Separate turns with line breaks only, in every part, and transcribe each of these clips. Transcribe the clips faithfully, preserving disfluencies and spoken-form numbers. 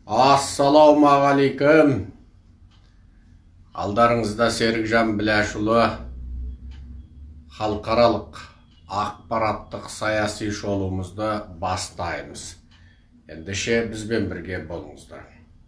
Ассалаумағалейкум. Алдарыңызда Серікжан Біләшұлы халықаралық ақпараттық саяси шолуымызды бастаймыз. Ендеше бізбен бірге болыңыздар.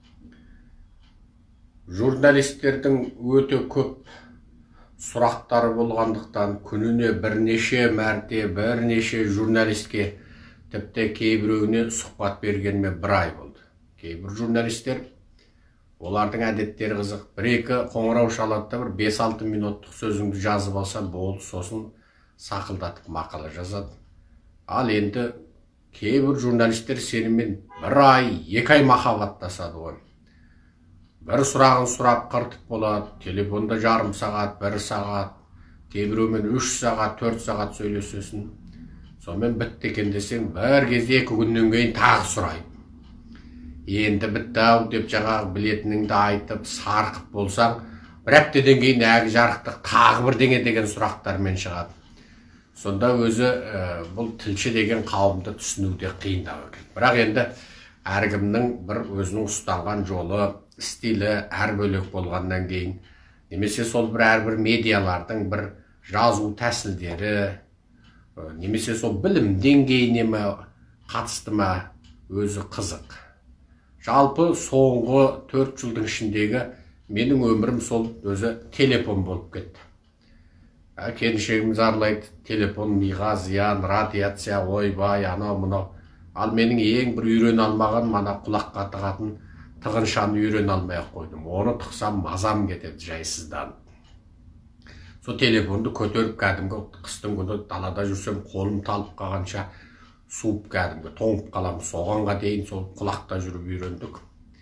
Журналистердің өте көп сұрақтары болғандықтан күніне бірнеше мәрте бірнеше журналистке, тіпті кейбіреуіне сұхбат бергеніме бір ай болды. Кейбір журналистер, олардың әдеттері қызық, бір-екі қоңырау шалады, бір бес-алты минуттық сөзіңді жазып алса болды, сосын сақылдатып мақала жазады. Ал енді кейбір журналистер сенімен бір ай, екі ай махаббаттасады ғой. Бір сұрағын сұрап қыртып болады, телефонда жарым сағат, бір сағат, кейбіреумен үш сағат, төрт сағат сөйлесесің. Сонымен бітті екен десең, бір кезде екі күннен кейін тағы сұрайды. Енді бітті-ау деп жаңағы білетініңді айтып, сарқып болсаң, бір аптадан кейін әгі жарықтық тағы бірдеңе деген сұрақтармен шығады. Сонда өзі бұл тілші деген қауымды түсінуде қиындау екен. Бірақ енді әркімнің бір өзінің ұстанған жолы, стилі әр бөлек болғаннан кейін, немесе сол бір әрбір медиалардың бір жазу тәсілдері, немесе сол білім деңгейіне ме қатысты ма өзі қызық. Жалпы соңғы төрт жылдың ішіндегі менің өмірім сол өзі телефон болып кетті. Келіншегіміз арлайды, телефон миға зиян, радиация, ойбай, анау мынау. Ал менің ең бір үйрен алмаған, мана құлаққа тығатын тығыншаны үйрен алмай қойдым. Оны тықсам мазам кетеді жайсыздан. Сол телефонды көтеріп кәдімгі қыстың күні далада жүрсем, қолым талып қалғанша суып кәдімгі тоңып қалам, соғанға дейін сол құлақта жүріп үйрендік.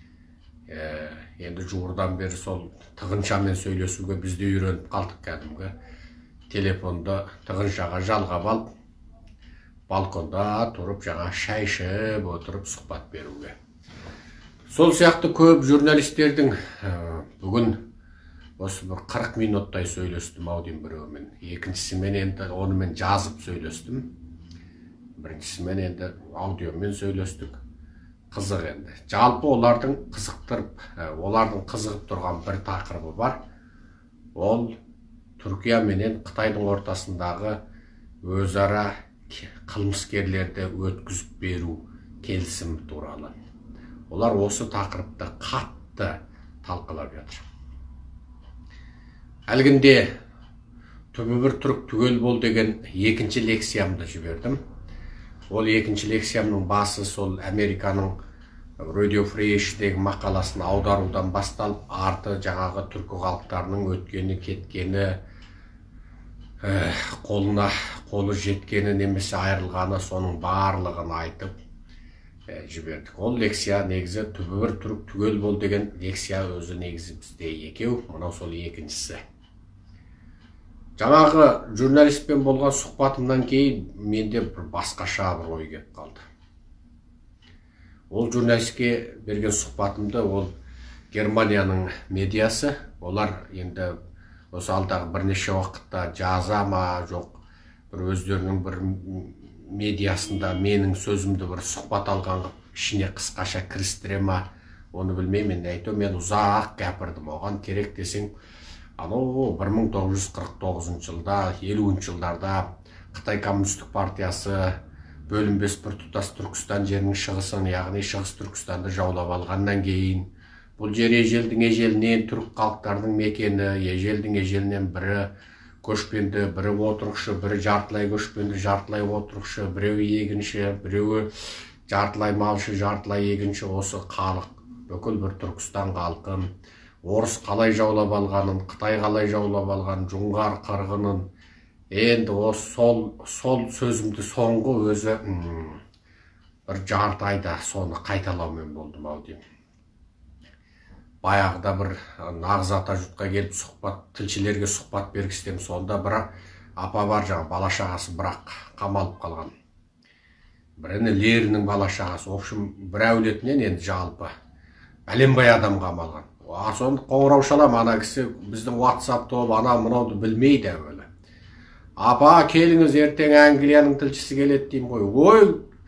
Енді жуырдан бері сол тығыншамен сөйлесуге бізде үйреніп қалдық кәдімгі. Телефонды тығыншаға жалғап алып, балконда тұрып жаңа шай ішіп отырып сұхбат беруге. Сол сияқты көп журналистердің бүгін осы бір қырық минуттай сөйлестім аудин біреумен. Екіншісімен енді онымен жазып сөйлестім. Біріншісімен енді аудиомен сөйлестік. Қызық енді. Жалпы олардың қызықтырып, олардың қызығып тұрған бір тақырыбы бар. Ол Түркия менен Қытайдың ортасындағы өзара қылмыскерлерді өткізіп беру келісімі туралы. Олар осы тақырыпты қатты талқылап жатыр. Әлгінде түбі бір түрік түгел бол деген екінші лекциямды жібердім. Ол екінші лекциямның басы сол Американың Radio Free-дегі мақаласын аударудан басталып, арты жаңағы түркі халықтарының өткені, кеткені, қолына қолы жеткені немесе айырылғаны, соның барлығын айтып жібердік. Ол лекция негізі түбі бір түрік түгел бол деген лекция өзі негізі бізде екеу, мынау сол екіншісі. Жаңағы журналистпен болған сұхбатымнан кейін менде бір басқаша бір ой келіп қалды. Ол журналистке берген сұхбатымды ол Германияның медиасы, олар енді осы алдағы бірнеше уақытта жаза ма, жоқ, бір өздерінің бір медиасында менің сөзімді бір сұхбат алған ішіне қысқаша кірістіре ма, оны білмеймін. Әйтеуір мен ұзақ кәпірдім. Оған керек десең, анау бір мың тоғыз жүз қырық тоғызыншы жылда, елуінші жылдарда Қытай коммунистік партиясы бөлінбес біртұтас Түркістан жерінің шығысын, яғни Шығыс Түркістанды жаулап алғаннан кейін, бұл жер ежелдің ежелінен түрік халықтарының мекені, ежелдің ежелінен бірі көшпенді, бірі отырықшы, бірі жартылай көшпенді, жартылай отырықшы, біреуі егінші, біреуі жартылай малшы, жартылай егінші, осы халық, бүкіл бір Түркістан халқын, орыс қалай жаулап алғанын, Қытай қалай жаулап алғанын, жоңғар қырғынын, енді осы сол, сол сөзімді соңғы өзі бір жарты айда соны қайталаумен болдым ау деймін. Баяғыда бір нағыз ата жұртқа келіп сұхбат, тілшілерге сұхбат бергістем, сонда бір апа бар жаңа бала шағасы бірақ қамалып қалған. Біріні лерінің бала шағасы, в общем, бір әулетінен енді жалпы бәленбай адам қамалған. Сонда қоңырау шалам, ана кісі біздің WhatsApp толып ана мынауды білмейді әуелі. Апа, келіңіз, ертең Англияның тілшісі келеді деймін ғой. Ой,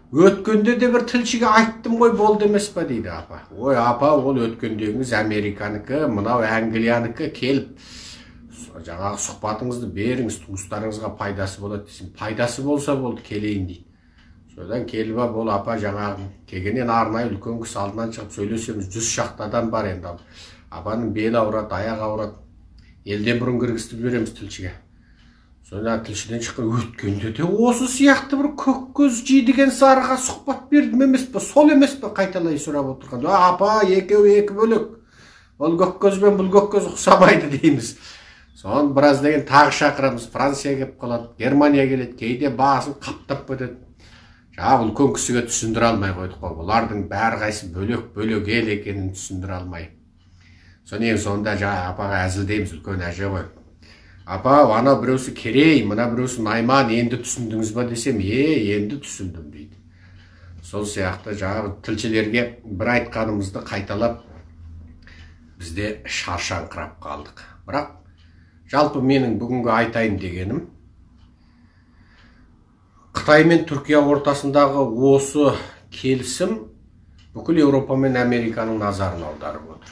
Өткенде де бір тілшіге айттым ғой, болды емес па дейді апа. Ой апа, ол өткендегіңіз Американікі, мынау Англиянікі, келіп жаңағы сұхбатыңызды беріңіз, туыстарыңызға пайдасы болады десем, пайдасы болса болды, келейін дейді. Содан келіп ап, ол апа жаңағы келгеннен арнайы үлкен кісі алдынан шығып сөйлесеміз, жүз шақты адам бар енді. Апаның бел ауырады, аяқ ауырады. Елден бұрын кіргізтіп береміз тілшіге. Сонда тілшіден шыққан, өткенде де осы сияқты бір көк көз жидіген сарыға сұхбат бердім емес пе, сол емес пе, қайталай сұрап отырған. Апа, екеуі екі бөлек. Ол көк көз бен бұл көк көз ұқсамайды дейміз. Соны біраз деген тағы шақырамыз, Франция келіп қалады, Германия келеді, кейде басын қаптап кетеді. Жаңағы үлкен кісіге түсіндіре алмай қойдық қой. Олардың бәрі қайсы бөлек-бөлек ел екенін түсіндіре алмай. Соны ең соңында жаңағы апаға әзілдейміз, үлкен әже ғой. Апа, ана біреусі Керей, мына біреусі Найман, енді түсіндіңіз ба десем, е, енді түсіндім дейді. Сол сияқты жаңағы тілшілерге бір айтқанымызды қайталап, бізде шаршаңқырап қалдық. Бірақ жалпы менің бүгінгі айтайын дегенім, Қытай мен Түркия ортасындағы осы келісім бүкіл Еуропа мен Американың назарын аударып отыр.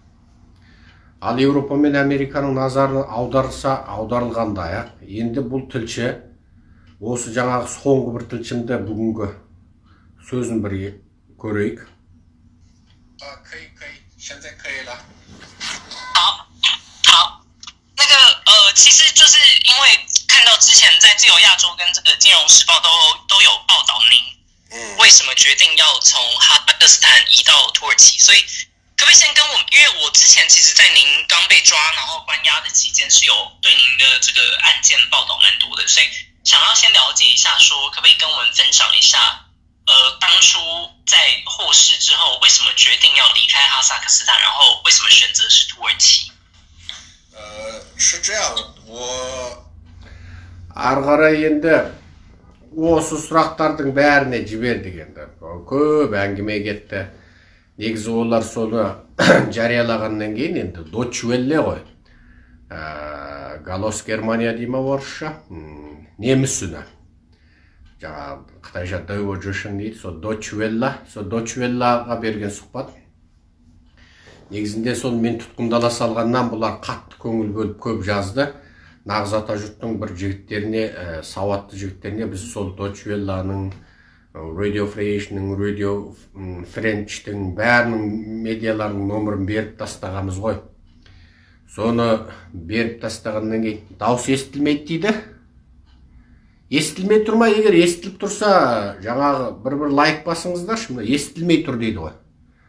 Ал Еуропа мен Американың назарын аударса аударылғандай ақ, енді бұл тілші, осы жаңағы соңғы бір тілшімді бүгінгі сөзін бір көрейік.
可以可以，现在可以了。好，好，那个呃，其实就是因为看到之前在自由亚洲跟这个金融时报都都有报道您，嗯，为什么决定要从哈萨克斯坦移到土耳其，所以可不可以先跟我们，因为我之前其实在您刚被抓然后关押的期间是有对您的这个案件报道蛮多的，所以想要先了解一下，说可不可以跟我们分享一下，呃，当初在获释之后为什么决定要离开哈萨克斯坦，然后为什么选择是土耳其？
呃，是这样，我
Ары қарай енді осы сұрақтардың бәріне жібердік енді. Көп әңгіме кетті. Негізі олар соны жариялағаннан кейін енді Deutsche Welle ғой. Галос Германия дейма орысша, неміс үні. Жаңа Қытайша Deutsche дейді, сол Deutsche Welle, сол Deutsche Welleға берген сұхбат. Негізінде сол мен тұтқындала салғаннан бұлар қатты көңіл бөліп көп жазды. Нағыз ата жұрттың бір жігіттеріне, сауатты жігіттеріне біз сол Deutsche Welle'ның, Radio Fresh'нің, Radio French'тің бәрінің медиаларының номерін беріп тастағамыз ғой. Соны беріп тастағаннан кейін дауыс естілмейді дейді. Естілмей тұрма, егер естіліп тұрса, жаңағы бір-бір лайк басыңыздар, шымда естілмей тұр дейді ғой.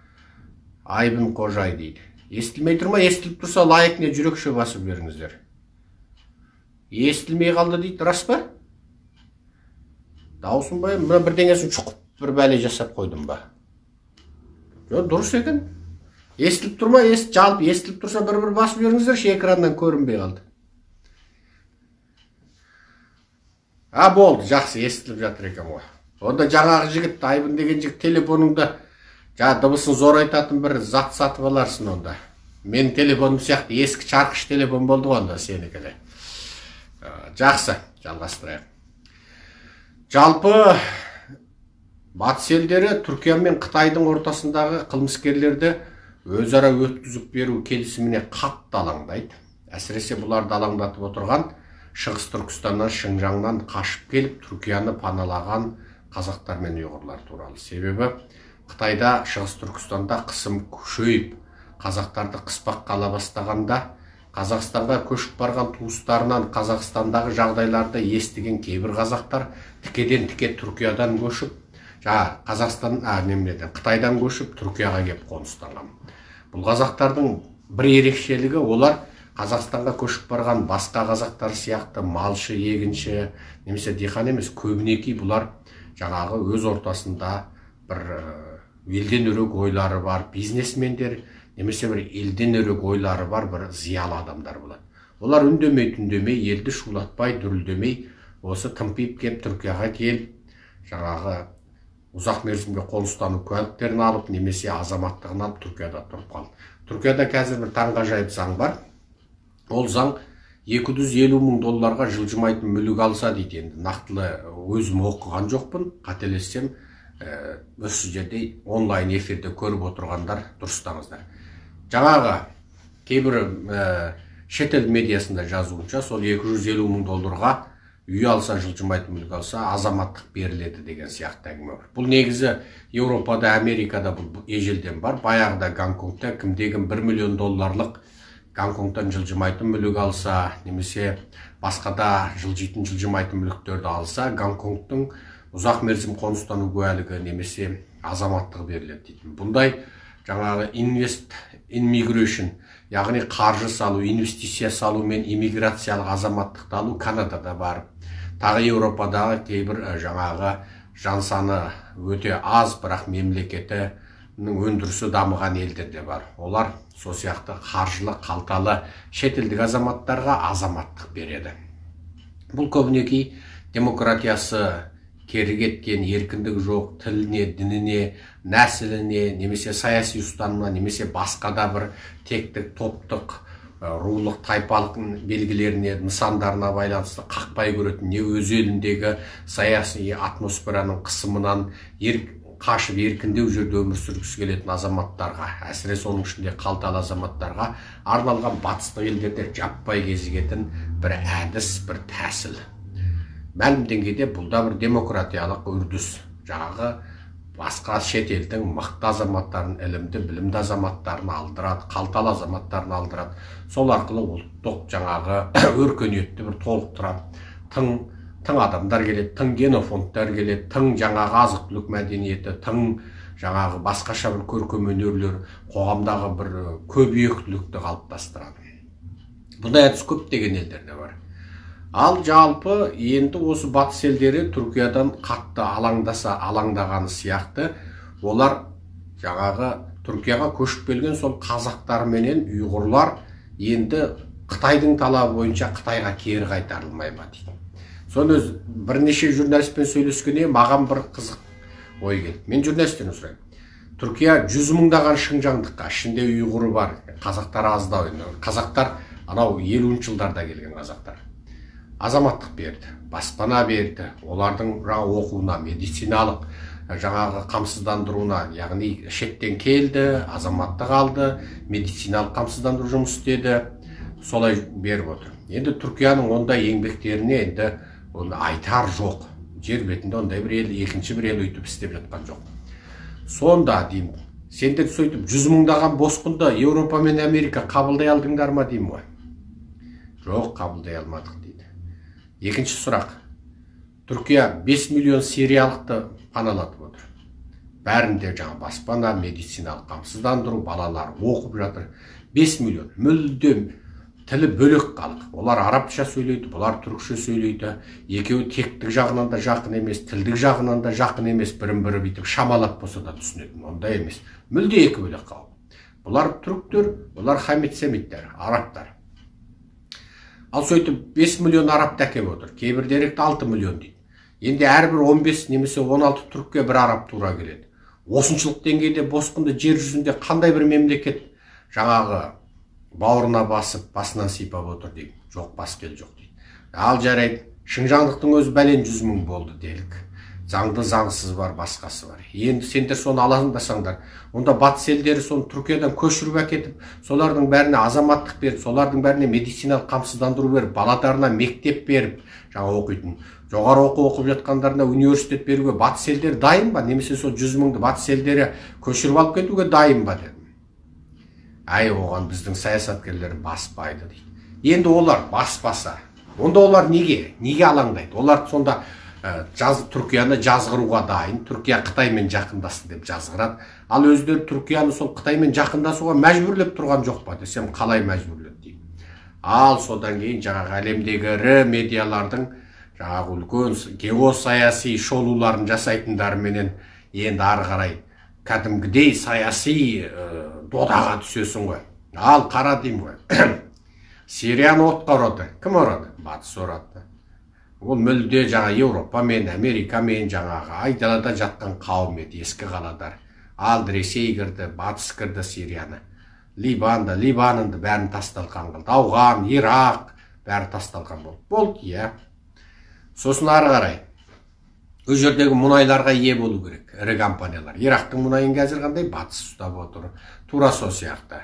Айбын Қожай дейді. Естілмей тұрма, естіліп тұрса, лайк не жүрекше басып беріңіздер. Естілмей қалды дейді, рас па? Даусын ба, мына бірдеңесін шұқып бір бәле жасап қойдым ба? Жоқ, дұрыс екен. Естіліп тұрма, жалпы естіліп тұрса бір-бір басып беріңіздер, ше экраннан көрінбей қалды. А, болды, жақсы, естіліп жатыр екен ғой. Онда жаңағы жігіт, Айбын деген жігіт телефоныңда жаңа дыбысын зор айтатын бір зат сатып аларсың онда. Мен телефоным сияқты ескі чарқыш телефон болды ғой онда сенікілі. Жақсы, жалғастырайық. Жалпы батыс елдері Түркия мен Қытайдың ортасындағы қылмыскерлерді өзара өткізіп беру келісіміне қатты алаңдайды. Әсіресе бұларды алаңдатып отырған Шығыс Түркістаннан, Шыңжаңнан қашып келіп Түркияны паналаған қазақтар мен ұйғырлар туралы. Себебі Қытайда, Шығыс Түркістанда қысым күшейіп, қазақтарды қыспаққа ала бастағанда, Қазақстанға көшіп барған туыстарынан Қазақстандағы жағдайларды естіген кейбір қазақтар тікеден тіке Түркиядан көшіп, жаңа Қазақстан, а, немеден, Қытайдан көшіп Түркияға келіп қоныстанған. Бұл қазақтардың бір ерекшелігі, олар Қазақстанға көшіп барған басқа қазақтар сияқты малшы, егінші, немесе диқан емес, көбінеки бұлар жаңағы өз ортасында бір елден өрек ойлары бар бизнесмендер, немесе бір елден өрек ойлары бар бір зиялы адамдар болады. Олар үндемей, түндемей, елді шулатпай, дүрілдемей, осы тымпиып кеп Түркияға келіп, жаңағы ұзақ мерзімге қоныстану куәліктерін алып, немесе азаматтығын алып Түркияда тұрып қалды. Түркияда қазір бір таңғажайып заң бар. Ол заң екі жүз елу мың долларға жылжымайтын мүлік алса дейді. Енді нақтылы өзім оқыған жоқпын, қателессем осы жерде онлайн эфирде көріп отырғандар дұрыстаңыздар. Жаңағы кейбір шетел медиасында жазуынша сол екі жүз елу мың долларға үй алса, жылжымайтын мүлік алса, азаматтық беріледі деген сияқты әңгіме бар. Бұл негізі Еуропада, Америкада бұл ежелден бар. Баяғыда Гонконгта кімдеген бір миллион долларлық Гонконгтан жылжымайтын мүлік алса, немесе басқада жылжитын жылжымайтын мүліктерді алса, Гонконгтың ұзақ мерзім қоныстану куәлігі немесе азаматтығы беріледі дейтін. Бұндай жаңағы invest immigration, яғни қаржы салу, инвестиция салу мен иммиграциялық азаматтықты алу Канадада бар. Тағы Еуропадағы кейбір жаңағы жан саны өте аз, бірақ мемлекетінің өндірісі дамыған елдерде бар. Олар сол сияқты қаржылы, қалталы шетелдік азаматтарға азаматтық береді. Бұл көбінекей демократиясы кері кеткен, еркіндік жоқ, тіліне, дініне, нәсіліне, немесе саяси ұстанымына, немесе басқа да бір тектік, топтық, рулық, тайпалық белгілеріне, нысандарына байланысты қақпай көретін, не өз еліндегі саяси атмосфераның қысымынан қашып еркіндеу жерде өмір сүргісі келетін азаматтарға, әсіресе оның ішінде қалталы азаматтарға арналған батыстық елдерде жаппай кезігетін бір әдіс, бір тәсіл. Мәлім деңгейде бұл да бір демократиялық үрдіс. Жаңағы басқа шетелдің мықты азаматтарын, ілімді, білімді азаматтарын алдырады, қалталы азаматтарын алдырады. Сол арқылы ұлттық жаңағы өркениетті бір толықтырады. Тың тың адамдар келеді, тың генофондтар келеді, тың жаңағы азық-түлік мәдениеті, тың жаңағы басқаша бір көркем өнерлер қоғамдағы бір көпүйектілікті қалыптастырады. Бұндай әдіс көптеген елдерде бар. Ал жалпы енді осы батыс елдері Түркиядан қатты алаңдаса алаңдағаны сияқты, олар жаңағы Түркияға көшіп келген сол қазақтар менен ұйғырлар енді Қытайдың талабы бойынша Қытайға кері қайтарылмай ма дейді. Соны өз бірнеше журналистпен сөйлескенде маған бір қызық ой келді. Мен журналисттен сұраймын. Түркия жүз мыңдаған шыңжаңдыққа, ішінде ұйғыры бар, қазақтар аздау. Қазақтар анау елуінші жылдарда келген қазақтар. Азаматтық берді, баспана берді, олардың оқуына, медициналық жаңағы қамсыздандыруына, яғни шеттен келді, азаматтық алды, медициналық қамсыздандыру жұмыс істеді, солай беріп отыр. Енді Түркияның ондай еңбектеріне енді оны айтар жоқ. Жер бетінде ондай бір ел, екінші бір ел өйтіп істеп жатқан жоқ. Сонда деймін, сендер сөйтіп жүз мыңдаған босқынды Еуропа мен Америка қабылдай алдыңдар ма деймін ғой. Жоқ, қабылдай алмадық дейді. Екінші сұрақ. Түркия бес миллион сириялықты паналатып отыр. Бәрінде жаңа баспана, медициналық қамсыздандыру, балалар оқып жатыр. бес миллион. Мүлдем тілі бөлек халық. Олар арабша сөйлейді, бұлар түркше сөйлейді. Екеуі тектік жағынан да жақын емес, тілдік жағынан да жақын емес, бірін-бірі бүйтіп шамалап болса да түсінетін. Ондай емес. Мүлде екі бөлек қауым. Бұлар түріктер, бұлар хамит-семиттер, арабтар. Ал сөйтіп бес миллион араб әкеп отыр. Кейбір деректе алты миллион дейді. Енді әрбір он бес немесе он алты түркке бір араб тура келеді. Осыншылық деңгейде босқынды жер жүзінде қандай бір мемлекет жаңағы бауырына басып, басынан сипап отыр дейді. Жоқ, бас кел жоқ дейді. Ал жарайды, шыңжаңдықтың өзі бәлен жүз мың болды делік. Заңды заңсыз бар, басқасы бар. Енді сендер соны алаңдасаңдар, онда батыс елдері соны Түркиядан көшіріп әкетіп, солардың бәріне азаматтық беріп, солардың бәріне медициналық қамсыздандыру беріп, балаларына мектеп беріп, жаңа оқитын, жоғары оқу оқып жатқандарына университет беруге батыс елдері дайын ба? Немесе сол жүз мыңды батыс елдері көшіріп алып кетуге дайын ба дедім. Ай, оған біздің саясаткерлер баспайды дейді. Енді олар баспаса, онда олар неге? Неге алаңдайды? Олар сонда жаз Түркияны жазғыруға дайын, Түркия Қытаймен жақындасты деп жазғырады. Ал өздері Түркияны сол Қытаймен жақындасуға мәжбүрлеп тұрған жоқ па десем, қалай мәжбүрлеп дейді. Ал содан кейін жаңағы әлемдегі ірі медиалардың жаңағы үлкен геосаяси шолуларын жасайтындар менен енді ары қарай кәдімгідей саяси додаға түсесің ғой. Ал қара деймін ғой. Сирияны отқа ұрады. Кім ұрады? Батыс ұрады. Ол мүлде жаңа Еуропа мен Америка мен жаңағы айдалада жатқан қауым еді, ескі қаладар. Ал Ресей кірді, батыс кірді Сирияны. Либанды, Либанынды бәрін тасталқан қылды. Ауған, Ирақ бәрі тасталқан болды. Болды, иә. Сосын ары қарай. Өз жердегі мұнайларға ие болу керек. ірі компаниялар. Ирактың мұнайын қазір қандай? Батыс ұстап отыр. Тура сол сияқты.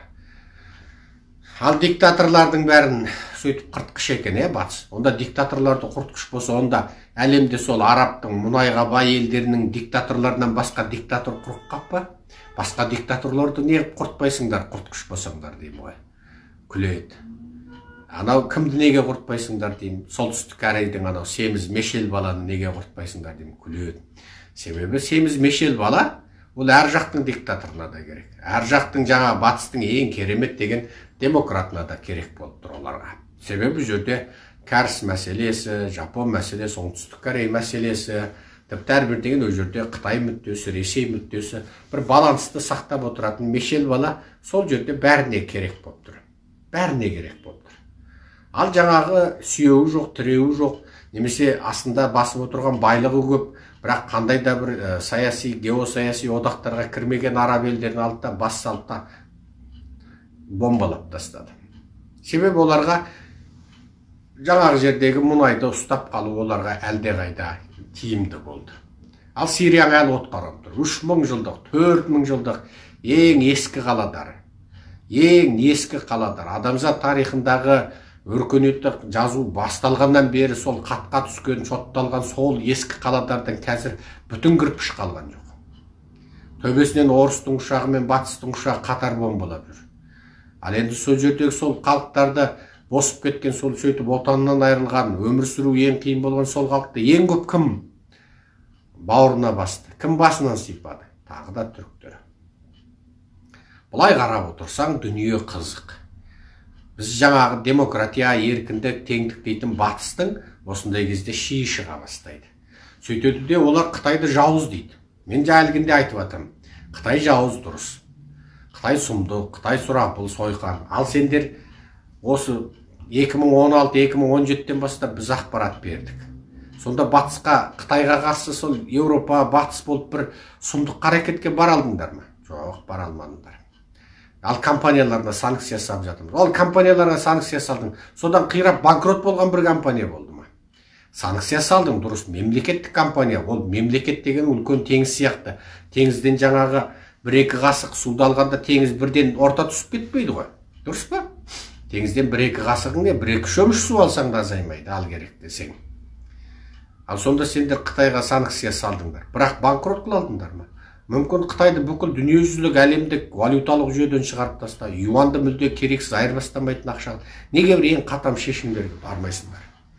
Ал диктаторлардың бәрін сөйтіп құртқыш екен, е, Батыс. Онда диктаторларды құртқыш болса, онда әлемде сол арабтың мұнайға бай елдерінің диктаторларынан басқа диктатор құрып қаппа? Басқа диктаторларды не құртпайсыңдар, құртқыш болсаңдар деймін ғой. Күледі. Анау кімді неге құртпайсыңдар деймін. Солтүстік Кореяның анау Семіз Мешел баланы неге құртпайсыңдар деймін. Күледі. Себебі Семіз Мешел бала ол әр жақтың диктаторына да керек. Әр жақтың жаңа батыстың ең керемет деген демократына да керек болып тұр оларға. Себебі жерде кәріс мәселесі, Жапон мәселесі, оңтүстік Корея мәселесі, тіпті әрбір деген ол жерде Қытай мүддесі, Ресей мүддесі бір балансты сақтап отыратын Мешел бала сол жерде бәріне керек болып тұр. Бәріне керек болып тұр. Ал жаңағы сүйеуі жоқ, тіреуі жоқ, немесе астында басып отырған байлығы көп, бірақ қандай да бір саяси, геосаяси одақтарға кірмеген араб елдерін алды да бас салды да бомбалап тастады. Себебі оларға жаңағы жердегі мұнайды ұстап қалу оларға әлдеқайда тиімді болды. Ал Сирияның әлі от қарап тұр. үш мың жылдық, төрт мың жылдық ең ескі қаладары. Ең ескі қаладар. Адамзат тарихындағы өркениеттік жазу басталғаннан бері сол қатқа түскен, сотталған сол ескі қаладардың қазір бүтін кірпіш қалған жоқ. Төбесінен орыстың ұшағы мен батыстың ұшағы қатар бомбалап жүр. Ал енді сол жердегі сол халықтарды босып кеткен, сол сөйтіп отанынан айырылған, өмір сүру ең қиын болған сол халықты ең көп кім бауырына басты? Кім басынан сипады? Тағы да түріктер. Бұлай қарап отырсаң, дүние қызық. Біз жаңағы демократия, еркіндік, теңдік дейтін батыстың осындай кезде шиі шыға бастайды. Сөйтеді де олар Қытайды жауыз дейді. Мен жайлығында айтып атырмын. Қытай жауыз дұрыс. Қытай сұмдық, Қытай сұрапыл, сойқан. Ал сендер осы екі мың он алты екі мың он жетіден бастап біз ақпарат бердік. Сонда батысқа, Қытайға қарсы сол Еуропа, батыс болып бір сұмдық қарекетке бара алдыңдар ма? Жоқ, бара алмадыңдар. Ал компанияларына санкция салып жатырмыз. Ол компанияларға санкция салдың. Содан қирап банкрот болған бір компания болды ма? Санкция салдың, дұрыс. Мемлекеттік компания. Ол мемлекет деген үлкен теңіз сияқты. Теңізден жаңағы бір-екі қасық суды алғанда теңіз бірден орта түсіп кетпейді ғой. Дұрыс па? Теңізден бір-екі қасығың не, бір-екі шөміш су алсаң да азаймайды, ал керек десең. Ал сонда сендер Қытайға санкция салдыңдар. Бірақ банкрот қылдыңдар ма? Мүмкін Қытайды бүкіл дүниежүзілік әлемдік валюталық жүйеден шығарып таста, юанды мүлде керексіз айырбастамайтын ақша. Неге бір ең қатам шешімдерге бармайсыңдар?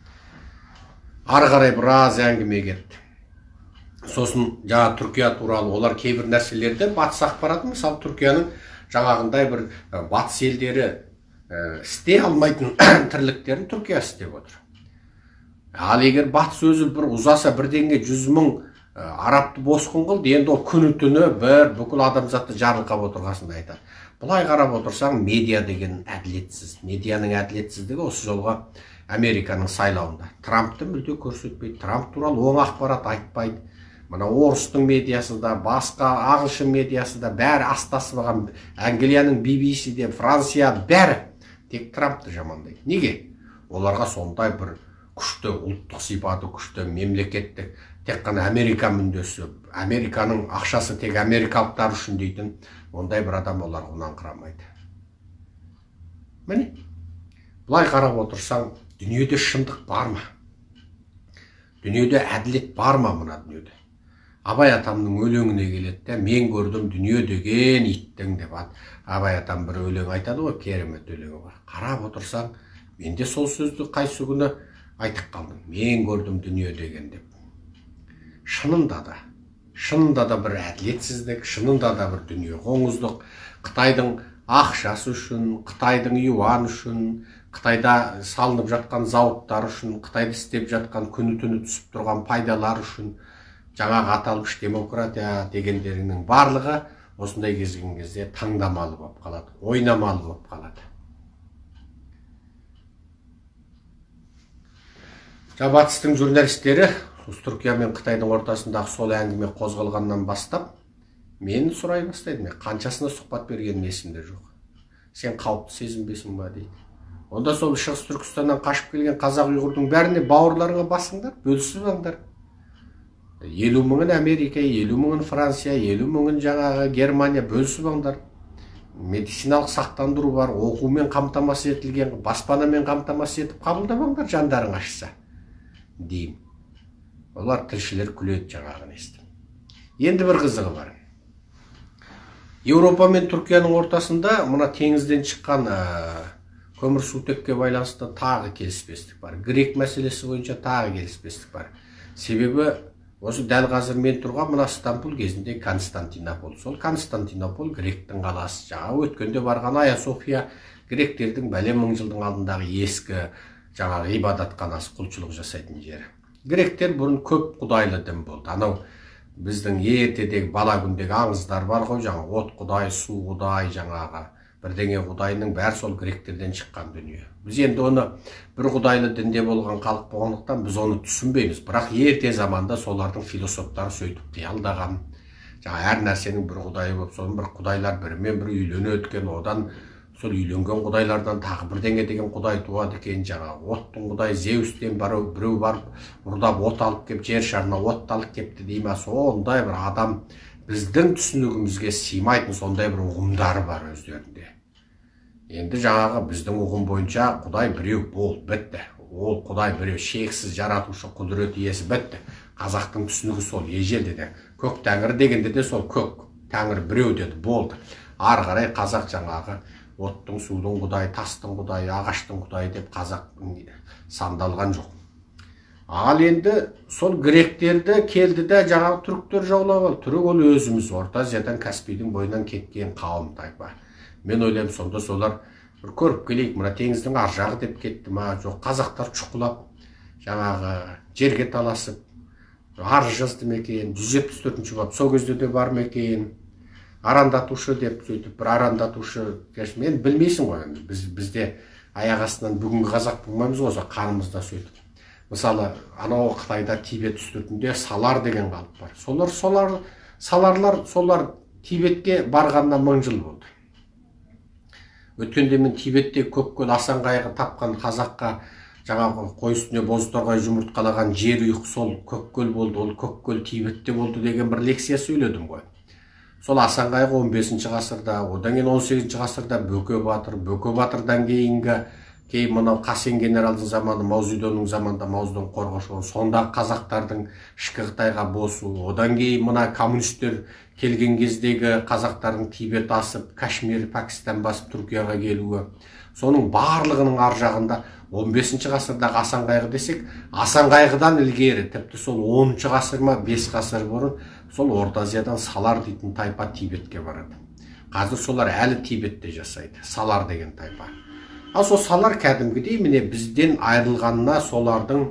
Ары қарай біраз әңгіме кетті. Сосын жаңа Түркия туралы олар кейбір нәрселерді батыс ақпараты, мысалы Түркияның жаңағындай бір батыс елдері істей алмайтын тірліктерін Түркия істеп отыр. Ал егер батыс өзі бір ұзаса бірдеңе жүз мың арабты босқын қылды, енді ол күні түні бір бүкіл адамзатты жарылқап отырғасында айтады. Бұлай қарап отырсаң, медиа деген әділетсіз. Медианың әділетсіздігі осы жолға Американың сайлауында. Трампты мүлде көрсетпейді. Трамп туралы оң ақпарат айтпайды. Мына орыстың медиасы да, басқа ағылшын медиасы да бәрі астасып алған. Англияның би би си де, Франция бәрі тек Трампты жамандайды. Неге? Оларға сондай бір күшті ұлттық сипаты, күшті мемлекеттік, тек қана Америка мүддесі, Американың ақшасы тек америкалықтар үшін дейтін, ондай бір адам олар ұнаңқырамайды. Міне, бұлай қарап отырсаң, дүниеде шындық бар ма? Дүниеде әділет бар ма мына дүниеде? Абай атамның өлеңіне келеді, мен көрдім дүние деген иттің деп. Абай атам бір өлең айтады ғой, керемет өлеңі бар. Қарап отырсаң, мен де сол сөзді қайсы күні айтып қалдым. Мен көрдім дүние деген деп. Шынында да, шынында да бір әділетсіздік, шынында да бір дүние қоңыздық. Қытайдың ақшасы үшін, Қытайдың юан үшін, Қытайда салынып жатқан зауыттар үшін, Қытайда істеп жатқан күні түні түсіп тұрған пайдалар үшін, жаңағы аталмыш демократия дегендерінің барлығы осындай кезген кезде таңдамалы болып қалады, ойнамалы болып қалады. Батыстың журналистері Түркия мен Қытайдың ортасындағы сол әңгіме қозғалғаннан бастап мені сұрай бастайды. Мен қаншасына сұхбат бергенім есімде жоқ. Сен қауіпті сезінбесің ба дейді. Онда сол Шығыс Түркістаннан қашып келген қазақ ұйғырдың бәріне бауырларыңа басыңдар, бөлісіп алыңдар. елу мыңын Америка, елу мыңын Франция, елу мыңын жаңағы Германия бөлісіп алыңдар. Медициналық сақтандыру бар, оқумен қамтамасыз етілген, баспанамен қамтамасыз етіп қабылдап алыңдар, жандарың ашса деймін. Олар тілшілер күледі жаңағын естіп. Енді бір қызығы бар. Еуропа мен Түркияның ортасында мына теңізден шыққан көмірсутекке байланысты тағы келіспестік бар. Грек мәселесі бойынша тағы келіспестік бар. Себебі осы дәл қазір мен тұрған мына Стамбул кезінде Константинополь. Сол Константинополь гректің қаласы. Жаңа өткенде барған Айя София гректердің бәлем мың жылдың алдындағы ескі жаңағы ғибадатханасы, құлшылық жасайтын жері. Гректер бұрын көп құдайлы дін болды. Анау біздің ертедегі бала күндегі аңыздар бар ғой, жаңа от құдай, су құдай, жаңағы бірдеңе құдайының бәрі сол гректерден шыққан дүние. Біз енді оны бір құдайлы дінде болған халық болғандықтан біз оны түсінбейміз. Бірақ ерте заманда солардың философтары сөйтіп қиялдаған. Жаңа әр нәрсенің бір құдайы болып, соның бір құдайлар бірімен бірі үйлене өткен, одан сол үйленген құдайлардан тағы бірдеңе деген құдай туады екен. Жаңа оттың құдайы Зеустен біреу барып ұрдап от алып кеп, жер шарына от алып кепті дей ма, сондай бір адам біздің түсінігімізге сыймайтын сондай бір ұғымдары бар өздерінде. Енді жаңағы біздің ұғым бойынша құдай біреу бол, бітті. Ол құдай біреу, шексіз жаратушы құдірет иесі, бітті. Қазақтың түсінігі сол, ежелде де көк тәңір дегенде де сол көк тәңір біреу деді, болды. Ары қарай қазақ жаңағы оттың, судың құдайы, тастың құдайы, ағаштың құдайы деп қазақ сандалған жоқ. Ал енді сол гректерді келді де жаңағы түріктер жаулап алды. Түрік ол өзіміз Орта Азиядан Каспийдің бойынан кеткен қауым тайпа. Мен ойлаймын, сонда солар бір көріп келейік, мына теңіздің ар жағы деп кетті ма, жоқ қазақтар шұқылап жаңағы жерге таласып арыз жазды ма екен, жүз жетпіс төртінші бап сол кезде де бар ма екен, арандатушы деп сөйтіп бір арандатушы, мен білмейсің ғой, біз бізде аяқ астынан бүгінгі қазақ болмаймыз ғой, қанымызда сөйтіп. Мысалы, анау Қытайда Тибет үстіртінде салар деген қалып бар. Солар солар саларлар солар Тибетке барғаннан мың жыл болды. Өткенде мен Тибетте көккөл асан қайғы тапқан қазаққа жаңағы қой үстіне бозторғай жұмыртқалаған жер ұйық сол көккөл болды, ол көккөл Тибетте болды деген бір лекция сөйледім ғой. Сол асан қайғы он бесінші ғасырда, одан кейін он сегізінші ғасырда Бөке батыр, Бөке батырдан кейінгі кейін мынау Қасен генералдың заманы, Маузидонның заманында Маузидон қорғашы, сонда қазақтардың ішкі Қытайға босу, одан кейін мына коммунистер келген кездегі қазақтардың Тибет асып, Кашмир, Пакистан басып Түркияға келуі, соның барлығының ар жағында он бесінші ғасырдағы асан қайғы десек, асан қайғыдан ілгері, тіпті сол оныншы ғасыр ма, бес ғасыр бұрын сол Орта Азиядан салар дейтін тайпа Тибетке барады. Қазір солар әлі Тибетте жасайды, салар деген тайпа. Ал сол салар кәдімгідей міне бізден айырылғанына солардың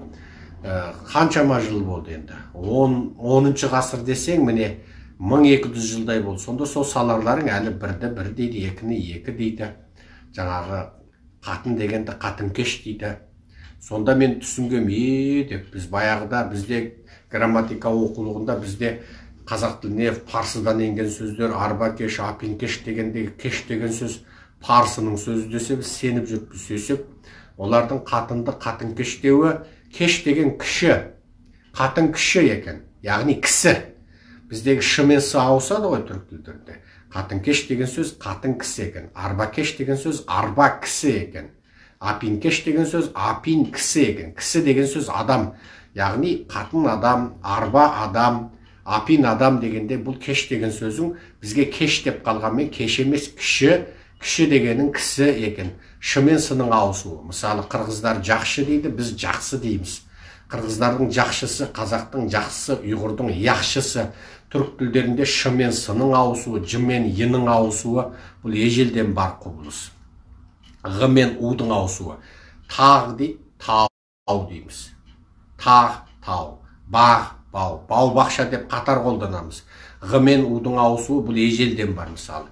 қаншама жыл болды енді. оныншы ғасыр десең міне мың екі жүз жылдай болды. Сонда сол саларларың әлі бірді бір дейді, екіні екі дейді. Жаңағы қатын дегенді қатынкеш дейді. Сонда мен түсінгем, е деп біз баяғыда бізде грамматика оқулығында бізде қазақ тіліне парсыдан енген сөздер арба-кеш, апин-кеш дегендегі кеш деген сөз парсының сөзі десе біз сеніп жүріп сөйсек, олардың қатынды қатынкеш деуі, кеш деген кіші, қатын кіші екен, яғни кісі. Біздегі ш мен с ауысады ғой түрік тілдерінде. Қатынкеш деген сөз қатын кісі екен, арба-кеш деген сөз арба кісі екен, апин-кеш деген сөз апин кісі екен. Кісі деген сөз адам, яғни қатын адам, арба адам, апин адам дегенде бұл кеш деген сөзің бізге кеш деп қалғанмен кеш емес, кіші, кіші дегенің кісі екен. Ш мен с-ның ауысуы. Мысалы, қырғыздар жақшы дейді, біз жақсы дейміз. Қырғыздардың жақшысы, қазақтың жақсысы, ұйғырдың яқшысы. Түрік тілдерінде ш мен с-ның ауысуы, ж мен и-ның ауысуы бұл ежелден бар құбылыс. ғ мен у-ның ауысуы. Тағы дейді, тау дейміз. Тақ, тау, бағ, бау, бау-бақша деп қатар қолданамыз. ғ мен у-ның ауысуы бұл ежелден бар мысалы.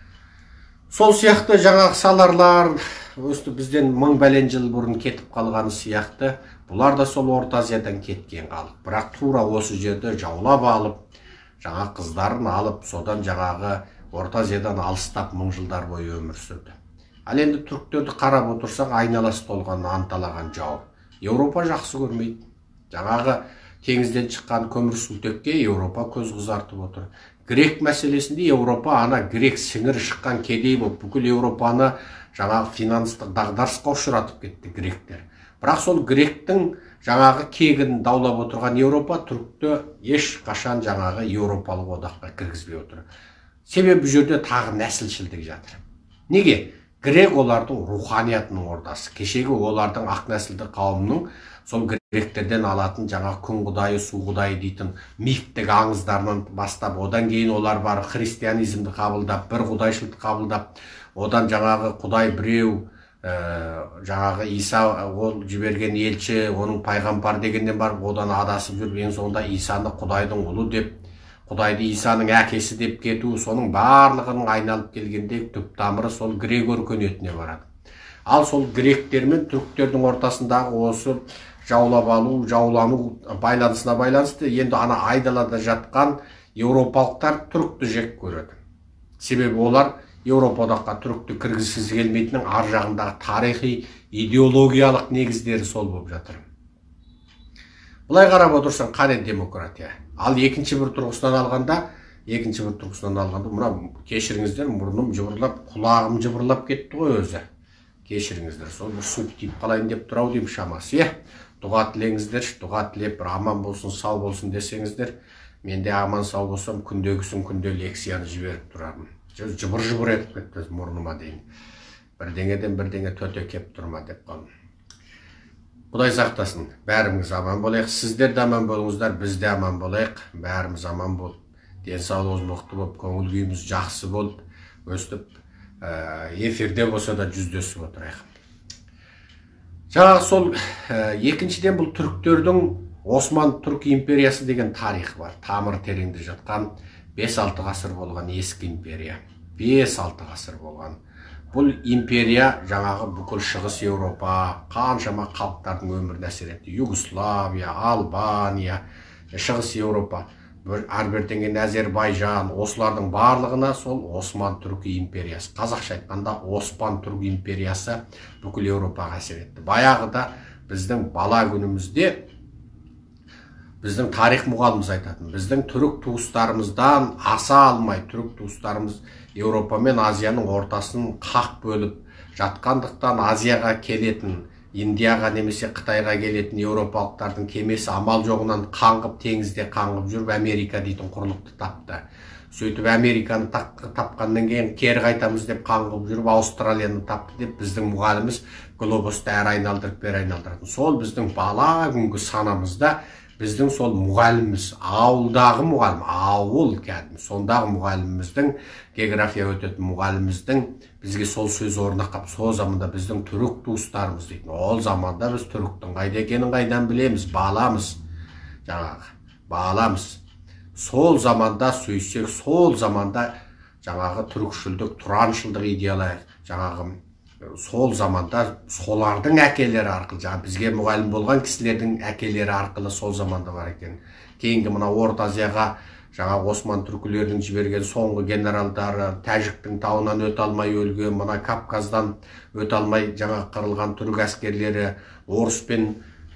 Сол сияқты жаңағы саларлар өсті бізден мың бәлен жыл бұрын кетіп қалғаны сияқты, бұлар да сол Орта Азиядан кеткен халық. Бірақ тура осы жерді жаулап алып, жаңа қыздарын алып, содан жаңағы Орта Азиядан алыстап мың жылдар бойы өмір сүрді. Ал енді түріктерді қарап отырсақ, айналасы толған анталаған жау. Еуропа жақсы көрмейді. Жаңағы теңізден шыққан көмірсутекке Еуропа көз қызартып отыр. Грек мәселесінде Еуропа ана грек сіңір шыққан кедей болып бүкіл Еуропаны жаңағы финанстық дағдарысқа ұшыратып кетті гректер. Бірақ сол гректің жаңағы кегін даулап отырған Еуропа түрікті еш қашан жаңағы Еуропалық одаққа кіргізбей отыр. Себебі бұл жерде тағы нәсілшілдік жатыр. Неге? Грек олардың руханиятының ордасы. Кешегі олардың ақ нәсілді қауымның сол гректерден алатын жаңа күн құдайы, су құдайы дейтін мифтік аңыздарынан бастап, одан кейін олар бар христианизмді қабылдап, бір құдайшылдықты қабылдап, одан жаңағы құдай біреу, ә, жаңағы Иса ол жіберген елші, оның пайғамбар дегеннен бар, одан адасып жүріп, ең соңында Исаны құдайдың ұлы деп, құдайды Исаның әкесі деп кету, соның барлығының айналып келгенде түп тамыры сол грек өркениетіне барады. Ал сол гректер мен түріктердің ортасындағы осы жаулап алу, жаулану байланысына байланысты енді ана айдалада жатқан еуропалықтар түрікті жек көреді. Себебі олар Еуропа одаққа түрікті кіргізгісі келмейтіннің ар жағындағы тарихи идеологиялық негіздері сол болып жатыр. Бұлай қарап отырсаң, қане демократия. Ал екінші бір тұрғысынан алғанда, екінші бір тұрғысынан алғанда, мына кешіріңіздер, мұрным жыбырлап, құлағым жыбырлап кетті ғой өзі. Кешіріңіздер, сол бір суық тиіп қалайын деп тұрау деймін шамасы. Е, дұға тілеңіздер, дұға тілеп, бір аман болсын, сау болсын десеңіздер, мен де аман сау болсам, күндегісін күнде лекцияны жіберіп тұрармын. Жыбыр-жыбыр етіп кетті мұрныма дейін. Бірдеңеден бірдеңе төте кеп тұрма деп қалдым. Құдай сақтасын, бәріміз аман болайық, сіздер де аман болыңыздар, біз де аман болайық, бәріміз аман болып, денсаулығымыз мықты болып, көңіл күйіміз жақсы болып, өстіп, эфирде болса да жүздесіп отырайық. Жаңағы сол екіншіден бұл түріктердің Осман Түрік империясы деген тарихы бар. Тамыр тереңде жатқан бес алты ғасыр болған ескі империя. бес алты ғасыр болған. Бұл империя жаңағы бүкіл шығыс Еуропа, қаншама халықтардың өміріне әсер етті. Югославия, Албания, шығыс Еуропа, әрбірден Әзербайжан, осылардың барлығына сол Осман Түрік империясы, қазақша айтқанда Оспан Түрік империясы бүкіл Еуропаға әсер етті. Баяғыда біздің бала күнімізде біздің тарих мұғаліміз айтатын, біздің түрік туыстарымыздан аса алмай, түрік туыстарымыз Еуропа мен Азияның ортасын қақ бөліп жатқандықтан Азияға келетін, Индияға немесе Қытайға келетін еуропалықтардың кемесі амал жоғынан қаңғып, теңізде қаңғып жүріп Америка дейтін құрлықты тапты. Сөйтіп Американы тапқаннан кейін кері қайтамыз деп қаңғып жүріп Аустралияны тапты деп біздің мұғаліміз глобусты әр айналдырып бер айналдыратын. Сол біздің бала күнгі санамызда біздің сол мұғаліміміз, ауылдағы мұғалім, ауыл кәдімгі, сондағы мұғаліміміздің, география өтетін мұғаліміміздің бізге сол сөз орнақап, сол заманда біздің түрік туыстарымыз дейтін. Ол заманда біз түріктің қайда екенін қайдан білеміз, баламыз, жаңағы, баламыз. Сол заманда сөйсек, сол заманда жаңағы түрікшілдік, тұраншылдық идеялар, жаңағы сол заманда солардың әкелері арқылы, жаңа бізге мұғалім болған кісілердің әкелері арқылы сол заманда бар екен. Кейінгі мына Орта Азияға жаңа Осман түркілердің жіберген соңғы генералдары, Тәжіктің тауынан өте алмай өлген, мына Кавказдан өте алмай жаңа қырылған түрік әскерлері, орыс пен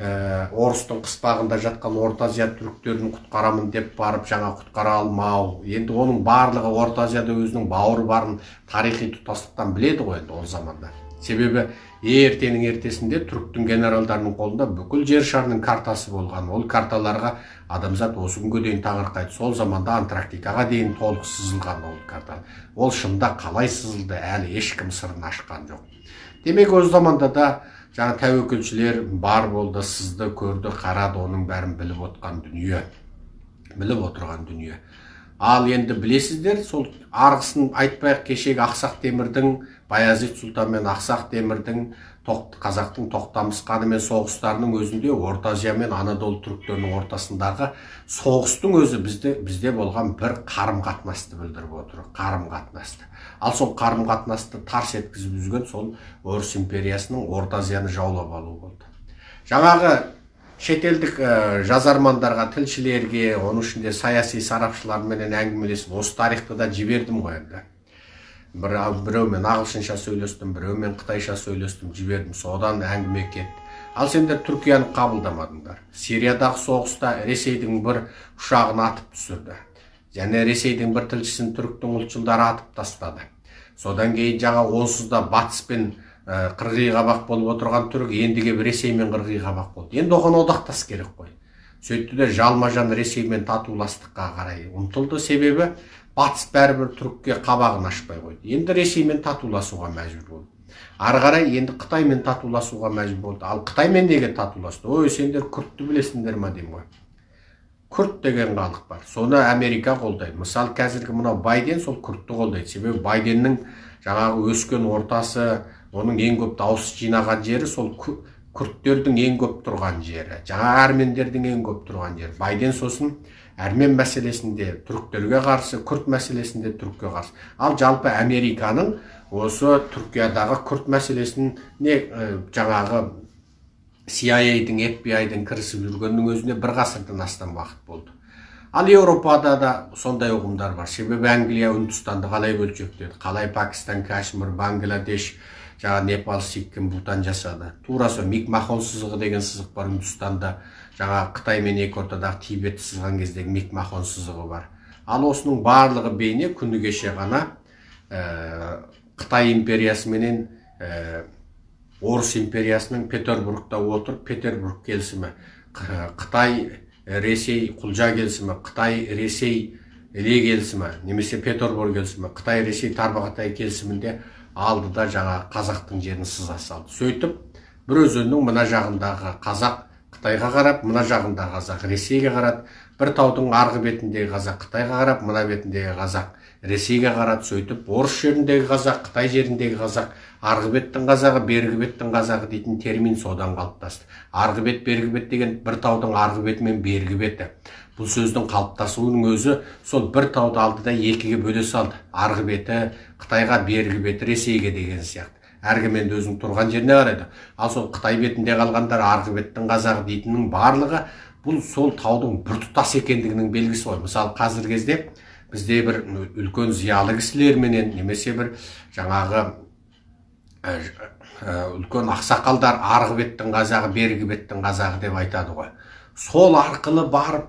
орыстың қыспағында жатқан Орта Азия түріктерін құтқарамын деп барып жаңа құтқара алмау. Енді оның барлығы Орта Азияда өзінің бауыры барын тарихи тұтастықтан біледі ғой енді ол заманда. Себебі ертеңнің ертесінде түріктің генералдарының қолында бүкіл жер шарының картасы болған. Ол карталарға адамзат осы күнге дейін таңырқайды. Сол заманда Антарктикаға дейін толық сызылған ол карта. Ол шында қалай сызылды, әлі ешкім сырын ашқан жоқ. Демек өз заманда да жаңа тәуекелшілер бар болды, сызды, көрді, қарады, оның бәрін біліп отқан дүние. Біліп отырған дүние. Ал енді білесіздер, сол арғысын айтпайық, кешегі Ақсақ Темірдің, Баязит Сұлтан мен Ақсақ Темірдің, қазақтың Тоқтамыс ханымен соғыстарының өзінде Орта Азия мен Анадолы түріктерінің ортасындағы соғыстың өзі бізде, бізде болған бір қарым-қатынасты білдіріп отыр, қарым-қатынасты. Ал сол қарым-қатынасты тарс еткізіп үзген сол Орыс империясының Орта Азияны жаулап алу болды. Жаңағы шетелдік жазармандарға, тілшілерге, оның ішінде саяси сарапшылармен әңгімелесіп, осы тарихты да жібердім ғой енді. Біреумен ағылшынша сөйлестім, біреумен қытайша сөйлестім, жібердім. Содан әңгіме кетті. Ал сендер Түркияны қабылдамадыңдар. Сириядағы соғыста Ресейдің бір ұшағын атып түсірді. Және Ресейдің бір тілшісін түріктің ұлтшылдары атып тастады. Содан кейін жаңа онсыз да батыспен қырғи қабақ болып отырған түрік ендіге Ресеймен қырғи қабақ болды. Енді оған одақтас керек қой. Сөйтті де жалма-жан Ресеймен татуластыққа қарай ұмтылды, себебі батыс бәрібір түрікке қабағын ашпай қойды. Енді Ресеймен татуласуға мәжбүр болды. Ары қарай енді Қытаймен татуласуға мәжбүр болды. Ал Қытаймен неге татуласты? Ой, сендер күртті білесіңдер ма деймін ғой. Күрт деген халық бар. Соны Америка қолдайды. Мысалы, қазіргі мынау Байден сол күртті қолдайды. Себебі Байденнің жаңағы өскен ортасы, оның ең көп дауыс жинаған жері сол күрттердің ең көп тұрған жері. Жаңа әрмендердің ең көп тұрған жері. Байден сосын әрмен мәселесінде түріктерге қарсы, күрт мәселесінде түрікке қарсы. Ал жалпы Американың осы Түркиядағы күрт мәселесін не жаңағы си ай эй-дің, эф би ай-дің кірісіп жүргеннің өзіне бір ғасырдан астам уақыт болды. Ал Еуропада да сондай ұғымдар бар. Себебі Англия Үндістанды қалай бөлшектеді, қалай Пакистан, Кашмир, Бангладеш, жаңа Непал, Сикким, Бутан жасады. Тура сол Мик-Махон сызығы деген сызық бар Үндістанда. Жаңа Қытай мен екі ортадағы Тибет сызған кездегі Мик-Махон сызығы бар. Ал осының барлығы бейне күні кеше ғана Қытай империясы менен Орыс империясының Петербургта отырып, Петербург келісімі, Қытай Ресей құлжа келісімі, Қытай Ресей Іле келісімі, немесе Петербург келісімі, Қытай Ресей Тарбағатай келісімінде алды да жаңа қазақтың жерін сыза салды. Сөйтіп, бір өзеннің мына жағындағы қазақ Қытайға қарап, мына жағындағы қазақ Ресейге қарады, бір таудың арғы бетіндегі қазақ Қытайға қарап, мына бетіндегі қазақ Ресейге қарады. Сөйтіп, Орыс жеріндегі қазақ, Қытай жеріндегі қазақ, арғы беттің қазағы, бергі беттің қазағы дейтін термин содан қалыптасты. Арғы бет, бергі бет деген бір таудың арғы беті мен бергі беті. Бұл сөздің қалыптасуының өзі сол бір тауды алды да екіге бөле салды. Арғы беті Қытайға, бергі беті Ресейге деген сияқты. Әргімен өзінің тұрған жеріне қарайды. Ал сол Қытай бетінде қалғандар арғы беттің қазағы дейтіннің барлығы бұл сол таудың біртұтас екендігінің белгісі ғой. Мысалы, қазір кезде бізде бір үлкен зиялы кісілерменен немесе бір жаңағы үлкен ақсақалдар арғы беттің қазағы, бергі беттің қазағы деп айтады ғой. Сол арқылы барып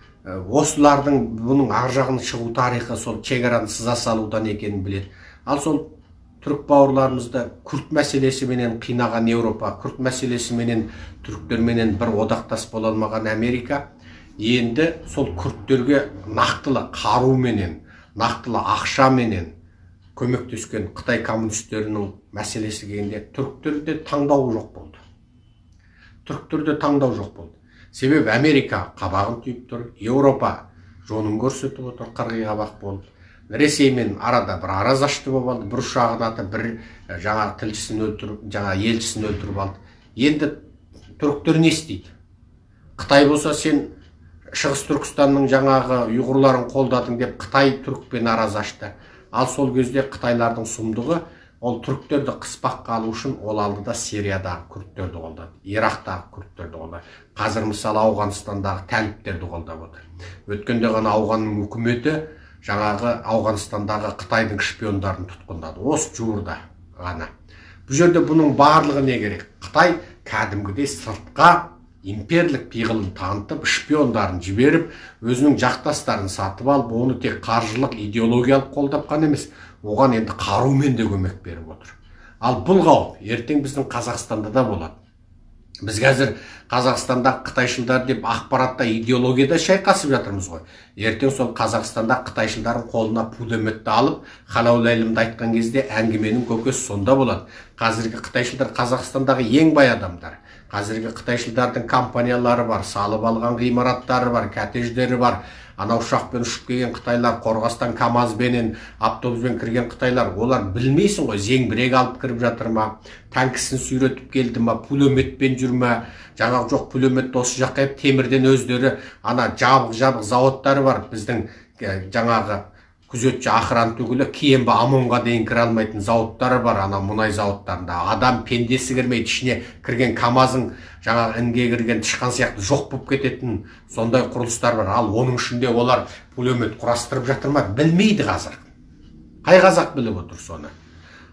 осылардың бұның ар жағын шығу тарихы сол шекараны сыза салудан екенін біледі. Ал сол түрік бауырларымызды күрт мәселесіменен қинаған Еуропа, күрт мәселесіменен түріктерменен бір одақтас бола алмаған Америка енді сол күрттерге нақтылы қаруменен, нақтылы ақшаменен көмектескен Қытай коммунистерінің мәселесі келгенде түріктерде таңдау жоқ болды. Түріктерде таңдау жоқ болды. Себебі Америка қабағын түйіп тұр, Еуропа жонын көрсетіп отыр, қырғи қабақ болды. Ресеймен арада бір аразашты болып алды, бір ұшағын атып, бір жаңа тілшісін өлтіріп, жаңа елшісін өлтіріп алды. Енді түріктер не істейді? Қытай болса, сен Шығыс Түркістанның жаңағы ұйғырларын қолдадың деп Қытай түрікпен аразашты. Ал сол кезде Қытайлардың сұмдығы ол түріктерді қыспаққа алу үшін ол алды да Сириядағы күрдтерді қолдады, Ирактағы күрдтерді қолдады. Қазір мысалы Ауғанстандағы тәліптерді қолдап отыр. Өткенде ғана Ауғанның үкіметі жаңағы Ауғанстандағы Қытайдың шпиондарын тұтқындады. Осы жуырда ғана. Бұл жерде бұның барлығы не керек? Қытай кәдімгідей сыртқа имперлік пиғылын танытып, шпиондарын жіберіп, өзінің жақтастарын сатып алып, оны тек қаржылық, идеологиялық қолдап қана емес, оған енді қарумен де көмек беріп отыр. Ал бұл қауіп ертең біздің Қазақстанда да болады. Біз қазір Қазақстанда Қытайшылдар деп ақпаратта, идеологияда шайқасып жатырмыз ғой. Ертең сол Қазақстанда Қытайшылдардың қолына пулеметті алып, халаулайлымды айтқан кезде әңгіменің көкесі сонда болады. Қазіргі Қытайшылдар Қазақстандағы ең бай адамдар. Қазіргі Қытайшылдардың компаниялары бар, салып алған ғимараттары бар, коттедждері бар. Ана ұшақпен ұшып келген Қытайлар, Қорғастан КамАЗбенен, автобуспен кірген Қытайлар, олар білмейсің ғой, зеңбірек алып кіріп жатыр ма, танкісін сүйретіп келді ма, пулеметпен жүр ма, жаңағы жоқ пулеметті осы жаққа еп темірден өздері ана жабық-жабық заводтары бар. Біздің жаңағы күзетші охрана түгілі кейін ба Амонға дейін кіре алмайтын зауыттары бар, ана мұнай зауыттарында. Адам пендесі кірмейді, ішіне кірген КамАЗың жаңағы інге кірген тышқан сияқты жоқ болып кететін сондай құрылыстар бар. Ал оның ішінде олар пулемет құрастырып жатыр ма? Білмейді қазір. Қай қазақ біліп отыр соны?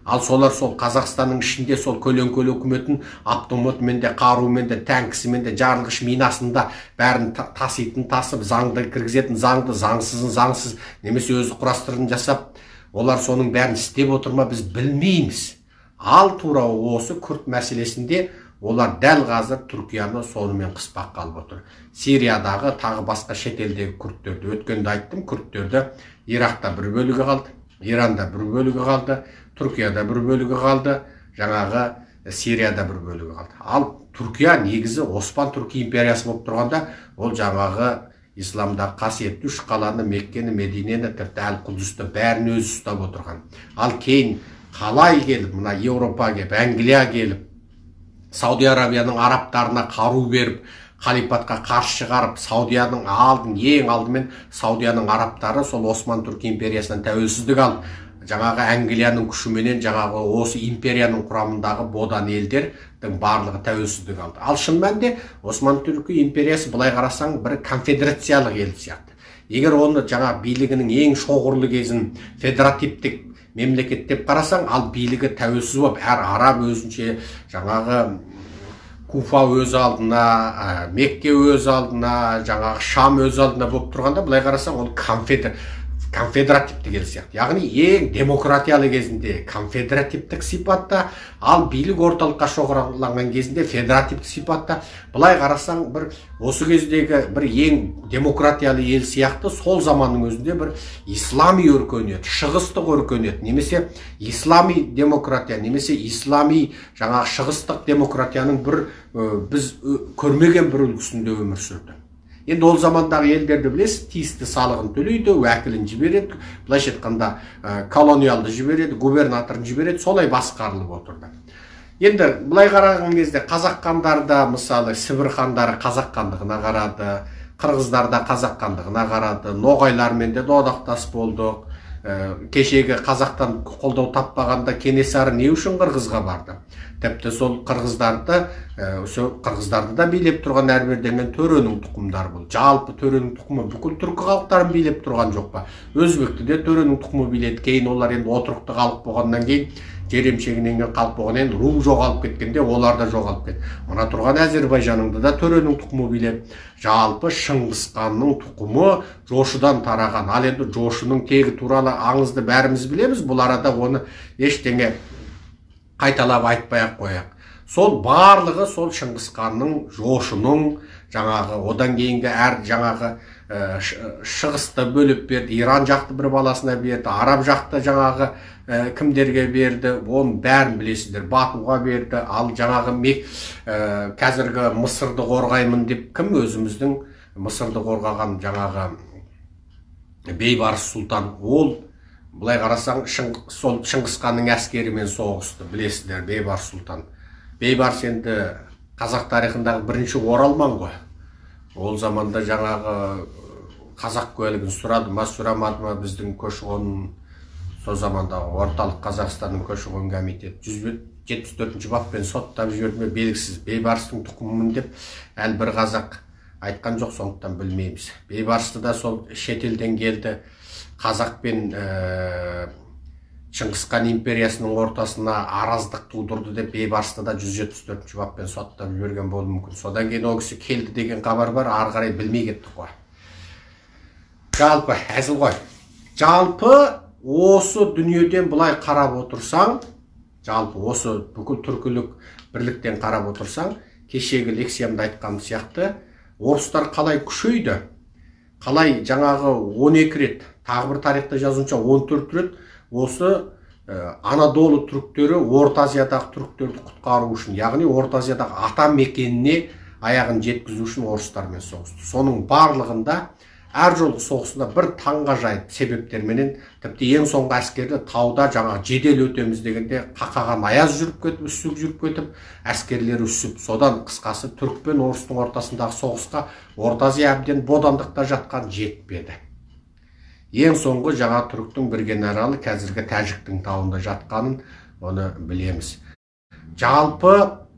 Ал солар сол Қазақстанның ішінде сол көлеңкелі үкіметін автоматымен де, қаруымен де, танкісімен де, жарылғыш минасында бәрін таситын тасып, заңды кіргізетін заңды, заңсызын заңсыз, немесе өзі құрастырын жасап, олар соның бәрін істеп отырма біз білмейміз. Ал тура осы күрт мәселесінде олар дәл қазір Түркияны сонымен қыспақ қалып отыр. Сириядағы тағы басқа шетелдегі күрттерді, өткенде айттым, күрттерді Иракта бір бөлігі қалды, Иранда бір бөлігі қалды, Түркияда бір бөлігі қалды, жаңағы Сирияда бір бөлігі қалды. Ал Түркия негізі Осман Түркі империясы болып тұрғанда, ол жаңағы исламда қасиетті үш қаланы, Меккені, Мединені, тіпті Әл-Құдысты бәрін өзі ұстап отырған. Ал кейін қалай келіп, мына Еуропа келіп, Англия келіп, Сауди Арабияның арабтарына қару беріп, халифатқа қарсы шығарып, Саудияның алдын, ең алдымен Саудияның арабтары сол Осман Түркі империясынан тәуелсіздік алып, жаңағы Англияның күшіменен жаңағы осы империяның құрамындағы бодан елдердің барлығы тәуелсіздік алды. Ал шын мәнінде Осман Түркі империясы былай қарасаң бір конфедерациялық ел сияқты. Егер оны жаңа билігінің ең шоғырлы кезін федеративтік мемлекет деп қарасаң, ал билігі тәуелсіз болып, әр араб өзінше, жаңағы Куфа өз алдына, Мекке өз алдына, жаңағы Шам өз алдына болып тұрғанда, былай қарасаң, ол конфедер конфедеративтік ел сияқты. Яғни ең демократиялы кезінде конфедеративтік сипатта, ал билік орталыққа шоғырланған кезінде федеративтік сипатта. Былай қарасаң, бір осы кездегі бір ең демократиялы ел сияқты сол заманның өзінде бір ислами өркениет, шығыстық өркениет, немесе ислами демократия, немесе ислами жаңағы шығыстық демократияның бір біз көрмеген бір үлгісінде өмір сүрді. Енді ол замандағы елдерді білесіз, тиісті салығын төлейді, уәкілін жібереді, былайша айтқанда колониалды жібереді, губернаторын жібереді, солай басқарылып отырды. Енді былай қараған кезде қазақ хандары, мысалы Сібір хандары қазақ хандығына қарады, қырғыздар да қазақ хандығына қарады, ноғайлармен де одақтас болдық. Кешегі қазақтан қолдау таппағанда Кенесары не үшін қырғызға барды? Тіпті сол қырғыздарды, қырғыздарды да билеп тұрған әрберденген төренің тұқымдары бұл. Жалпы төренің тұқымы бүкіл түркі халықтарын билеп тұрған жоқ па? Өзбекті де төренің тұқымы биледі. Кейін олар енді отырықты халық болғаннан кейін, жеремшегінен қалып болғаннан ру жоғалып кеткенде олар да жоғалып кетті. Мына тұрған Әзербайжаныңда да төренің тұқымы билеп, жалпы Шыңғысханның тұқымы Жошыдан тараған. Ал енді Жошының тегі туралы аңызды бәріміз білеміз. Бұл арада оны ештеңе қайталап айтпай-ақ қояйық. Сол барлығы сол Шыңғысханның, Жошының, жаңағы одан кейінгі әр жаңағы шығысты бөліп берді, Иран жақты бір баласына берді, араб жақты жаңағы кімдерге берді, оның бәрін білесіздер, Батуға берді. Ал жаңағы қазіргі Мысырды қорғаймын деп кім? Өзіміздің Мысырды қорғаған жаңағы Бейбарыс сұлтан. Ол былай қарасаң сол Шыңғысханның әскерімен соғысты, білесіздер, Бейбарыс сұлтан. Бейбарыс енді қазақ тарихындағы бірінші оралман ғой. Ол заманда жаңағы қазақ куәлігін сұрады ма, сұрамады ма, біздің көші-қонын сол замандағы орталық Қазақстанның көші-қон комитеті жүз жетпіс төртінші баппен соттап жіберді ме белгісіз. Бейбарыстың тұқымымын деп әлі бір қазақ айтқан жоқ, сондықтан білмейміз. Бейбарысты да сол шетелден келді, қазақ пен Шыңғысхан империясының ортасына араздық тудырды деп Бейбарысты да жүз жетпіс төртінші баппен соттап жіберген болуы мүмкін. Содан кейін ол кісі келді деген хабар бар, ары қарай білмей кеттік қой. Жалпы әзіл ғой. Жалпы осы дүниеден былай қарап отырсаң, жалпы осы бүкіл түркілік бірліктен қарап отырсаң, кешегі лекциямда айтқаным сияқты, орыстар қалай күшейді, қалай жаңағы он екі рет, тағы бір тарихта жазуынша он төрт рет осы Анадолы түріктері Орта Азиядағы түріктерді құтқару үшін, яғни Орта Азиядағы ата мекеніне аяғын жеткізу үшін орыстармен соғысты. Соның барлығында әр жолғы соғысында бір таңғажайып себептерменен, тіпті ең соңғы әскерді тауда жаңағы жедел өтеміз дегенде қақаған аяз жүріп кетіп, үсік жүріп кетіп, әскерлері үсіп, содан қысқасы түрік пен орыстың ортасындағы соғысқа Орта Азия әбден бодандықта жатқан жетпеді. Ең соңғы жаңа түріктің бір генералы қазіргі Тәжіктің тауында жатқанын оны білеміз. Жалпы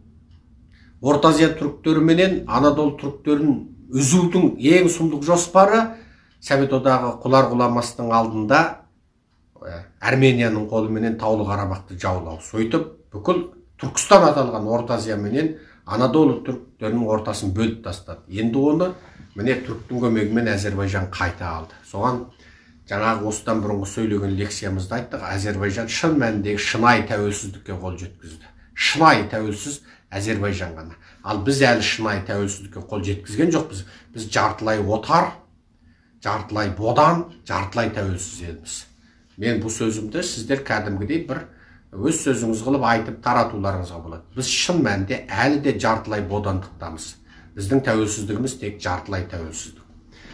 Орта Азия түріктері менен Анадолы түріктерін үзудің ең сұмдық жоспары Совет одағы құлар құламастың алдында Арменияның қолыменен Таулы Қарабақты жаулау. Сөйтіп, бүкіл Түркістан аталған Орта Азия менен Анадолу түріктерінің ортасын бөліп тастады. Енді оны міне түріктің көмегімен Әзербайжан қайта алды. Соған жаңағы осыдан бұрынғы сөйлеген лекциямызда айттық, Әзербайжан шын мәніндегі шынайы тәуелсіздікке қол жеткізді. Шынайы тәуелсіз Әзербайжан ғана. Ал біз әлі шынайы тәуелсіздікке қол жеткізген жоқпыз. Біз жартылай отар, жартылай бодан, жартылай тәуелсіз елміз. Мен бұл сөзімді сіздер кәдімгідей бір өз сөзіңіз қылып айтып таратуларыңызға болады. Біз шын мәнінде әлі де жартылай бодандықтамыз. Біздің тәуелсіздігіміз тек жартылай тәуелсіздік.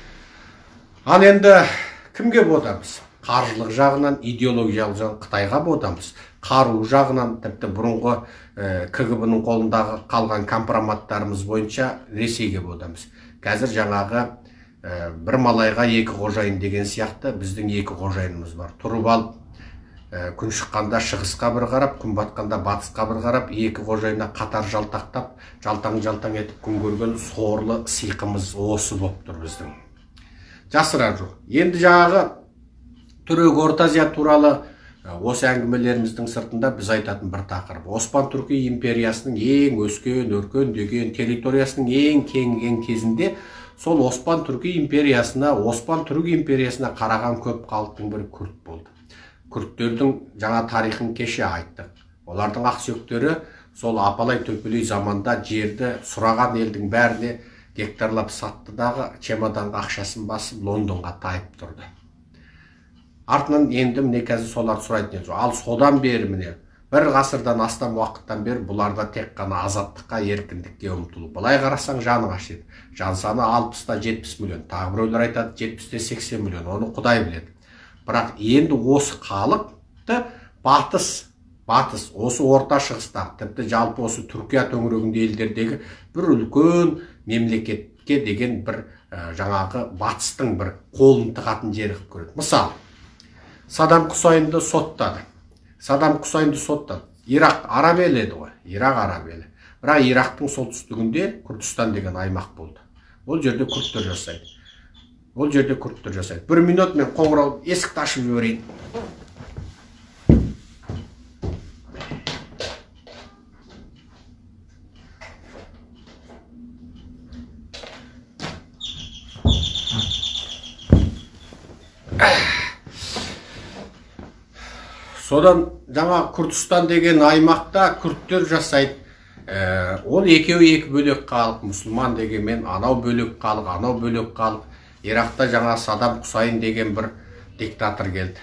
Ал енді кімге бодамыз? Қаржылық жағынан, идеологиялық жағынан Қытайға бодамыз. Қару жағынан тіпті бұрынғы К Г Б-ның қолындағы қалған компроматтарымыз бойынша Ресейге бодамыз. Қазір жаңағы бір малайға екі қожайын деген сияқты біздің екі қожайынымыз бар. Тұрып алып күн шыққанда шығысқа бір қарап, күн батқанда батысқа бір қарап, екі қожайына қатар жалтақтап, жалтаң-жалтаң етіп күн көрген сорлы сиқымыз осы болып тұр біздің. Жасырар жоқ. Енді жаңағы түрік Орта Азия туралы осы әңгімелеріміздің сыртында біз айтатын бір тақырып. Осман Түркі империясының ең өскен, өркендеген, территориясының ең кеңіген кезінде сол Осман Түркі империясына, Осман Түрік империясына қараған көп халықтың бірі күрт болды. Күрттердің жаңа тарихын кеше айттық. Олардың ақсүйектері сол апалай төпелей заманда жерді сұраған елдің бәріне гектарлап сатты дағы чемоданға ақшасын басып Лондонға тайып тұрды. Артынан енді міне қазір солар сұрайтын еді. Ал содан бері міне бір ғасырдан астам уақыттан бері бұларда тек қана азаттыққа, еркіндікке ұмтылу. Былай қарасаң жаны ашиды. Жан саны алпыста жетпіс миллион. Тағы біреулер айтады жетпісте сексен миллион. Оны Құдай біледі. Бірақ енді осы халықты батыс, батыс, осы орта шығыстағы, тіпті жалпы осы Түркия төңірегінде елдердегі бір үлкен мемлекетке деген бір жаңағы батыстың бір қолын тығатын жері қылып көреді. Мысалы, Садам Хусайнды соттады. Садам Хусайнды соттады. Ирақ араб елі еді ғой, Ирақ араб елі. Бірақ Ирактың солтүстігінде Күрдістан деген аймақ болды. Ол жерде күрдтер жасайды. Ол жерде күрдтер жасайды. Бір минут мен қоңырау есікті ашып жіберейін. Содан жаңа Күрдістан деген аймақта күрдтер жасайды. Ол екеуі екі бөлек халық, мұсылман деген мен анау бөлек халық, анау бөлек халық. Иракта жаңа Садам Хусайн деген бір диктатор келді.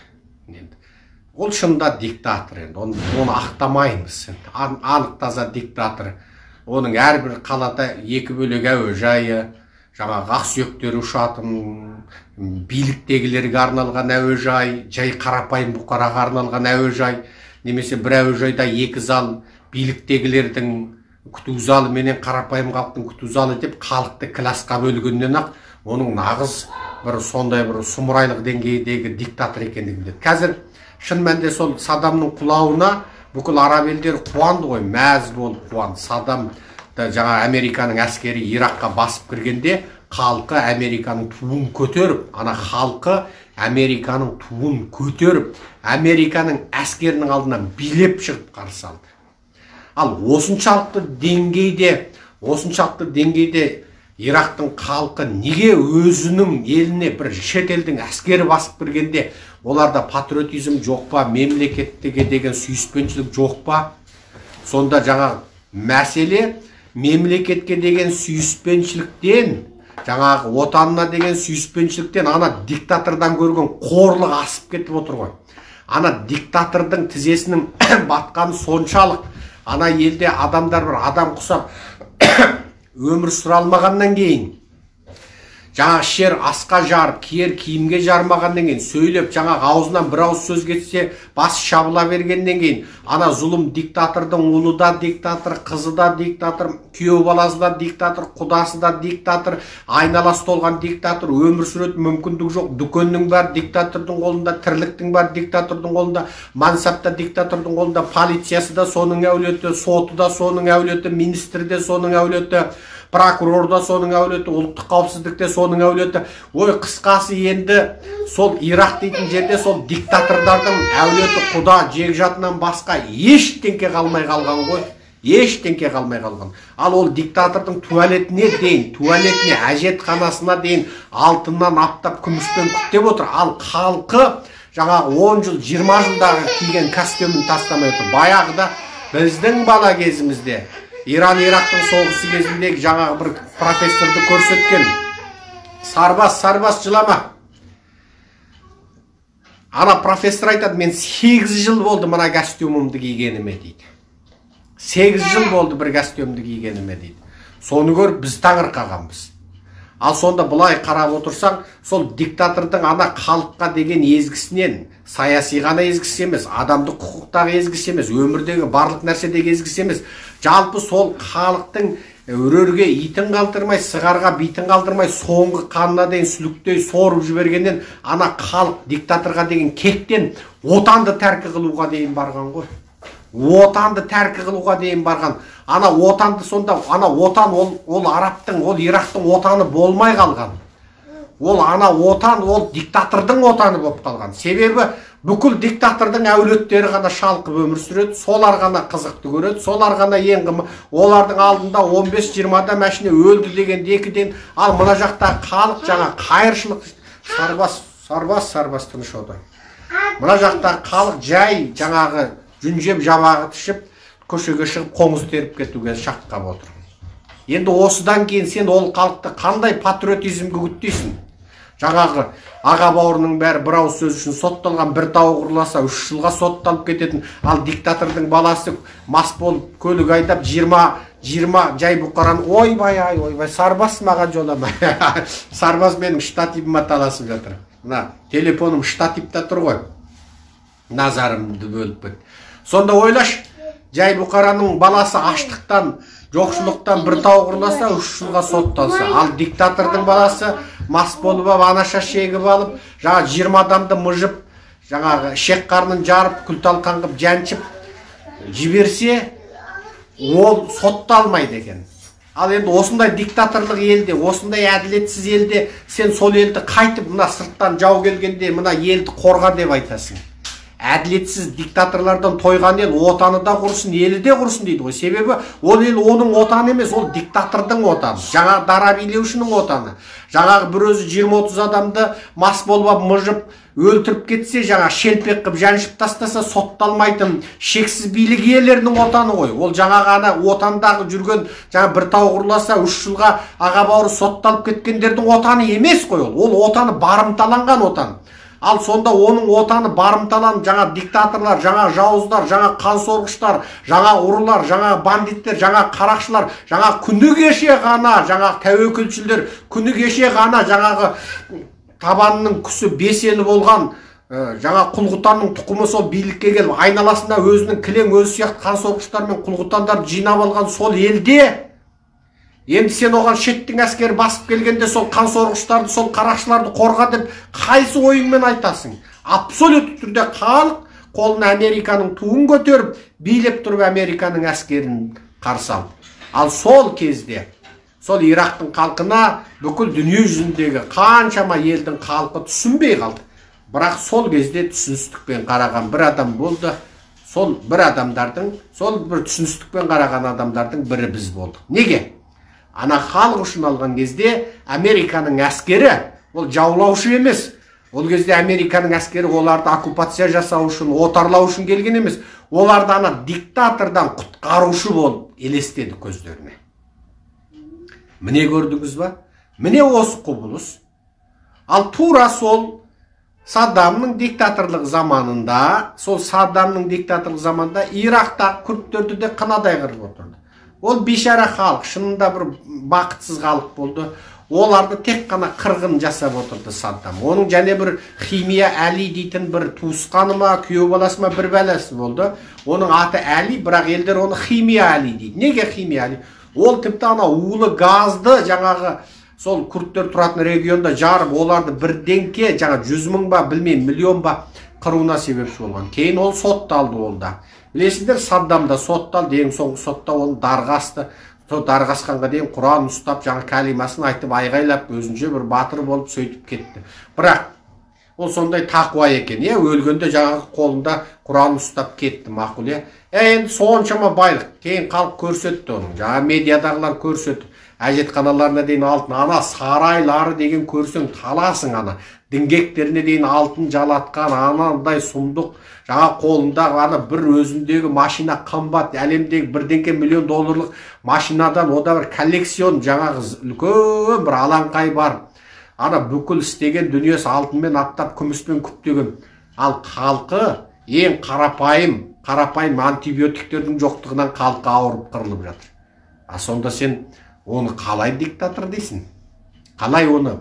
Ол шында диктатор енді, оны ақтамаймыз. Анық таза диктатор. Оның әрбір қалада екі бөлек әуежайы, жаңағы ақсүйектері ұшатын, биліктегілерге арналған әуежай, жай қарапайым бұқараға арналған әуежай, немесе бір әуежайда екі зал, биліктегілердің күту залы менен қарапайым халықтың күту залы деп халықты классқа бөлгеннен ақ оның нағыз бір сондай бір сұмырайлық деңгейдегі диктатор екендігін біледі. Қазір шын мәнінде сол Садамның құлауына бүкіл араб елдері қуанды ғой, мәз болып қуанды. Садам жаңа Американың әскері Иракқа басып кіргенде халқы Американың туын көтеріп, ана халқы Американың туын көтеріп, Американың әскерінің алдына билеп шығып қарсы алды. Ал осыншалықты деңгейде, осыншалықты деңгейде Ирактың халқы неге өзінің еліне бір шет елдің әскері басып кіргенде оларда патриотизм жоқ па, мемлекеттіге деген сүйіспеншілік жоқ па? Сонда жаңа мәселе мемлекетке деген сүйіспеншіліктен, жаңағы отанына деген сүйіспеншіліктен ана диктатордан көрген қорлық асып кетіп отыр ғой. Ана диктатордың тізесінің батқаны соншалық, ана елде адамдар бір адам құсап өмір сүре алмағаннан кейін, жаңа шер асқа жарып, киер киімге жармағаннан кейін, сөйлеп жаңа аузынан бір ауыз сөз кетсе, бас шабыла бергеннен кейін, ана зұлым диктатордың ұлы да диктатор, қызы да диктатор, күйеу баласы да диктатор, құдасы да диктатор, айналасы толған диктатор, өмір сүретін мүмкіндік жоқ, дүкеннің бәрі диктатордың қолында, тірліктің бәрі диктатордың қолында, мансап та диктатордың қолында, полициясы да соның әулеті, соты да соның әулеті, министрі де соның әулеті, прокурор да соның әулеті, ұлттық қауіпсіздікте соның әулеті. Ой, қысқасы енді сол Ирақ дейтін жерде сол диктатордардың әулеті құда жекжатынан басқа ештеңке қалмай қалған ғой. Ештеңке қалмай қалған. Ал ол диктатордың туалетіне дейін, туалетіне, әжетханасына дейін алтыннан аптап күмістен күттеп отыр. Ал халқы жаңа он жыл, жиырма жылдағы киген костюмін тастамай отыр. Баяғыда біздің бала кезімізде Иран-Ирақтың соғысы кезіндегі жаңағы бір профессорды көрсеткен. Сарбас, сарбас жылама. Ана профессор айтады, мен сегіз жыл болды мына костюмымды кигеніме дейді. сегіз жыл болды бір костюмді кигеніме дейді. Соны көріп біз таңырқағанбыз. Ал сонда бұлай қарап отырсаң, сол диктатордың ана халыққа деген езгісінен, саяси ғана езгісі емес, адамдық құқықтағы езгісі емес, өмірдегі барлық нәрседегі езгісі емес, жалпы сол халықтың өрерге итін қалдырмай, сығарға битін қалдырмай, соңғы қанына дейін сүліктей сорып жібергеннен, ана халық диктаторға деген кектен отанды тәркі қылуға дейін барған ғой. Отанды тәркі қылуға дейін барған. Ана отанды сонда, ана отан ол, ол Арабтың, ол Ирақтың отаны болмай қалған. Ол ана отан, ол диктатордың отаны болып қалған. Себебі бүкіл диктатордың әулеттері ғана шалқып өмір сүреді, солар ғана қызықты көреді, солар ғана ең қымы. Олардың алдында он бес жиырмада мәшіне өлді дегенде екіден, ал мына жақта халық жаңа қайыршылық, сарбас, сарбас, сарбас тыныш отыр. Мына жақта халық жай жаңағы жүнжеп жабағы тішіп, көшеге шығып қоңыз теріп кетуге шақтап отыр. Енді осыдан кейін сен ол халықты қандай патриотизмге үгіттейсің? Жаңағы аға бауырының бәрі бір ауыз сөз үшін сотталған, бір тауық ұрласа үш жылға сотталып кететін, ал диктатордың баласы мас болып көлік айдап жиырма жиырма жай бұқаран, ойбай ай, ойбай, сарбас маған жолама. Сарбас менің штативіме таласып жатыр. Мына телефоным штативта тұр ғой. Назарымды бөліп кет. Сонда ойлаш, жай бұқараның баласы аштықтан, жоқшылықтан бір тауық ұрласа үш жылға сотталса, ал диктатордың баласы мас болып анаша шегіп алып, жаңа жиырма адамды мұжып, жаңағы шек қарнын жарып, күл талқан қып жаншып жіберсе, ол сотталмайды екен. Ал енді осындай диктаторлық елде, осындай әділетсіз елде сен сол елді қайтып мына сырттан жау келгенде мына елді қорға деп айтасың. Әділетсіз диктаторлардан тойған ел отаны да құрсын, елі де құрсын дейді ғой. Себебі ол ел оның отаны емес, ол диктатордың отаны. Жаңағы дара билеушінің отаны. Жаңағы бір өзі жиырма отыз адамды мас болып мұжып өлтіріп кетсе, жаңа шелпек қып жаншып тастаса сотталмайтын шексіз билік иелерінің отаны ғой. Ол жаңағы ана отандағы жүрген жаңа бір тауық ұрласа үш жылға аға бауыры сотталып кеткендердің отаны емес қой ол. Ол отаны барымталанған отан. Ал сонда оның отаны барымталан жаңа диктаторлар, жаңа жауыздар, жаңа қансорғыштар, жаңа ұрылар, жаңа бандиттер, жаңа қарақшылар, жаңа күні кеше ғана, жаңа тәуекелшілдер, күні кеше ғана жаңағы табанының күсі беселі болған жаңа құлғытанның тұқымы сол билікке келіп, айналасында өзінің кілең өзі сияқты қансорғыштар мен құлғытандарды жинап алған сол елде, енді сен оған шеттің әскері басып келгенде сол қансорғыштарды, сол қарақшыларды қорға деп қайсы ойыңмен айтасың? Абсолютті түрде халық қолына Американың туын көтеріп, билеп тұрып Американың әскерін қарсы алды. Ал сол кезде сол Ирақтың халқына бүкіл дүние жүзіндегі қаншама елдің халқы түсінбей қалды. Бірақ сол кезде түсіністікпен қараған бір адам болды. Сол бір адамдардың, сол бір түсіністікпен қараған адамдардың бірі біз болдық. Неге? Ана халық үшін алған кезде Американың әскері, ол жаулаушы емес. Ол кезде Американың әскері оларды оккупация жасау үшін, отарлау үшін келген емес. Оларды ана диктатордан құтқарушы болып елестеді көздеріне. Міне көрдіңіз ба? Міне осы құбылыс. Ал тура сол Саддамның диктаторлық заманында, сол Саддамның диктаторлық заманында Ирақта күрдтерді де қынадай қырып отырды. Ол бейшара халық, шынында бір бақытсыз халық болды. Оларды тек қана қырғын жасап отырды Саддам. Оның және бір Химия Әли дейтін бір туысқаны ма, күйеу баласы ма бір бәлесі болды. Оның аты Әли, бірақ елдер оны Химия Әли дейді. Неге Химия Әли? Ол тіпті ана улы газды жаңағы сол күрдтер тұратын регионда жарып, оларды бірденке жаңа жүз мың ба, білмеймін, миллион ба қыруына себепші болған. Кейін ол сотталды ол да. Білесіңдер, Саддам да сотталды, ең соңғы сотта оны дарға асты. сол Дарғасқанға дейін Құран ұстап, жаңа кәлимасын айтып, айғайлап, өзінше бір батыр болып сөйтіп кетті. Бірақ ол сондай тақуа екен, е, өлгенде жаңағы қолында Құран ұстап кетті, мақұл, е. Енді соншама байлық, кейін халық көрсетті оның, жаңа медиадағылар көрсетті. Әжетханаларына дейін алтын, ана сарайлары деген көрсең таласың, ана діңгектеріне дейін алтын жалатқан, анандай сұмдық, жаңа қолындағы ана бір өзіндегі машина қымбат, әлемдегі бірдеңке миллион долларлық машинадан ода бір коллекцион, жаңағы үлкен бір алаңқай бар. Ана бүкіл істеген дүниесі алтынмен аптап, күміспен күптеген. Ал халқы ең қарапайым, қарапайым антибиотиктердің жоқтығынан халқы ауырып қырылып жатыр. А сонда сен оны қалай диктатор дейсің? Қалай оны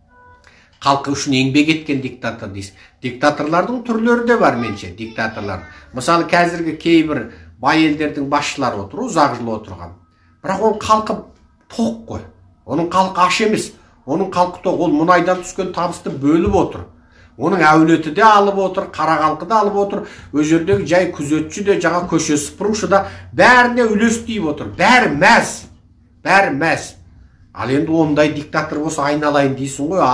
халқы үшін еңбек еткен диктатор дейсің? Диктаторлардың түрлері де бар менше, диктаторлар. Мысалы, қазіргі кейбір бай елдердің басшылары отыр, ұзақ жыл отырған. Бірақ оның халқы тоқ қой. Оның халқы аш емес. Оның халқы тоқ, ол мұнайдан түскен табысты бөліп отыр. Оның әулеті де алып отыр, қара халқы да алып отыр, өз жердегі жай күзетші де, жаңа көше сыпырушы да бәріне үлес тиіп отыр. Бәрі мәз. Бәрі мәз. Ал енді ондай диктатор болса айналайын дейсің ғой,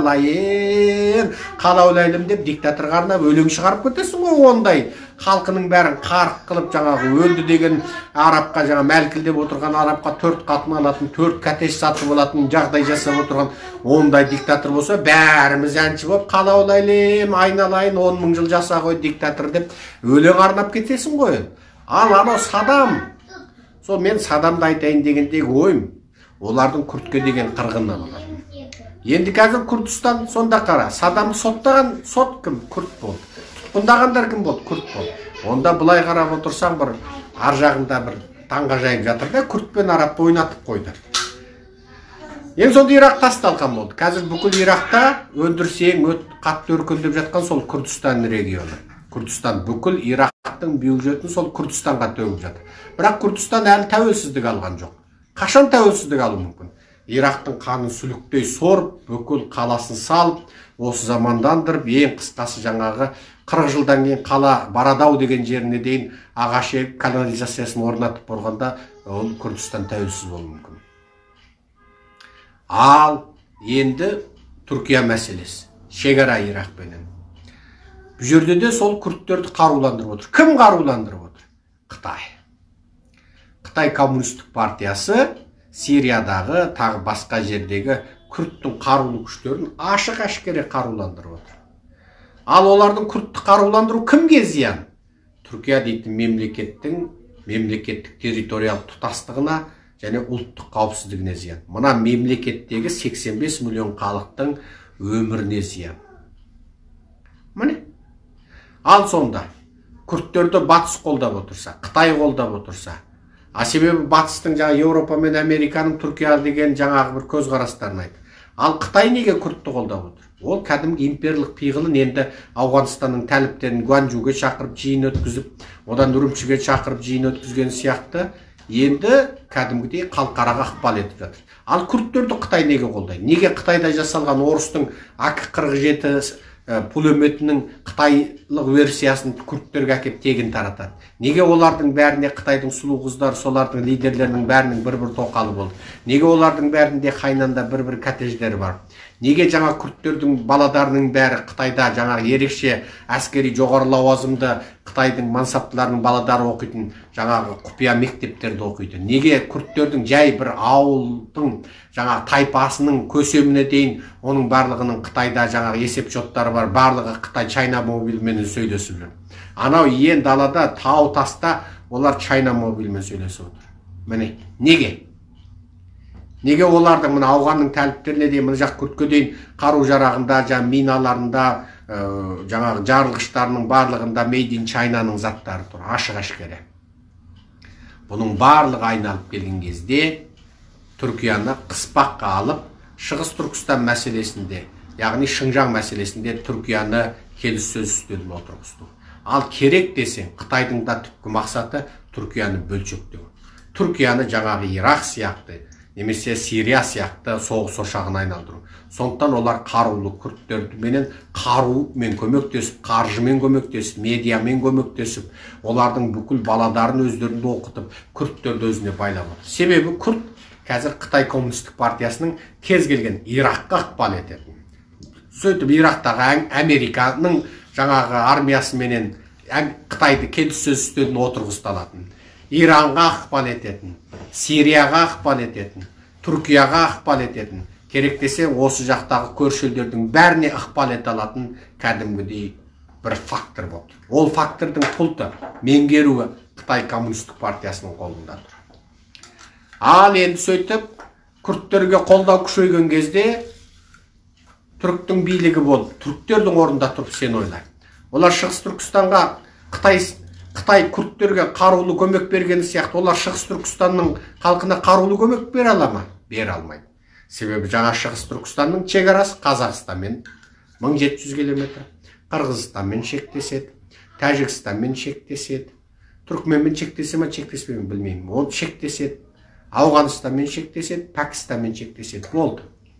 айналайын, қала ойлайлым деп диктаторға арнап өлең шығарып кетесің ғой, ондай халқының бәрін қарық қылып, жаңағы өлді деген арапқа, жаңа мәлкілдеп отырған арапқа төрт қатын алатын, төрт кәтеш сатып алатын жағдай жасап отырған ондай диктатор болса, бәріміз әнші болып қала ойлайлым, айналайын, он мың жыл жаса ғой диктатор деп өлең арнап кетесің ғой. Ал анау Садам, сол мен Садамды айтайын дегендегі ойым, олардың күртке деген қырғыны болатын. Енді қазір Күрдістан сонда қара, Садамды соттаған сот кім? Күрт болды. Тұтқындағандар кім болды? Күрт болды. Онда былай қарап отырсаң, бір ар жағында бір таңға жайып жатыр да, күртпен арапты ойнатып қойды. Ең сонда Ирақ тасталған болды. Қазір бүкіл Ирақта өндірсең өт қатты өркендеп жатқан сол Күрдістан регионы. Күрдістан бүкіл Ирақтың бюджетін сол Күрдістанға төгіп жатыр. Бірақ Күрдістан әлі тәуелсіздік алған жоқ. Қашан тәуелсіздік алу мүмкін? Ирақтың қанын сүліктей сорып, бүкіл қаласын салып, осы замандандырып, ең қысқасы жаңағы қырық жылдан кейін қала Барадау деген жеріне дейін ағаш егіп канализациясын орнатып болғанда, ол Күрдістан тәуелсіз болуы мүмкін. Ал енді Түркия мәселесі, шекара Ирақпенен. Бұл жерде де сол күрдтерді қаруландырып отыр. Кім қаруландырып отыр? Қытай. Қытай коммунистік партиясы Сириядағы, тағы басқа жердегі күрдтің қарулы күштерін ашық ашкере қаруландырып отыр. Ал олардың күрдті қаруландыру кімге зиян? Түркия дейтін мемлекеттің мемлекеттік территориялық тұтастығына және ұлттық қауіпсіздігіне зиян. Мына мемлекеттегі сексен бес миллион халықтың өміріне зиян. Міне. Ал сонда күрдтерді батыс қолдап отырса, Қытай қолдап отырса, а себебі батыстың жаңа Еуропа мен Американың Түркия деген жаңағы бір көзқарастарын айтты. Ал Қытай неге күрдті қолдап отыр? Ол кәдімгі имперлік пиғылын енді Ауғанстанның тәліптерін Гуанчжуге шақырып жиын өткізіп, одан Үрімшіге шақырып жиын өткізген сияқты, енді кәдімгідей халықараға ықпал етіп жатыр. Ал күрдтерді Қытай неге қолдайды? Неге Қытайда жасалған орыстың ак қырық жеті пулеметінің қытайлық версиясын күрдтерге әкеп тегін таратады? Неге олардың бәріне Қытайдың сұлу қыздары, солардың лидерлерінің бәрінің бір-бір тоқалы болды? Неге олардың бәрінде қайнанда бір-бір коттедждері бар? Неге жаңа күрдтердің баладарының бәрі Қытайда жаңағы ерекше әскери жоғары лауазымды Қытайдың мансаптыларының баладары оқитын жаңағы құпия мектептерді оқиды? Неге күрдтердің жай бір ауылдың жаңағы тайпасының көсеміне дейін оның барлығының Қытайда жаңағы есеп шоттары бар, барлығы Қытай Чайна мобилмен сөйлесіп жүр. Анау ен далада, тау таста олар Чайна мобилмен сөйлесіп отыр. Міне, неге? Неге олардың мына ауғанның тәліптеріне дейін мына жақ күртке дейін қару жарағында, жаңа миналарында, жаңағы жарылғыштарының барлығында Made in Chinaның заттары тұр, ашық ашкере. Бұның барлығы айналып келген кезде Түркияны қыспаққа алып, Шығыс Түркістан мәселесінде, яғни Шыңжаң мәселесінде Түркияны келіссөз үстеліне отырғызды. Ал керек десең, Қытайдың да түпкі мақсаты Түркияны бөлшектеу. Түркияны жаңағы Ирақ сияқты, немесе Сирия сияқты соғыс ошағына айналдыру. Сондықтан олар қарулы күрдтерді менен қарумен көмектесіп, қаржымен көмектесіп, медиамен көмектесіп, олардың бүкіл баладарын өздерінде оқытып, күрдтерді өзіне байлап отыр. Себебі күрд қазір Қытай Коммунистік партиясының кез келген Иракқа ықпал ететін. Сөйтіп Ирактағы Американың жаңағы армиясы менен Қытайды келіссөз үстеліне отырғызып Иранға ықпал ететін, Сирияға ықпал ететін, Түркияға ықпал ететін, керек десе осы жақтағы көрші елдердің бәріне ықпал ете алатын кәдімгідей бір фактор болды. Ол фактордың пұлты меңгеруі Қытай Коммунистік партиясының қолында тұр. Ал енді сөйтіп күрдтерге қолдау күшейген кезде түріктің билігі болып, түріктердің орнында тұрып сен ойлайды. Олар Шығыс Түркістанға Қытай Қытай күрдтерге қарулы көмек бергені сияқты, олар Шығыс Түркістанның халқына қарулы көмек бере ала ма? Бере алмайды. Себебі жаңа Шығыс Түркістанның шекарасы Қазақстанмен мың жеті жүз километр, Қырғызстанмен шектеседі, Тәжікстанмен шектеседі, Түркменмен шектесе ме, шектеспей ме білмеймін. Ол шектеседі, Ауғанстанмен шектеседі, Пәкістанмен шектеседі. Болды.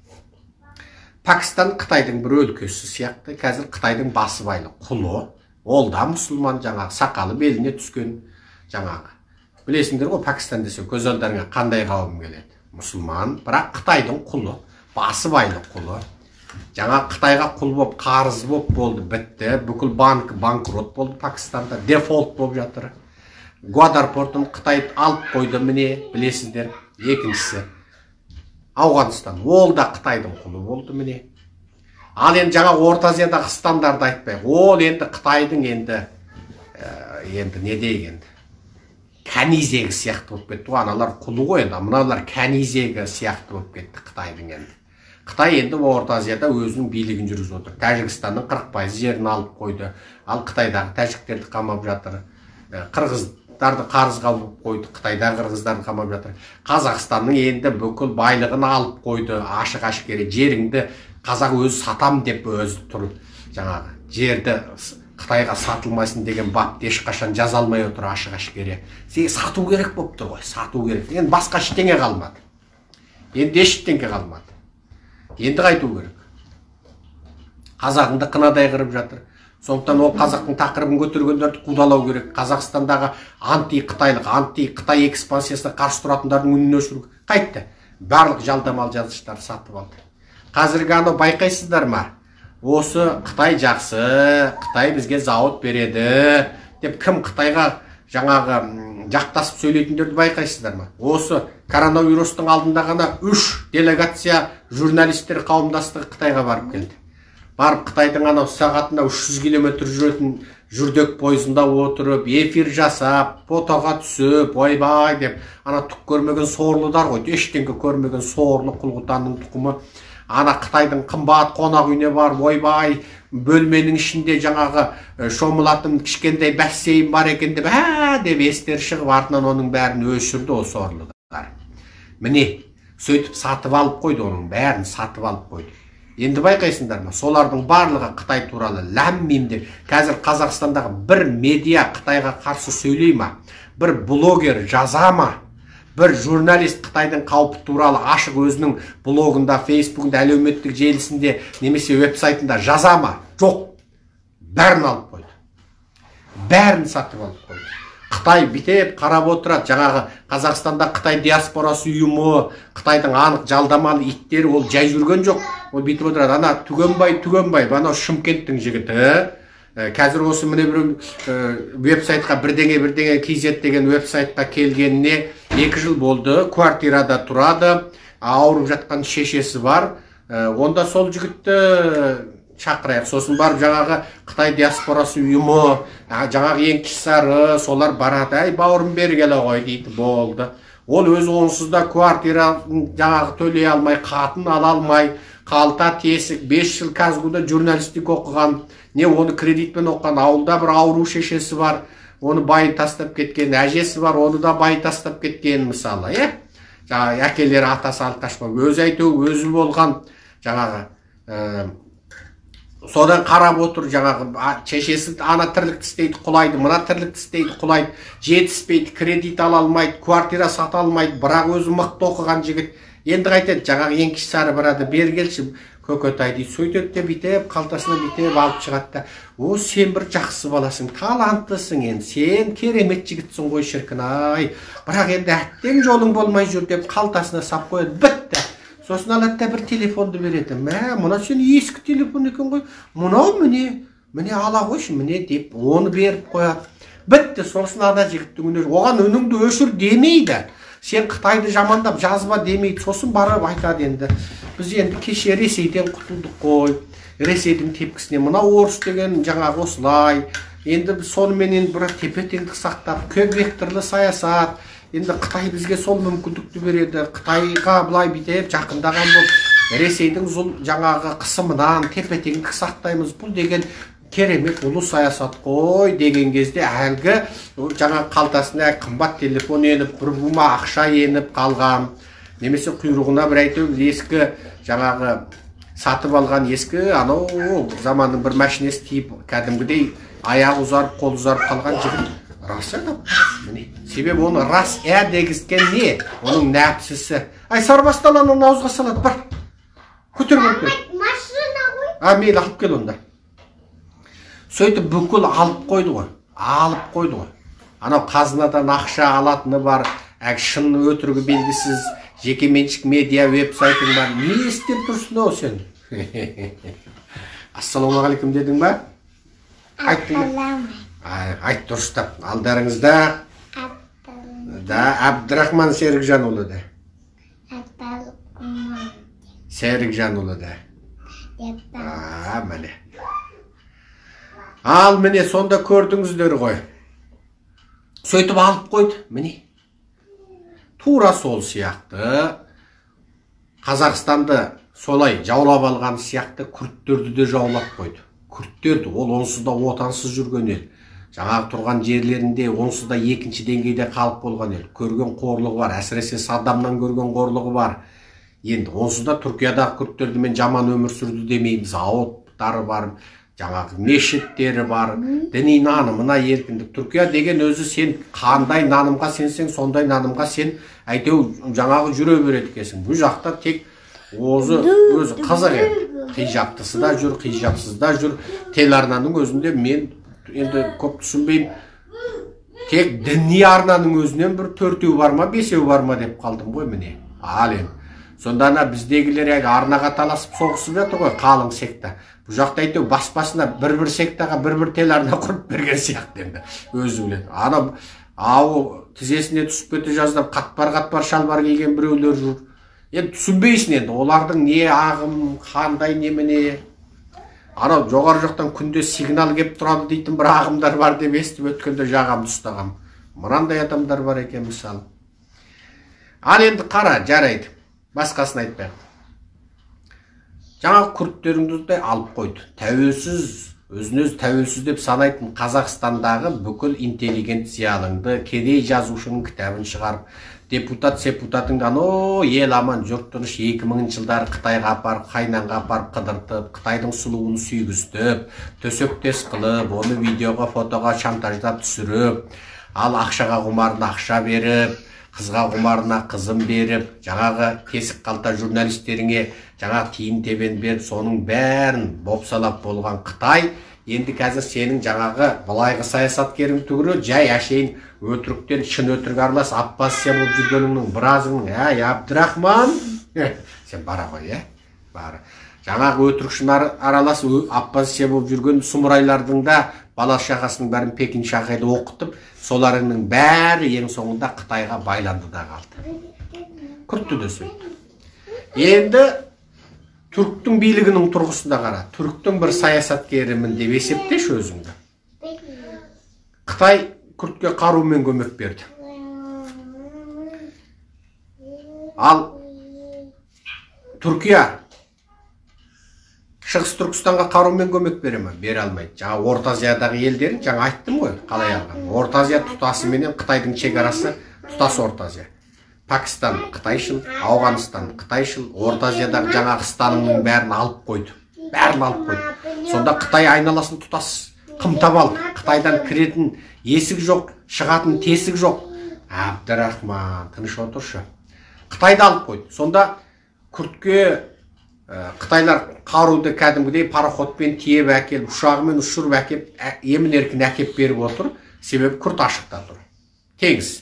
Пәкістан Қытайдың бір өлкесі сияқты, қазір Қытайдың басыбайлы құлы. Ол да мұсылман, жаңағы сақалы беліне түскен жаңағы. Білесіңдер ғой, Пәкістан десе көз алдарыңа қандай қауым келеді? Мұсылман, бірақ Қытайдың құлы, басыбайлы құлы. Жаңа Қытайға құл болып, қарыз болып болды, бітті. Бүкіл банк банкрот болды Пәкістанда, дефолт болып жатыр. Гуадар портын Қытай алып қойды, міне, білесіздер. Екіншісі Ауғанстан, ол да Қытайдың құлы болды, міне. Ал енді жаңа Орта Азиядағы стандарды айтпай, ол енді Қытайдың енді енді не дегенді кәнизегі сияқты болып кетті. Аналар құлы ғой, енді мыналар кәнизегі сияқты болып кетті Қытайдың енді. Қытай енді Орта Азияда өзінің билігін жүргізіп отыр. Тәжікстанның қырық пайыз жерін алып қойды. Ал Қытайдағы тәжіктерді қамап жатыр. Қырғыздарды қарызға алып қойды. Қытайдағы қырғыздарды қамап жатыр. Қазақстанның енді бүкіл байлығын алып қойды. Ашық-ашық жеріңді Қазақ өзі сатам деп өзі тұр. Жаңағы жерді Қытайға сатылмайсын деген бапты ешқашан жаза алмай отыр ашық-ашық керек. Сен сату керек болып тұр ғой, сату керек. Енді басқа ештеңе қалмады. Енді ештеңе қалмады. Енді қайту керек. Қазағыңды қынадай қырып жатыр. Сондықтан ол қазақтың тақырыбын көтергендерді қудалау керек. Қазақстандағы анти-қытайлық, анти-қытай экспансиясына қарсы тұратындардың үнін өшіру қайтты. Барлық жалдамалы жазғыштарды сатып алды. Қазіргі аны байқайсыздар ма? Осы Қытай жақсы, Қытай бізге зауыт береді деп кім Қытайға жаңағы жақтасып сөйлейтіндерді байқайсыздар ма? Осы коронавирустың алдында ғана үш делегация журналистер қауымдастығы Қытайға барып келді. Барып Қытайдың анау сағатында үш жүз километр жүретін жүрдек пойызында отырып, эфир жасап, фотоға түсіп, ойбай деп, ана түк көрмеген сорлыдар ғой, ештеңе көрмеген сорлы құлғытанның тұқымы. Ана Қытайдың қымбат қонақ үйіне барып, ойбай, бөлменің ішінде жаңағы шомылатын кішкентай бассейн бар екен деп, ә деп естері шығып, артынан оның бәрін өшірді осы сорлыдар. Міне, сөйтіп сатып алып қойды, оның бәрін сатып алып қойды. Енді байқайсыңдар ма, солардың барлығы Қытай туралы ләм-мим деп, қазір Қазақстандағы бір медиа Қытайға қарсы сөйлей ма, бір блогер жаза ма, бір журналист Қытайдың қаупі туралы ашық өзінің блогында, фейсбугында, әлеуметтік желісінде, немесе веб-сайтында жаза ма? Жоқ. Бәрін алып қойды. Бәрін сатып алып қойды. Қытай бітеп қарап отырады. Жаңағы Қазақстанда Қытай диаспорасы ұйымы, Қытайдың анық жалдамалы иттері ол жай жүрген жоқ. Ол бітіп отырады. Ана Түгенбай, Түгенбай, ана Шымкенттің жігіті. Қазір осы міне бір веб-сайтқа бірдеңе бірдеңе kz деген веб-сайтқа келгеніне екі жыл болды. Квартирада тұрады. Ауырып жатқан шешесі бар. Онда сол жігітті шақырайық. Сосын барып жаңағы Қытай диаспорасы ұйымы, жаңағы ең кішісары, солар барады. Әй, бауырым бері келе ғой дейді. Болды. Ол өзі онсыз да квартира жаңағы төлей алмай, қатын ала алмай, қалта тесік, бес жыл Казгуда журналистик оқыған, не оны кредитпен оқыған, ауылда бір ауру шешесі бар, оны бай тастап кеткен, әжесі бар, оны да бай тастап кеткен мысалы, е? Жаңағы әкелері атасы алып қашпау, өзі айту, өзі болған жаңағы Содан қарап отыр жаңағы шешесі ана тірлікті істейді құлайды, мына тірлікті істейді құлайды, жетіспейді, кредит ала алмайды, квартира сата алмайды, бірақ өзі мықты оқыған жігіт. Енді қайтеді, жаңағы ең кіші сары барады, бері келші көкетай дейді. Сөйтеді де бүйтіп қалтасына бүйтіп алып шығады да, о сен бір жақсы баласың, таланттысың, енді сен керемет жігітсің ғой шіркін ай, бірақ енді әттең жолың болмай жүр деп қалтасына сап қояды, бітті. Сосын алады да бір телефонды береді. Мә, мына сен ескі телефон екен ғой. Мынау міне, міне ала қойшы, міне деп оны беріп қояды. Бітті. Сосын ана жігіттің үні, оған үніңді өшір демейді. Сен Қытайды жамандап жазба демейді. Сосын барып айтады енді. Біз енді кеше Ресейден құтылдық қой. Ресейдің тепкісіне мына орыс деген жаңағы осылай. Енді сонымен бір тепе-теңдік сақтап, көп векторлы саясат. Енді Қытай бізге сол мүмкіндікті береді. Қытайға былай бүйтіп жақындаған болып, Ресейдің жаңағы қысымынан тепе-теңдік сақтаймыз. Бұл деген керемет ұлы саясат қой деген кезде әлгі жаңа қалтасына қымбат телефон еніп, бір бума ақша еніп қалған. Немесе құйрығына бір әйтеуір ескі жаңағы сатып алған ескі анау заманның бір машинесі тиіп, кәдімгідей аяқ ұзарып, қол ұзарып қалған жігіт. Рас еді. Міне, себебі оны рас ә дегізген не? Оның нәпсісі. Ай, сарбастан ананы ауызға салады, бар. Көтеріп алып кел.
Машина ғой.
А, мейлі алып кел онда. Сөйтіп бүкіл алып қойды ғой. Алып қойды ғой. Анау қазынадан ақша алатыны бар, әк шын өтірігі белгісіз, жекеменшік медиа веб-сайтың бар. Не істеп тұрсың ау сен? Ассалаумағалейкум дедің ба?
Ассалаумағалейкум.
Айт дұрыстап, алдарыңызда да Абдрахман Серікжанұлы да. Серікжанұлы да. А, міне. Ал, міне, сонда көрдіңіздер ғой. Сөйтіп алып қойды, міне. Тура сол сияқты Қазақстанды солай жаулап алған сияқты күрттерді де жаулап қойды. Күрттерді, ол онсыз да отансыз жүрген ел. Жаңағы тұрған жерлерінде онсыз да екінші деңгейде қалып болған ел. Көрген қорлығы бар, әсіресе Саддамнан көрген қорлығы бар. Енді онсыз да Түркиядағы күрттерді мен жаман өмір сүрді демейміз. Зауыттары бар, жаңағы мешіттері бар, діни нанымына еркіндік. Түркия деген өзі сен қандай нанымға сенсең, сондай нанымға сен әйтеу жаңағы жүре береді екенсің. Бұл жақта тек өзі өзі қызық еді. Хижаптысы да жүр, хижапсыз да жүр. Телеарнаның өзінде мен енді көп түсінбеймін. Тек діни арнаның өзінен бір төртеу бар ма, бесеу бар ма деп қалдым ғой міне. Ал енді. Сонда ана біздегілер арнаға таласып соғысып жатыр ғой, қалың секта. Бұл жақта әйтеу бас-басына бір-бір сектаға бір-бір телеарна құрып берген сияқты енді. Өзі біледі. Ана ау тізесіне түсіп кете жаздап қатпар-қатпар шалбар киген біреулер жүр. Енді түсінбейсің енді, олардың не ағым, қандай немене. Анау жоғары жақтан күнде сигнал кеп тұрады дейтін бір ағымдар бар деп естіп өткенде жағамды ұстағам. Мынандай адамдар бар екен мысалы. Ал енді қара, жарайды. Басқасын айтпайық. Жаңа күрттеріңді де алып қойды. Тәуелсіз, өзін-өз тәуелсіз деп санайтын Қазақстандағы бүкіл интеллигент зиялыңды, кедей жазушының кітабын шығарып, депутат сепутатыңды ано ел аман жұрт тыныш екі мыңыншы жылдары Қытайға апарып, Қайнанға апарып қыдыртып, Қытайдың сұлуын сүйгізтіп, төсектес қылып, оны видеоға, фотоға шантаждап түсіріп, ал ақшаға құмарына ақша беріп, қызға құмарына қызым беріп, жаңағы тесік қалта журналистеріңе жаңағы тиын тебен беріп, соның бәрін бопсалап болған Қытай енді қазір сенің жаңағы былайғы саясаткерің түгілі жай әшейін өтіріктен шын өтірік аралас Аппасия болып жүргеніңнің біразының, әй Абдрахман, сен бара ғой, е? Бара. Жаңағы өтірікшін аралас Аппасия болып жүрген сұмырайлардың да бала шағасының бәрін Пекин шақайды оқытып, соларының бәрі ең соңында Қытайға байланды да қалды. Күртті де сөйтті. Енді түріктің билігінің тұрғысында қара, түріктің бір саясаткерімін деп есептеші өзіңді. Қытай күртке қарумен көмек берді. Ал Түркия Шығыс Түркістанға қарумен көмек бере ме? Бере алмайды. Жаңа Орта Азиядағы елдерін жаңа айттым ғой, қалай алған. Орта Азия тұтасыменен Қытайдың шекарасы тұтас Орта Азия. Пакистан Қытайшыл, Ауғанстан Қытайшыл, Орта Азиядағы жаңағы станының бәрін алып қойды. Бәрін алып қойды. Сонда Қытай айналасын тұтас қымтап алды. Қытайдан кіретін есік жоқ, шығатын тесік жоқ. Әбдірахман, тыныш отыршы. Қытайды алып қойды. Сонда күртке Қытайлар қаруды кәдімгідей пароходпен тиеп әкеліп, ұшағымен ұшырып әкеп, емін еркін әкеп беріп отыр. Себебі күрт ашықта тұр. Тегіс.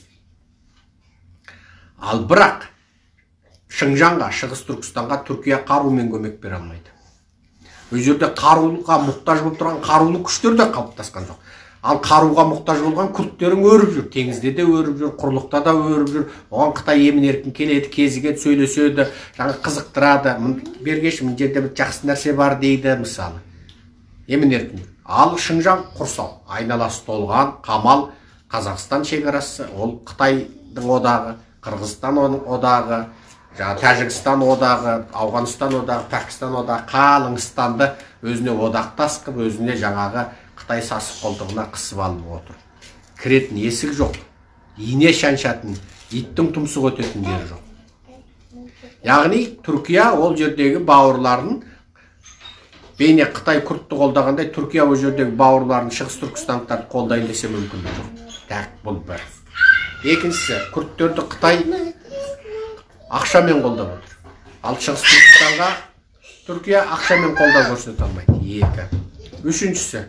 Ал бірақ Шыңжаңға, Шығыс Түркістанға Түркия қарумен көмек бере алмайды. Өз жерде қаруға мұқтаж болып тұрған қарулы күштер де қалыптасқан жоқ. Ал қаруға мұқтаж болған күрттерің өріп жүр, теңізде де өріп жүр, құрлықта да өріп жүр. Оған Қытай емін еркін келеді, кезігеді, сөйлеседі, жаңа қызықтырады. Бергеш, мына жерде бір жақсы нәрсе бар дейді, мысалы. Емін еркін. Ал Шыңжаң құрсау, айналасы толған, Қамал, Қазақстан шекарасы, ол Қытайдың одағы, Қырғызстан оның одағы, жаңа Тәжікстан одағы, Ауғанстан одағы, Пәкістан одағы, Қалыңстанды өзіне одақтас қып, өзіне жаңағы Қытай сасық қолтығына қысып алып отыр. Кіретін есік жоқ, ине шаншатын, иттің тұмсық өтетін жер жоқ. Яғни Түркия ол жердегі бауырларын, бейне Қытай күртті қолдағандай, Түркия ол жердегі бауырларын Шығыс Түркістандықтарды қолдайын десе мүмкіндік жоқ. Так, бұл бір. Екіншісі, күрттерді Қытай ақшамен қолдап отыр. Ал Шығыс Түркістанға Түркия ақшамен қолдау көрсете алмайды. Екі. Үшіншісі,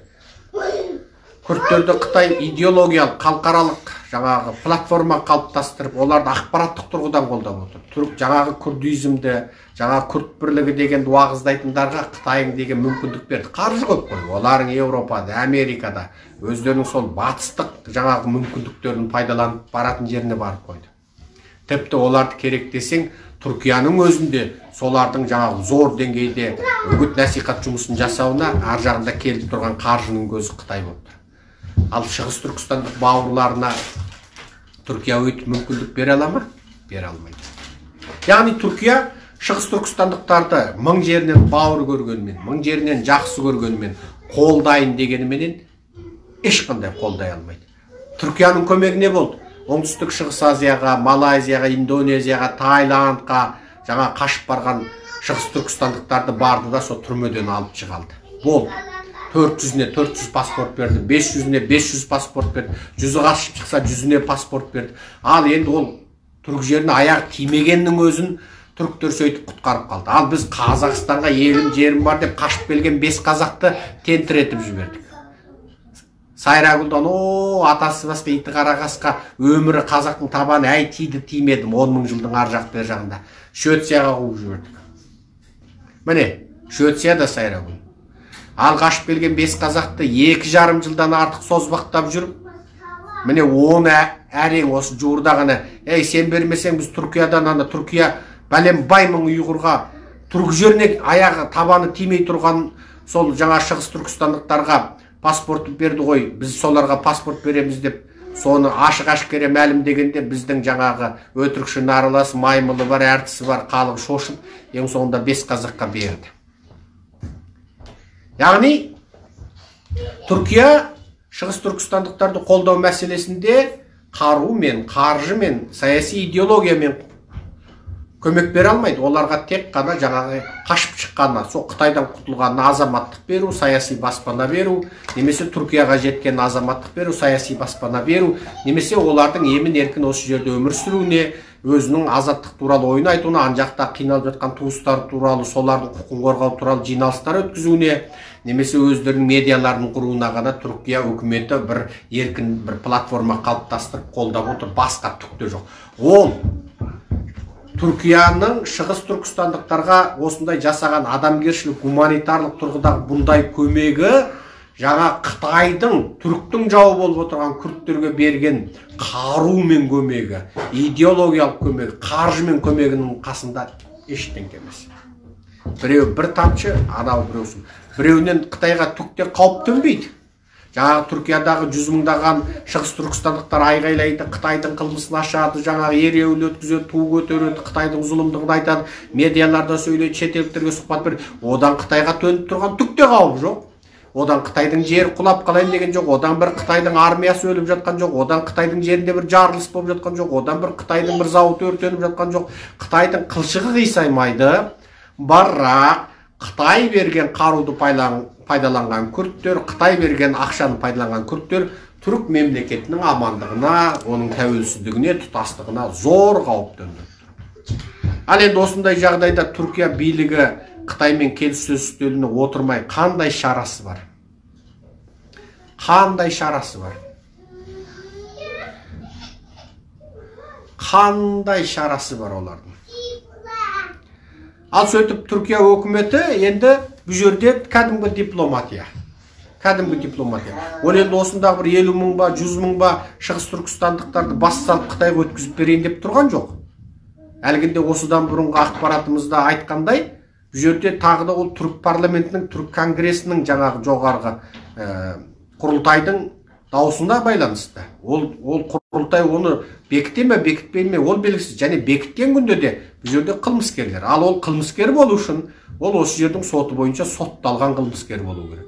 күрттерді Қытай идеологиялық, халықаралық жаңағы платформа қалыптастырып, оларды ақпараттық тұрғыдан қолдап отыр. Түрк жаңағы күрдизмді, жаңағы күрт бірлігі деген уағыздайтындарға Қытайың деген мүмкіндік берді. Қаржы көп қой. Олардың Еуропада, Америкада өздерінің сол батыстық жаңағы мүмкіндіктерін пайдаланып баратын жеріне барып қойды. Тіпті оларды керек десең, Түркияның өзінде солардың жаңағы зор деңгейде үгіт насихат жұмысын жасауына ар жағында келіп тұрған қаржының көзі Қытай болып тұр. Ал Шығыс Түркістандық бауырларына Түркия өйтіп мүмкіндік бере ала ма? Бере алмайды. Яғни Түркия Шығыс Түркістандықтарды мың жерінен бауыр көргенмен, мың жерінен жақсы көргенмен, қолдайын дегеніменен ешқандай қолдай алмайды. Түркияның көмегі не болды? Оңтүстік Шығыс Азияға, Малайзияға, Индонезияға, Тайландқа жаңа қашып барған Шығыс Түркістандықтарды барды да сол түрмеден алып шығалды. Болды. төрт жүзіне төрт жүз паспорт берді, бес жүзіне бес жүз паспорт берді, жүзі қашып шықса жүзіне паспорт берді. Ал енді ол түрік жеріне аяқ тимегеннің өзін түріктер сөйтіп құтқарып қалды. Ал біз Қазақстанға елім жерім бар деп қашып келген бес қазақты тентіретіп жібердік. Сайрагүлдан, о, атасы басқа иті қарағасқа өмірі қазақтың табаны әй тиді тимедім он мың жылдың ар жақ бер жағында. Швецияға қуып жібердік. Міне, Швецияда Сайрагүл. Ал қашып келген бес қазақты екі жарым жылдан артық созбақтап жүріп, міне оны әрең осы жуырда ғана, ей сен бермесең біз Түркиядан, ана Түркия бәлем бай мың ұйғырға түрік жеріне аяғы табаны тимей тұрған сол жаңа Шығыс Түркістандықтарға паспорт берді ғой, біз соларға паспорт береміз деп, соны ашық-ашқере мәлімдегенде біздің жаңағы өтірікші нарылас, маймылы бар, әртісі бар, халық шошып, ең соңында бес қазаққа берді. Яғни Түркия Шығыс Түркістандықтарды қолдау мәселесінде қарумен, қаржымен, саяси идеологиямен көмек бере алмайды. Оларға тек қана жаңағы қашып шыққаны, сол Қытайдан құтылғанына азаматтық беру, саяси баспана беру, немесе Түркияға жеткен азаматтық беру, саяси баспана беру, немесе олардың емін еркін осы жерде өмір сүруіне, өзінің азаттық туралы ойын айтуына, ан жақта қиналып жатқан туыстар туралы, солардың құқығын қорғау туралы жиналыстар өткізуіне, немесе өздерінің медиаларын құруына ғана Түркия үкіметі бір еркін бір платформа қалыптастырып қолдап отыр, басқа түк те жоқ. Ол Түркияның Шығыс Түркістандықтарға осындай жасаған адамгершілік, гуманитарлық тұрғыдағы бұндай көмегі жаңа Қытайдың, түріктің жауы болып отырған күрттерге берген қарумен көмегі, идеологиялық көмегі, қаржымен көмегінің қасында ештеңе емес. Біреу бір тамшы, анау біреусін. Біреуінен Қытайға түкте қауіп төнбейді. Жаңағы Түркиядағы жүз мыңдаған Шығыс Түркістандықтар айғайлайды, Қытайдың қылмысын ашады, жаңағы ереуіл өткізеді, ту көтереді, Қытайдың зұлымдығын айтады, медиаларда сөйлейді, шетелдіктерге сұхбат береді. Одан Қытайға төніп тұрған түкте қауіп жоқ. Одан Қытайдың жері құлап қалайын деген жоқ, одан бір Қытайдың армиясы өліп жатқан жоқ, одан Қытайдың жерінде бір жарылыс болып жатқан жоқ, одан бір Қытайдың бір зауыты өртеніп жатқан жоқ. Қытайдың қылшығы қисаймайды, бірақ Қытай берген қаруды пайдаланған күрттер, Қытай берген ақшаны пайдаланған күрттер түрік мемлекетінің амандығына, оның тәуелсіздігіне, тұтастығына зор қауіп төндіріп. Ал енді осындай жағдайда Түркия билігі Қытаймен келіссөз үстеліне отырмай қандай шарасы бар? Қандай шарасы бар? Қандай шарасы бар олардың? Ал сөйтіп Түркия өкіметі енді бұл жерде кәдімгі дипломатия. Кәдімгі дипломатия. Ол енді осында бір елу мың ба, жүз мың ба шығыс түркістандықтарды бас салып Қытайға өткізіп берейін деп тұрған жоқ. Әлгінде осыдан бұрынғы ақпаратымызда айтқандай, бұл жерде тағы да ол түрік парламентінің, түрік конгресінің жаңағы жоғарғы құрылтайдың даусына байланысты. Ол ол құрылтай оны бекіте ме, бекітпей ме, ол белгісіз. Және бекіткен күнде де бұл жерде қылмыскерлер. Ал ол қылмыскер болу үшін, ол осы жердің соты бойынша сотталған қылмыскер болу керек.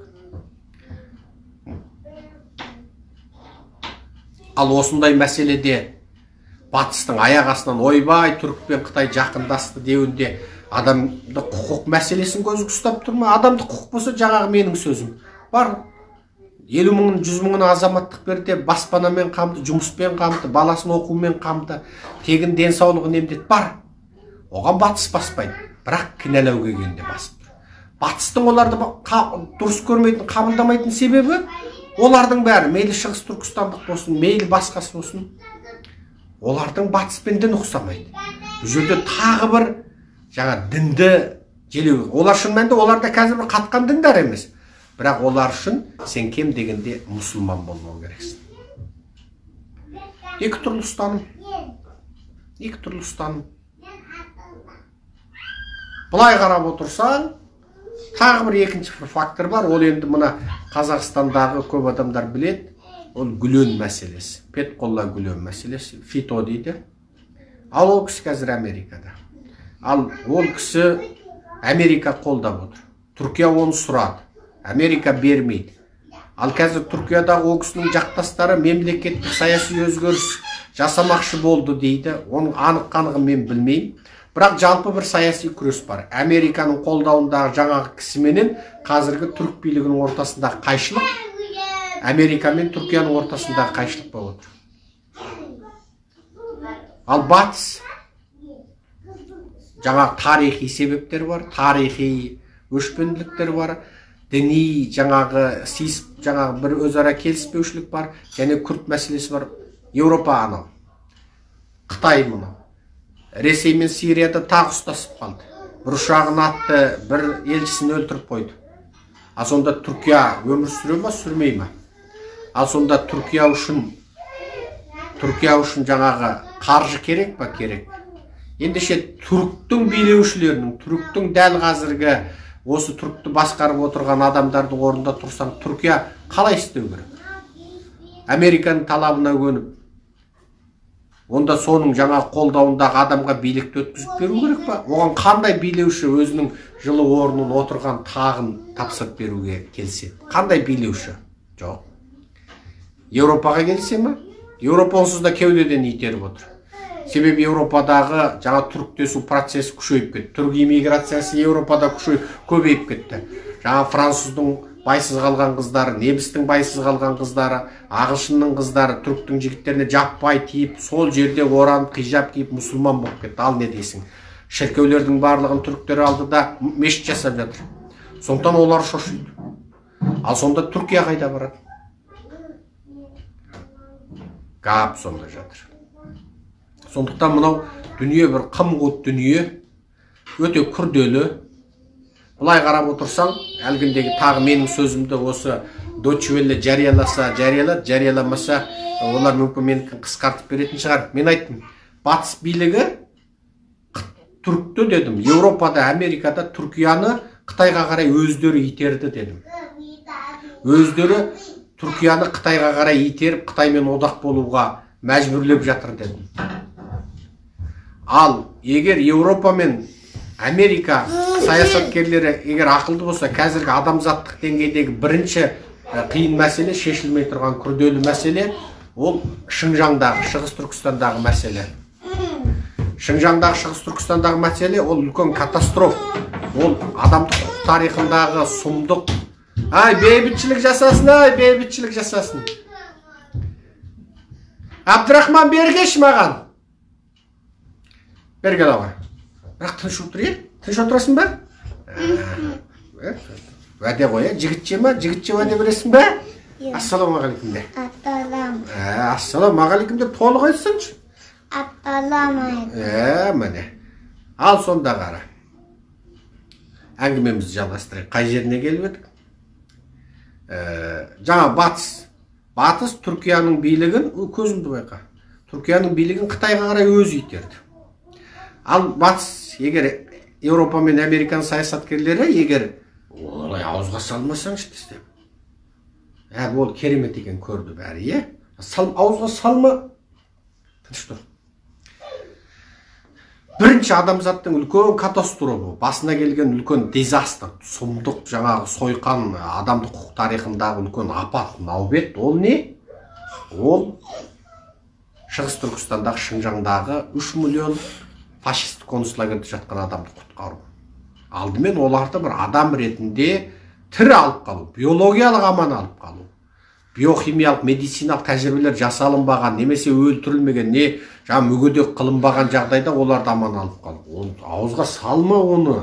Ал осындай мәселеде батыстың аяқ астынан ойбай түрік пен Қытай жақындасты деуінде адамды құқық мәселесін көзге ұстап тұр ма? Адамды құқық болса жаңағы менің сөзім бар. елу мыңын, жүз мыңын азаматтық берді, баспанамен қамды, жұмыспен қамды, баласын оқумен қамды, тегін денсаулығын емдет бар. Оған батыс баспайды. Бірақ кінәлау келгенде басып тұр. Батыстың оларды дұрыс көрмейтін, қабылдамайтын себебі олардың бәрі, мейлі шығыс түркістандық болсын, мейлі басқасы болсын, олардың батыспен дін ұқсамайды. Бұл жерде тағы бір жаңа дінді желеу. Олар шын мәнінде оларда қазір бір қатқан діндар емес. Бірақ олар үшін сен кем дегенде мұсылман болмау керексің. Екі түрлі ұстаным. Екі түрлі ұстаным. Бұлай қарап отырсаң, тағы бір екінші бір фактор бар. Ол енді мына Қазақстандағы көп адамдар біледі. Ол Гүлен мәселесі. Петқолла Гүлен мәселесі. Фито дейді. Ал ол кісі қазір Америкада. Ал ол кісі Америка қолдап отыр. Түркия оны сұрады. Америка бермейді. Ал қазір Түркиядағы ол кісінің жақтастары мемлекеттік саяси өзгеріс жасамақшы болды дейді. Оның анық-қанығын мен білмеймін. Бірақ жалпы бір саяси күрес бар. Американың қолдауындағы жаңағы кісіменен қазіргі түрік билігінің ортасындағы қайшылық, Америка мен Түркияның ортасындағы қайшылық болып отыр. Ал батыс жаңағы тарихи себептер бар, тарихи өшпенділіктер бар, діни жаңағы сис жаңағы бір өзара келіспеушілік бар, және күрт мәселесі бар. Еуропа анау, Қытай мұны. Ресей мен Сирияда тағы ұстасып қалды. Бір ұшағын атты, бір елшісін өлтіріп қойды. Ал сонда Түркия өмір сүре ме, сүрмей ме? Ал сонда Түркия үшін Түркия үшін жаңағы қаржы керек па? Керек. Ендеше түріктің билеушілерінің, түріктің дәл қазіргі осы түрікті басқарып отырған адамдардың орнында тұрсаң, Түркия қалай істеу керек? Американың талабына көніп, онда соның жаңа қолдауындағы адамға билікті өткізіп беру керек па? Оған қандай билеуші өзінің жылы орнын отырған тағын тапсырып беруге келсе? Қандай билеуші? Жоқ. Еуропаға келсе ме? Еуропа онсыз да кеудеден итеріп отыр. Себебі Еуропадағы жаңа түріктесу процесі күшейіп кетті. Түрік иммиграциясы Еуропада күшейіп көбейіп кетті. Жаңа француздың байсыз қалған қыздары, немістің байсыз қалған қыздары, ағылшынның қыздары түріктің жігіттеріне жаппай тиіп, сол жерде оранып, қижап киіп мұсылман болып кетті. Ал не дейсің? Шіркеулердің барлығын түріктер алды да мешіт жасап жатыр. Сондықтан олар шошиды. Ал сонда Түркия қайда барады? Гап сонда жатыр. Сондықтан мынау дүние бір қым-қуыт дүние, өте күрделі. Бұлай қарап отырсаң, әлгіндегі тағы менің сөзімді осы Deutsche Welle жарияласа, жариялады, жарияламаса, олар мүмкін менікін қысқартып беретін шығар. Мен айттым, батыс билігі түрікті дедім. Еуропада, Америкада Түркияны Қытайға қарай өздері итерді дедім. Өздері Түркияны Қытайға қарай итеріп, Қытаймен одақ болуға мәжбүрлеп жатыр дедім. Ал егер Еуропа мен Америка саясаткерлері егер ақылды болса, қазіргі адамзаттық деңгейдегі бірінші қиын мәселе, шешілмей тұрған күрделі мәселе, ол Шыңжаңдағы, Шығыс Түркістандағы мәселе. Шыңжаңдағы, Шығыс Түркістандағы мәселе ол үлкен катастроф. Ол адамдық тарихындағы сұмдық. Ай, бейбітшілік жасасын, ай, бейбітшілік жасасын. Абдрахман бергеш маған. Бергел аға. Бірақ тыныш отыр е? Тыныш отырасың ба? Уәде қой, жігітше ма? Жігітше уәде бересің ба? Ассаламағалейкум де. Ассаламағалейкум де толық айтсыншы.
Ассаламағалейкум.
Ә, міне. Ал сонда қара. Әңгімемізді жалғастырайық. Қай жеріне келіп едік? Жаңа батыс. Батыс Түркияның билігін, көзімді байқа. Түркияның билігін Қытайға қарай өзі итерді. Ал батыс, егер Еуропа мен Американ саясаткерлері, егер олай ауызға салмасаң істеп. Ә, ол керемет екен көрді бәрі, е? Ауызға салма. Тыныш тұр. Бірінші адамзаттың үлкен катастрофы, басына келген үлкен дизастр, сұмдық, жаңағы сойқан, адамдық құқық тарихындағы үлкен апат, наубет, ол не? Ол Шығыс Түркістандағы, Шыңжаңдағы үш миллион фашист концлагерде жатқан адамды құтқару. Алдымен оларды бір адам ретінде тірі алып қалу, биологиялық аман алып қалу, биохимиялық, медициналық тәжірибелер жасалынбаған, немесе өлтірілмеген, не жаңа мүгедек қылынбаған жағдайда оларды аман алып қалу. Ол ауызға салма оны.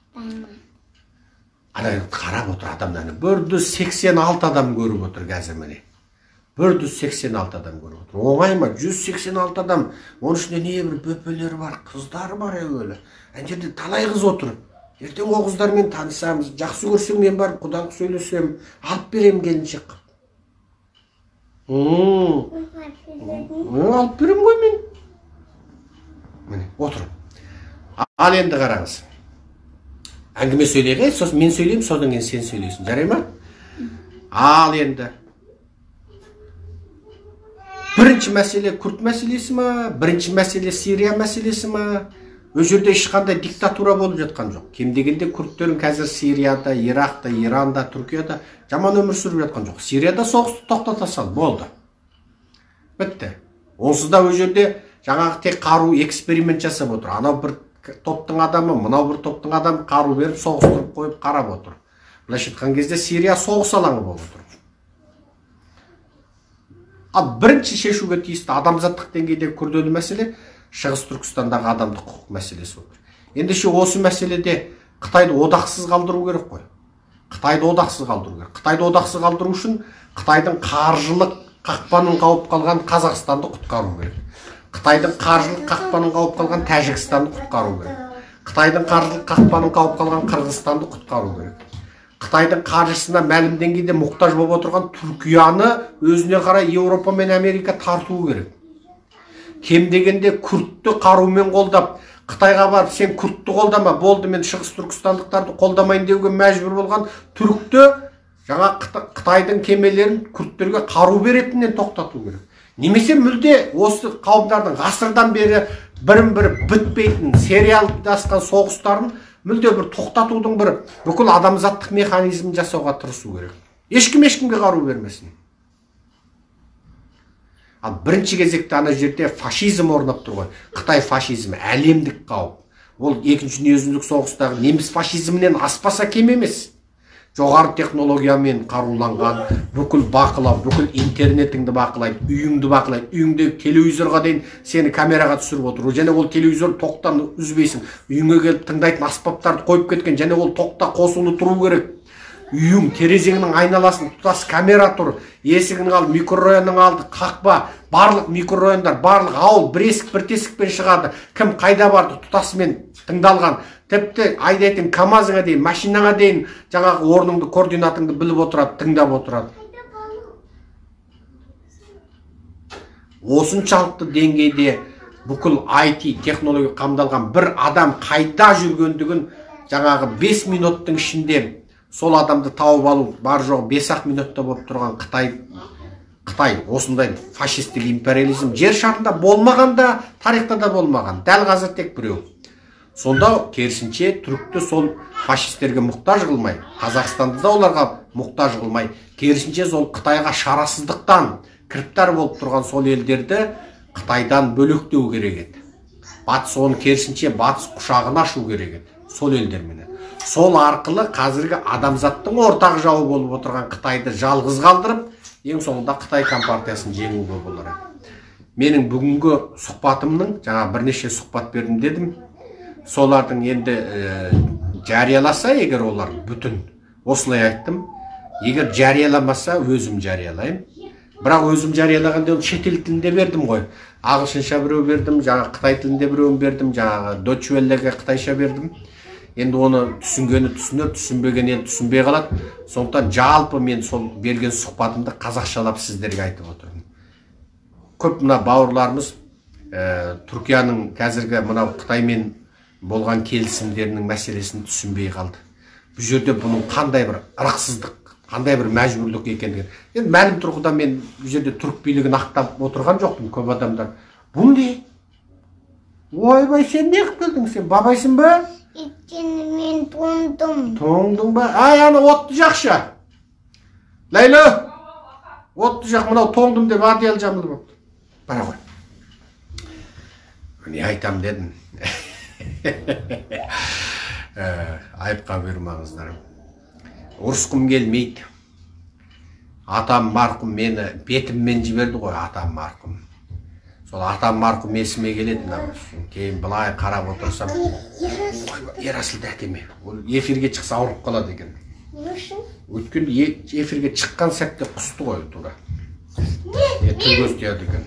Ана қарап отыр адамдарды. бір жүз сексен алты адам көріп отыр қазір міне. бір жүз сексен алты адам көріп отыр. Оңай ма? жүз сексен алты адам. Оның ішінде не бір бөпелер бар, қыздар бар әуелі. Ана жерде талай қыз отыр. Ертең ол қыздармен танысамыз. Жақсы көрсең мен барып құдалық сөйлесем, алып берем келіншек қып. Алып берем ғой мен. Міне, отыр. Ал енді қараңыз. Әңгіме сөйлейік, сосын мен сөйлеймін, содан кейін сен сөйлейсің. Жарай ма? Ал енді. Бірінші мәселе күрд мәселесі ма? Бірінші мәселе Сирия мәселесі ма? Өз жерде ешқандай диктатура болып жатқан жоқ. Кем дегенде күрдтердің қазір Сирияда, Иракта, Иранда, Түркияда жаман өмір сүріп жатқан жоқ. Сирияда соғысты тоқтата сал, болды. Бітті. Онсыз да өз жерде жаңағы тек қару эксперимент жасап отыр. Анау бір топтың адамы, мынау бір топтың адамы қару беріп соғыстырып қойып қарап отыр. Былайша айтқан кезде Сирия соғыс алаңы болып отыр. Ал бірінші шешуге тиісті адамзаттық деңгейдегі күрделі мәселе Шығыс Түркістандағы адамдық құқық мәселесі отыр. Ендеше осы мәселеде Қытайды одақсыз қалдыру керек қой. Қытайды одақсыз қалдыру керек. Қытайды одақсыз қалдыру үшін Қытайдың қаржылық қақпанын қауып қалған Қазақстанды құтқару керек. Қытайдың қаржылық қақпанын қауып қалған Тәжікстанды құтқару керек. Қытайдың қаржылық қақпанын қауып қалған Қырғызстанды құтқару керек. Қытайдың қаржысына мәлім деңгейде мұқтаж болып отырған Түркияны өзіне қарай Еуропа мен Америка тарту керек. Кем дегенде күрдті қарумен қолдап, Қытайға барып сен күрдті қолдама, болды мен шығыс түркістандықтарды қолдамайын деуге мәжбүр болған түрікті жаңа Қытайдың кемелерін күрдтерге қару беретінен тоқтату керек. Немесе мүлде осы қауымдардың ғасырдан бері бірін-бірі бітпейтін сериалдасқан соғыстарын мүлде бір тоқтатудың бір бүкіл адамзаттық механизмін жасауға тырысу керек. Ешкім ешкімге қару бермесін. Ал бірінші кезекте ана жерде фашизм орнап тұр ғой. Қытай фашизмі әлемдік қауіп. Ол екінші дүниежүзілік соғыстағы неміс фашизмінен аспаса кем емес. Жоғары технологиямен қаруланған, бүкіл бақылау, бүкіл интернетіңді бақылайды, үйіңді бақылайды, үйіңдегі телевизорға дейін сені камераға түсіріп отыр. Және ол телевизор тоқтан үзбейсің. Үйіңе келіп тыңдайтын аспаптарды қойып кеткен, және ол тоқта қосулы тұру керек. Үйің, терезеңнің айналасын тұтас камера тұр, есігінің алды, микрорайонның алды, қақпа, барлық микрорайондар, барлық ауыл бір есік бір тесікпен шығады. Кім қайда барды тұтасымен тыңдалған. Тіпті айдайтын камазыңа дейін, машинаға дейін жаңағы орныңды, координатыңды біліп отырады, тыңдап отырады. Осыншалықты деңгейде бүкіл ай ти технология қамдалған бір адам қайда жүргендігін жаңағы бес минуттың ішінде сол адамды тауып алу бар жоқ бес-ақ минутта болып тұрған Қытай Қытай осындай фашистік империализм жер шарында болмағанда, тарихта да болмаған. Дәл қазір тек біреу. Сонда керісінше түрікті сол фашистерге мұқтаж қылмай, Қазақстанды да оларға мұқтаж қылмай, керісінше сол Қытайға шарасыздықтан кіріптар болып тұрған сол елдерді Қытайдан бөлектеу керек еді. Батыс оны керісінше батыс құшағын ашу керек еді. Сол елдерменен. сол арқылы қазіргі адамзаттың ортақ жауы болып отырған Қытайды жалғыз қалдырып, ең соңында Қытай компартиясын жеңуге болар. Менің бүгінгі сұхбатымның, жаңа бірнеше сұхбат бердім дедім, солардың енді жарияласа егер олар бүтін, осылай айттым, егер жарияламаса өзім жариялайым. Бірақ өзім жариялағанда шетел тілінде бердім ғой. Ағылшынша біреу бердім, жаңа Қытай тілінде біреуін бердім, жаңа Deutsche Welleге қытайша бердім. Енді оны түсінгені түсінер, түсінбеген ел түсінбей қалады. Сондықтан жалпы мен сол берген сұхбатымды қазақшалап сіздерге айтып отырмын. Көп мына бауырларымыз Түркияның қазіргі мынау Қытаймен болған келісімдерінің мәселесін түсінбей қалды. Бұл жерде бұның қандай бір ырықсыздық, қандай бір мәжбүрлік екендігін. Енді мәлім тұрғыда мен бұл жерде түрік билігін ақтап отырған жоқпын, көп адамдар. Бұл не? Ойбай, сен не қылып келдің? Сен бабайсың ба?
Өйткені мен тоңдым.
Тоңдың ба? Ай, ана отты жақшы. Ләйлі, отты жақ, мынау тоңдым деп адиял жамылып отты. Бара ғой. Не айтам дедім. Айыпқа бұйырмаңыздар. Ұрысқым келмейді. Атам марқұм мені бетіммен жіберді ғой, атам марқұм. Сол атам марқұм есіме келеді. Кейін былай қарап отырсам, Ерасыл дәкеме, ол эфирге шықса ауырып қалады екен. Өйткені эфирге шыққан сәтте құсты ғой тура. Түргөз тияды екен.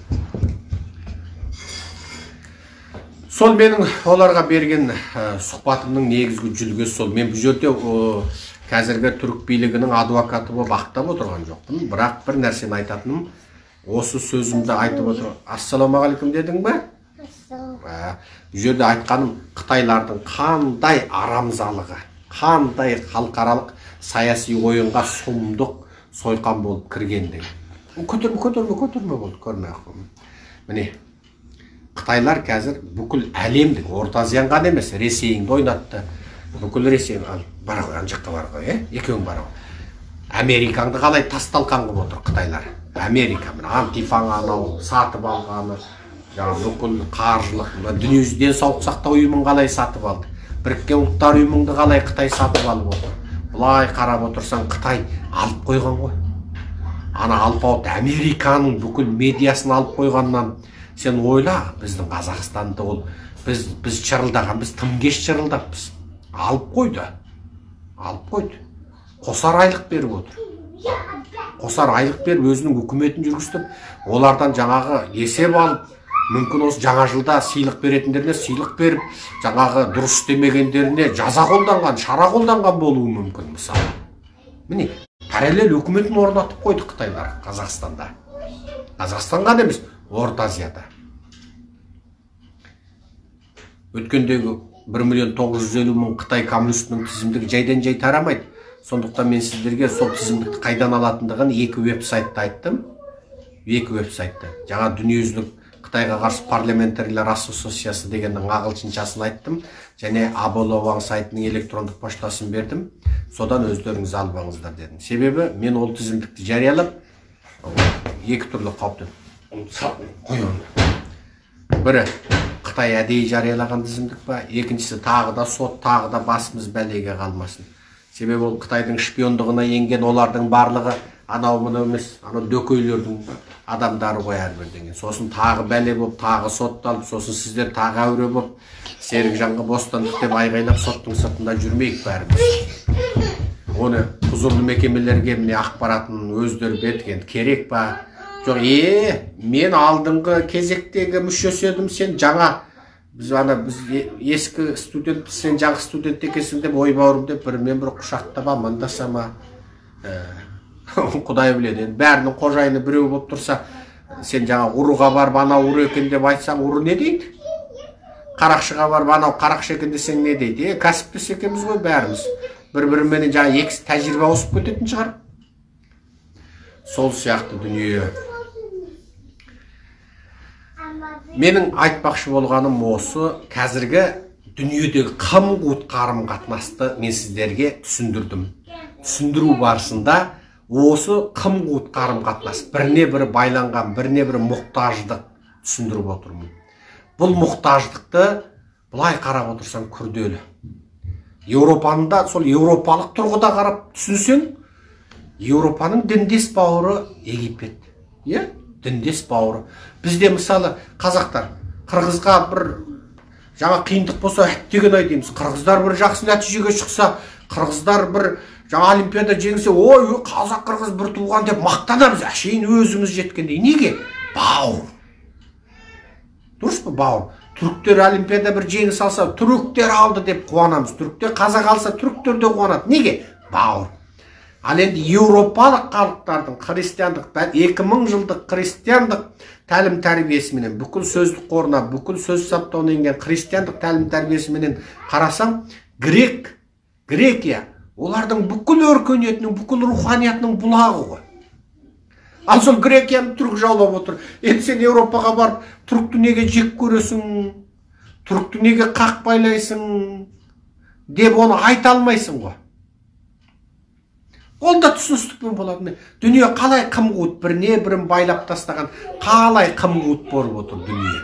Сол менің оларға берген сұхбатымның негізгі жүлгесі сол. Мен бұл жерде қазіргі түрік билігінің адвокаты болып ақтап отырған жоқпын. Бірақ бір нәрсені айтатыным, осы сөзімді айтып отыр. Ассалаумағалейкум дедің бе? Бұл жерде айтқаным Қытайлардың қандай арамзалығы, қандай халықаралық саяси ойынға сұмдық сойқан болып кіргендігі. Көтерме, көтерме, көтерме болды, көрме ақым. Міне, Қытайлар қазір бүкіл әлемдік, Орта Азиян ғана емес, Ресейіңді ойнатты. Бүкіл Ресей, бара ғой, ана жаққа бар ғой, екеуің бара ғой. Америкаңды қалай тасталқан қылып отыр Қытайлар. Америка, антифаң анау сатып алғаны, бүкіл қаржылық, дүниежүзі денсаулық сақтау ұйымын қалай сатып алды. Біріккен ұлттар ұйымыңды қалай Қытай сатып алып отыр. Бұлай қарап отырсаң Қытай алып қойған ғой. Ана алпауыт Американың бүкіл медиасын алып қойғаннан сен ойла, біздің Қазақстанды ол, біз, біз шырылдаған, біз тым кеш шырылдаппыз. Алып қойды. Алып қойды. Қосар айлық беріп отыр. Қосар айлық беріп өзінің үкіметін жүргізтіп, олардан жаңағы есеп алып, мүмкін осы жаңа жылда сыйлық беретіндеріне сыйлық беріп, жаңағы дұрыс істемегендеріне жаза қолданған, шара қолданған болуы мүмкін мысалы. Міне, параллель үкіметін орнатып қойды Қытайлар Қазақстанда. Қазақстанға емес, Орта Азияда. Өткендегі бір миллион тоғыз жүз елу мың Қытай коммунистінің тізімдігі жайдан жай тарамайды. Сондықтан мен сіздерге сол тізімдікті қайдан алатындығын екі веб-сайтта айттым. Екі веб-сайтта. Жаңа дүниежүзілік Қытайға қарсы парламентарилер ассоциациясы дегеннің ағылшыншасын айттым. Және Аболован сайтының электрондық поштасын бердім. Содан өздеріңіз албаңыздар дедім. Себебі мен ол тізімдікті жариялап, екі түрлі қауіпті. Қой оны. Бірі Қытай әдейі жариялаған тізімдік ба, екіншісі тағы да сот, тағы да басымыз бәлеге қалмасын. Себебі ол Қытайдың шпиондығына енген олардың барлығы анау мұны емес, анау дөкейлердің адамдары ғой әрбір деген. Сосын тағы бәле болып, тағы сотталып, сосын сіздер тағы әуре болып, Серікжанға бостандық деп айғайлап соттың сыртында жүрмейік бәріміз. Оны құзырлы мекемелерге міне ақпаратын өздері беткен керек па? Жоқ, е, мен алдыңғы кезектегі мүшесі едім, сен жаңа, біз ана біз ескі студент, сен жаңа студент екенсің деп, ой бауырым деп, бірімен бір құшақтап амандасама, Құдай біледі. Бәрінің қожайыны біреу болып тұрса, сен жаңа ұрыға барып, анау ұры екен деп айтсаң, ұры не дейді? Қарақшыға барып, анау қарақшы екен десең не дейді? Е, кәсіптес екенбіз ғой бәріміз. Бір-бірімен жаңа екі тәжірибе ауысып кететін шығар. Сол сияқты дүние. Менің айтпақшы болғаным осы, қазіргі дүниедегі қым-қуыт қарым-қатынасты мен сіздерге түсіндірдім. Түсіндіру барысында осы қым-қуыт қарым-қатынас біріне бірі байланған, біріне бірі мұқтаждық түсіндіріп отырмын. Бұл мұқтаждықты былай қарап отырсаң күрделі. Еуропаны да сол еуропалық тұрғыда қарап түсінсең, Еуропаның діндес бауыры Египет. Иә? Діндес бауыры. Бізде мысалы қазақтар қырғызға бір жаңа қиындық болса, әттеген ай дейміз. Қырғыздар бір жақсы нәтижеге шықса, қырғыздар бір жаңа олимпиада жеңсе, ой, қазақ қырғыз бір туған деп мақтанамыз. Әшейін өзіміз жеткендей. Неге? Бауыр. Дұрыс па, бауыр? Түріктер олимпиада бір жеңіс алса, түріктер алды деп қуанамыз. Түріктер қазақ алса, түріктер де қуанады. Неге? Бауыр. Ал енді еуропалық халықтардың христиандық, екі мың жылдық христиандық тәлім тәрбиесіменен, бүкіл сөздік қорына, бүкіл сөз саптауына енген христиандық тәлім тәрбиесіменен қарасаң, грек, Грекия, олардың бүкіл өркениетінің, бүкіл руханиятының бұлағы ғой. Ал сол Грекияны түрік жаулап отыр. Енді сен Еуропаға барып, түрікті неге жек көресің, түрікті неге қақпайлайсың деп оны айта алмайсың ғой. Ол да түсіністікпен болады. Дүние қалай қым-қуыт, біріне бірін байлап тастаған, қалай қым-қуыт болып отыр дүние.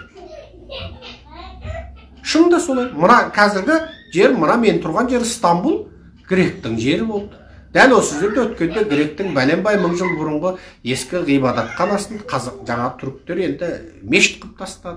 Шынында солай. Мына қазіргі жер, мына мен тұрған жер Стамбул, гректің жері болды. Дәл осы жерде өткенде гректің бәленбай мың жыл бұрынғы ескі ғибадатханасын қазақ жаңа түріктер енді мешіт қылып тастады.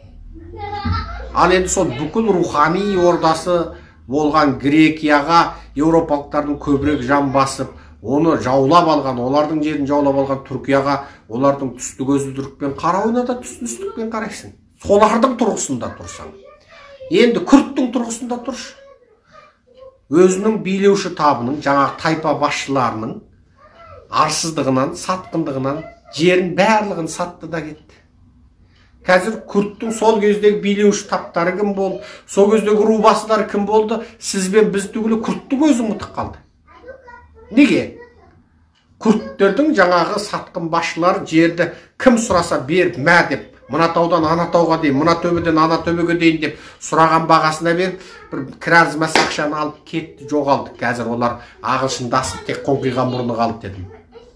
Ал енді сол бүкіл рухани ордасы болған Грекияға еуропалықтардың көбірек жан басып, оны жаулап алған, олардың жерін жаулап алған Түркияға, олардың түсті көзілдірікпен қарауына да түсіністікпен қарайсың. Солардың тұрғысында тұрсаң. Енді күрттің тұрғысында тұршы. Өзінің билеуші табының, жаңағы тайпа басшыларының арсыздығынан, сатқындығынан жерін барлығын сатты да кетті. Қазір күрттің сол кездегі билеуші таптары кім болды, сол кездегі рубасылары кім болды, сізбен біз түгілі күрттің өзі ұмытып қалды. Неге? Күрттердің жаңағы сатқын басшылары жерді кім сұраса беріп, мә деп, мына таудан ана тауға дейін, мына төбеден ана төбеге дейін деп сұраған бағасына беріп, бір кірарзымас ақшаны алып кетті, жоғалды. Қазір олар ағылшындасып тек қоңқиған мұрны қалды дедім.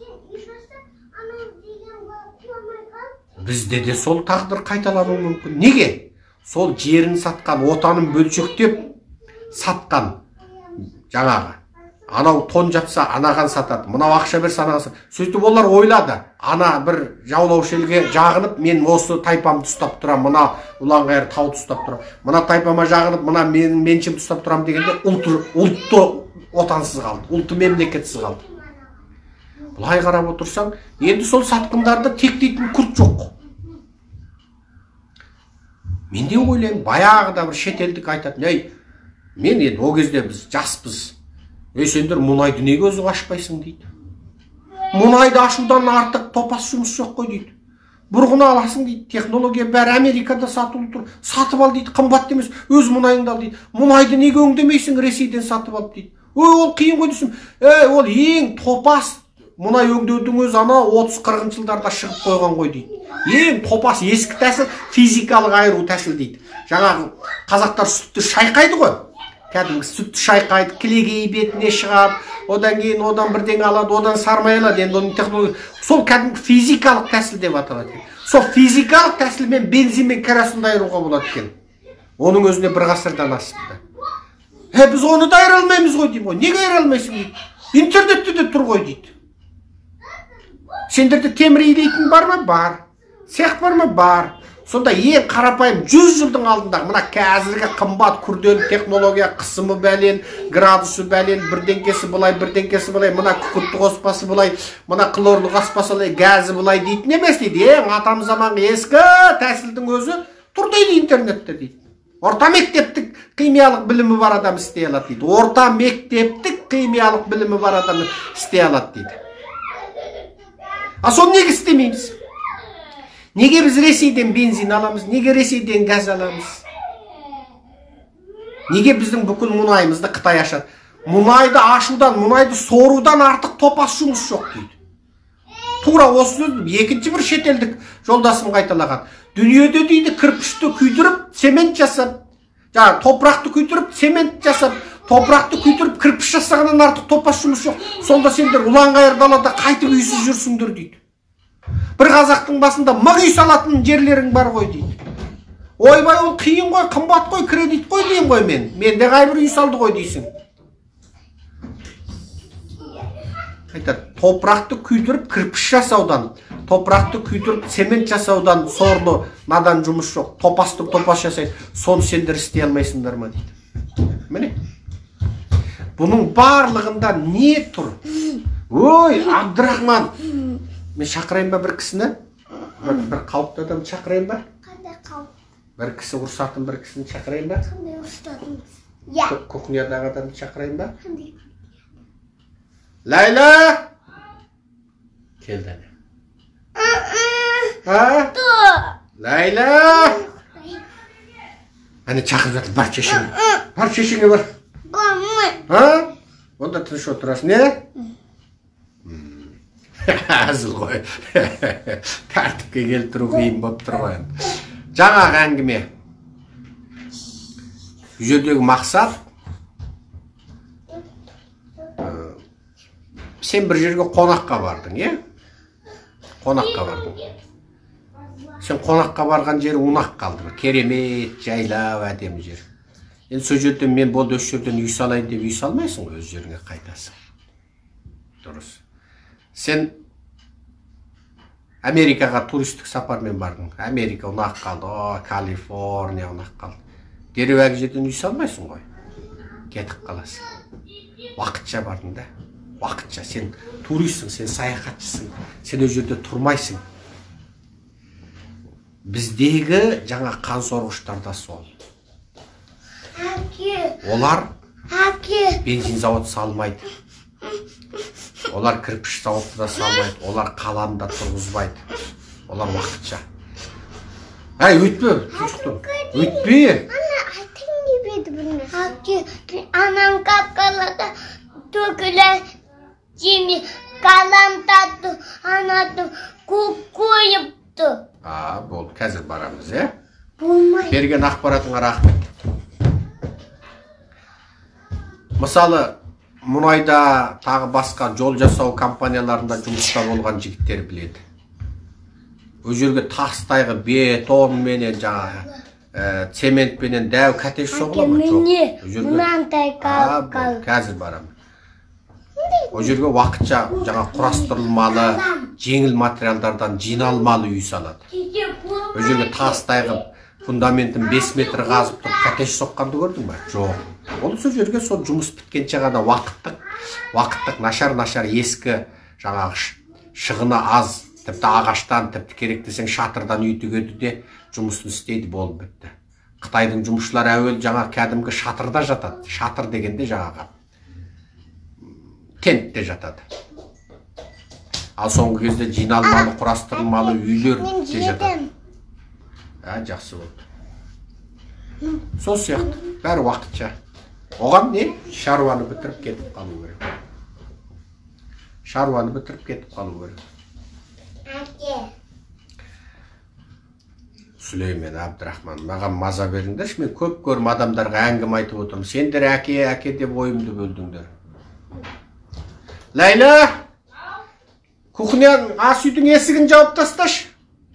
Бізде де сол тағдыр қайталануы мүмкін. Неге? Сол жерін сатқан, отанын бөлшектеп сатқан жаңағы. Анау тон жапса, анаған сатады. Мынау ақша берсе, анаған сатады. Сөйтіп олар ойлады. Ана бір жаулаушы елге жағынып, мен осы тайпамды ұстап тұрам, мына Ұланғайыр тауды ұстап тұрам. Мына тайпама жағынып, мына менің меншімді ұстап тұрам дегенде ұлтты отансыз қалды, ұлтты мемлекетсіз қалды. Бұлай қарап отырсаң, енді сол сатқындарды тектейтін күрт жоқ. Мен де ойлаймын, баяғыда бір шетелдік айтатын, ей, мен енді о кезде біз жаспыз. Ей, сендер мұнайды неге өзің ашпайсың дейді. Мұнайды ашудан артық топас жұмыс жоқ қой дейді. Бұрғыны аласың дейді. Технология бәрі Америкада сатылып тұр. Сатып ал дейді, қымбат емес, өз мұнайыңды ал дейді. Мұнайды неге өңдемейсің, Ресейден сатып алып дейді. Ой, ол қиын ғой дейсің. Ей, ол ең топас мұнай өңдеудің өзі ана отыз қырқыншы жылдарда шығып қойған ғой дейді. Ең топас ескі тәсіл физикалық айыру тәсіл дейді. Жаңағы қазақтар сүтті шайқайды ғой. Кәдімгі сүтті шайқайды, кілегей бетіне шығарып, одан кейін одан бірден алады, одан сармай алады. Енді оның технология сол кәдімгі физикалық тәсіл деп аталады. Сол физикалық тәсілмен бензин мен керосинді айыруға болады екен. Оның өзіне бір ғасырдан асыпты. Е, біз оны да айыра алмаймыз ғой деймін ғой. Неге айыра алмайсың дейді. Интернетте де тұр ғой дейді. Сендерде темір илейтін бар ма? Бар. Цех бар ма? Бар. Сонда ең қарапайым жүз жылдың алдындағы мына қазіргі қымбат күрделі технология, қысымы бәлен, градусы бәлен, бірдеңкесі былай, бірдеңкесі былай, мына күкіртті қоспасы былай, мына хлорлы қоспасы былай, газы былай дейтін емес дейді. Ең атам заманғы ескі тәсілдің өзі тұр дейді интернетте дейді. Орта мектептік химиялық білімі бар адам істей алады дейді. Орта мектептік химиялық білімі бар адам істей алады дейді. А соны неге істемейміз? Неге біз Ресейден бензин аламыз? Неге Ресейден газ аламыз? Неге біздің бүкіл мұнайымызды Қытай ашады? Мұнайды ашудан, мұнайды сорудан артық топас жұмыс жоқ дейді. Тура осы сөзді екінші бір шетелдік жолдасым қайталаған. Дүниеде дейді кірпішті күйдіріп, цемент жасап, жаңа топырақты күйдіріп, цемент жасап, топырақты күйдіріп, кірпіш жасағаннан артық топас жұмыс жоқ. Сонда сендер Ұланғайыр далада қайтып үйсіз жүрсіңдер дейді. Бір қазақтың басында мың үй салатын жерлерің бар ғой дейді. Ойбай, ол қиын ғой, қымбат қой, кредит қой деймін ғой мен. Мен де қайбір үй салды ғой дейсің. Айтады, топырақты күйдіріп кірпіш жасаудан, топырақты күйдіріп цемент жасаудан сорлы надан жұмыс жоқ. Топастың топас жасайды. Соны сендер істей алмайсыңдар ма дейді. Міне. Бұның барлығында не тұр? Ой, Абдрахман. Мен шақырайын ба бір кісіні? Бір қауіпті адам шақырайын ба?
Қандай қауіп?
Бір кісі ұрсатын бір кісіні шақырайын ба?
Қандай ұрсатын? Я.
Кухнядағы адамды шақырайын ба? Лайла! Келді. Ha? Лайла! Әне шақырып жатыр, бар шешеңе. Бар шешеңе бар. Ha? Онда тыныш отырасың, не? Әзіл ғой. Тәртіпке келіп тұру қиын болып тұр ғой. Жаңағы әңгіме. Бұл жердегі мақсат сен бір жерге қонаққа бардың, е? Қонаққа бардың. Сен қонаққа барған жері ұнақ қалды. Керемет, жайлау, әдемі жер. Енді сол жерден мен болды өз жерден үй салайын деп үй салмайсың ғой, өз жеріңе қайтасың. Дұрыс. Сен Америкаға туристік сапармен бардың. Америка ұнақ қалды, о, Калифорния ұнақ қалды. Дереу әгі жерден үй салмайсың ғой. Кетіп қаласың. Уақытша бардың да. Уақытша. Сен туристсің, сен саяхатшысың. Сен өз жерде тұрмайсың. Біздегі жаңа қан сорғыштарда сол. Олар бензин завод салмайды. Олар кірпіш заводты да салмайды. Олар қаланы да тұрғызбайды. Олар уақытша. Әй, өйтпе. Өйтпе.
Anam kapkalada dökülen cimi kalan tattı, anadım koyuptu.
Aa, болды, қазір барамыз, е?
Болмай.
Берген ақпаратыңа рахмет. Мысалы, мұнайда тағы басқа жол жасау компанияларында жұмыста болған жігіттер біледі. Ол жерге тастайғы бетон менен жаңағы цемент менен дәу кәтеш соғыла ма?
Міне, мынандай қалып қалып.
Қазір барам. Ол жерге уақытша жаңа құрастырылмалы, жеңіл материалдардан жиналмалы үй салады. Ол жерге тастайғы фундаментін бес метр қазып тұрып кәтеш соққанды көрдің ба? Жоқ. Ол сол жерге сол жұмыс біткенше ғана уақыттық, уақыттық нашар-нашар ескі жаңағы шығыны аз, тіпті ағаштан, тіпті керек десең шатырдан үй тігеді де жұмысын істейді, болып бітті. Қытайдың жұмысшылары әуел жаңа кәдімгі шатырда жатады. Шатыр дегенде жаңағы тентте жатады. Ал соңғы кезде жиналмалы, құрастырылмалы үйлер де жатады. Ә, жақсы болды. Сол сияқты, бәрі уақытша. Оған не? Шаруаны бітіріп кетіп қалу керек. Шаруаны бітіріп кетіп қалу керек. Сүлеймен, Абдрахман, маған маза беріңдерші, мен көп көрім адамдарға әңгім айтып отырмын. Сендер әке, әке деп ойымды бөлдіңдер. Лайла, кухняның ас үйдің есігін жауып тасташы.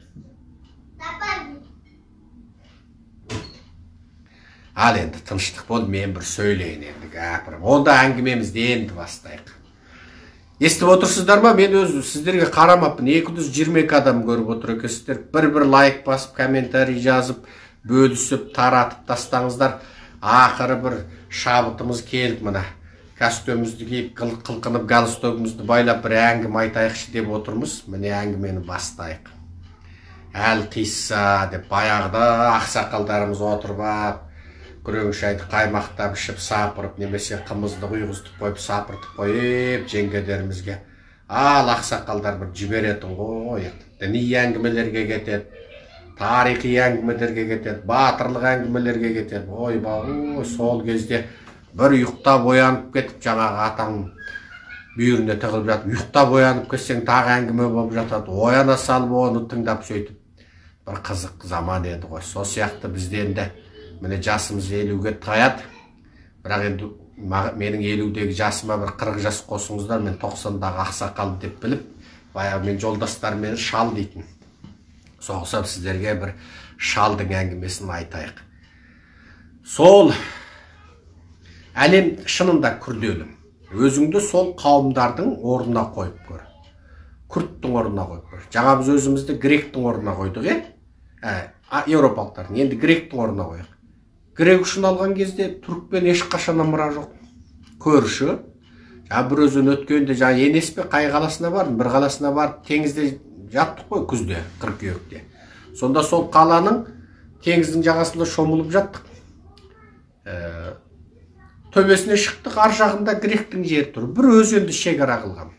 Ал енді тыныштық болды, мен бір сөйлейін енді кәпірім. Онда әңгімемізді енді бастайық. Естіп отырсыздар ма? Мен өз сіздерге қарамаппын. екі жүз жиырма екі адам көріп отыр екенсіздер. Бір-бір лайк басып, комментарий жазып, бөлісіп, таратып тастаңыздар. Ақыры бір шабытымыз келіп мына. Костюмімізді киіп, қылқынып, галстогымызды байлап бір әңгіме айтайықшы деп отырмыз. Міне әңгімені бастайық. Әл қисса деп баяғыда ақсақалдарымыз отырып, күрең шайды қаймақтап ішіп сапырып, немесе қымызды құйғызтып қойып сапыртып қойып жеңгелерімізге. Ал ақсақалдар бір жіберетін ғой. Діни әңгімелерге кетеді, тарихи әңгімелерге кетеді, батырлық әңгімелерге кетеді. Ой бау, сол кезде бір ұйықтап оянып кетіп, жаңағы атаң бүйіріне тығылып жатып, ұйықтап оянып кетсең тағы әңгіме болып жатады. Ояна салып оны тыңдап сөйтіп. Бір қызық заман еді ғой. Сол сияқты бізде енді міне жасымыз елуге таяды. Бірақ енді менің елудегі жасыма бір қырық жас қосыңыздар, мен тоқсандағы ақсақал деп біліп, баяғы мен жолдастар мені шал дейтін. соғысып сіздерге бір шалдың әңгімесін айтайық. Сол әлем шынында күрделі. Өзіңді сол қауымдардың орнына қойып көр. Күрттің орнына қойып көр. Жаңа біз өзімізді гректің орнына қойдық, е? Еуропалықтардың, енді гректің орнына қойық. Грек үшін алған кезде түрікпен ешқашан ымыра жоқ. Көрші. Жаңа бір өзен өткенде жаңа Енеспе қай қаласына бардым, бір қаласына барып теңізде жаттық қой күзде, қыркүйекте. Сонда сол қаланың теңіздің жағасында шомылып жаттық. Төбесіне шықтық, ар жағында гректің жері тұр. Бір өзенді шекара қылған.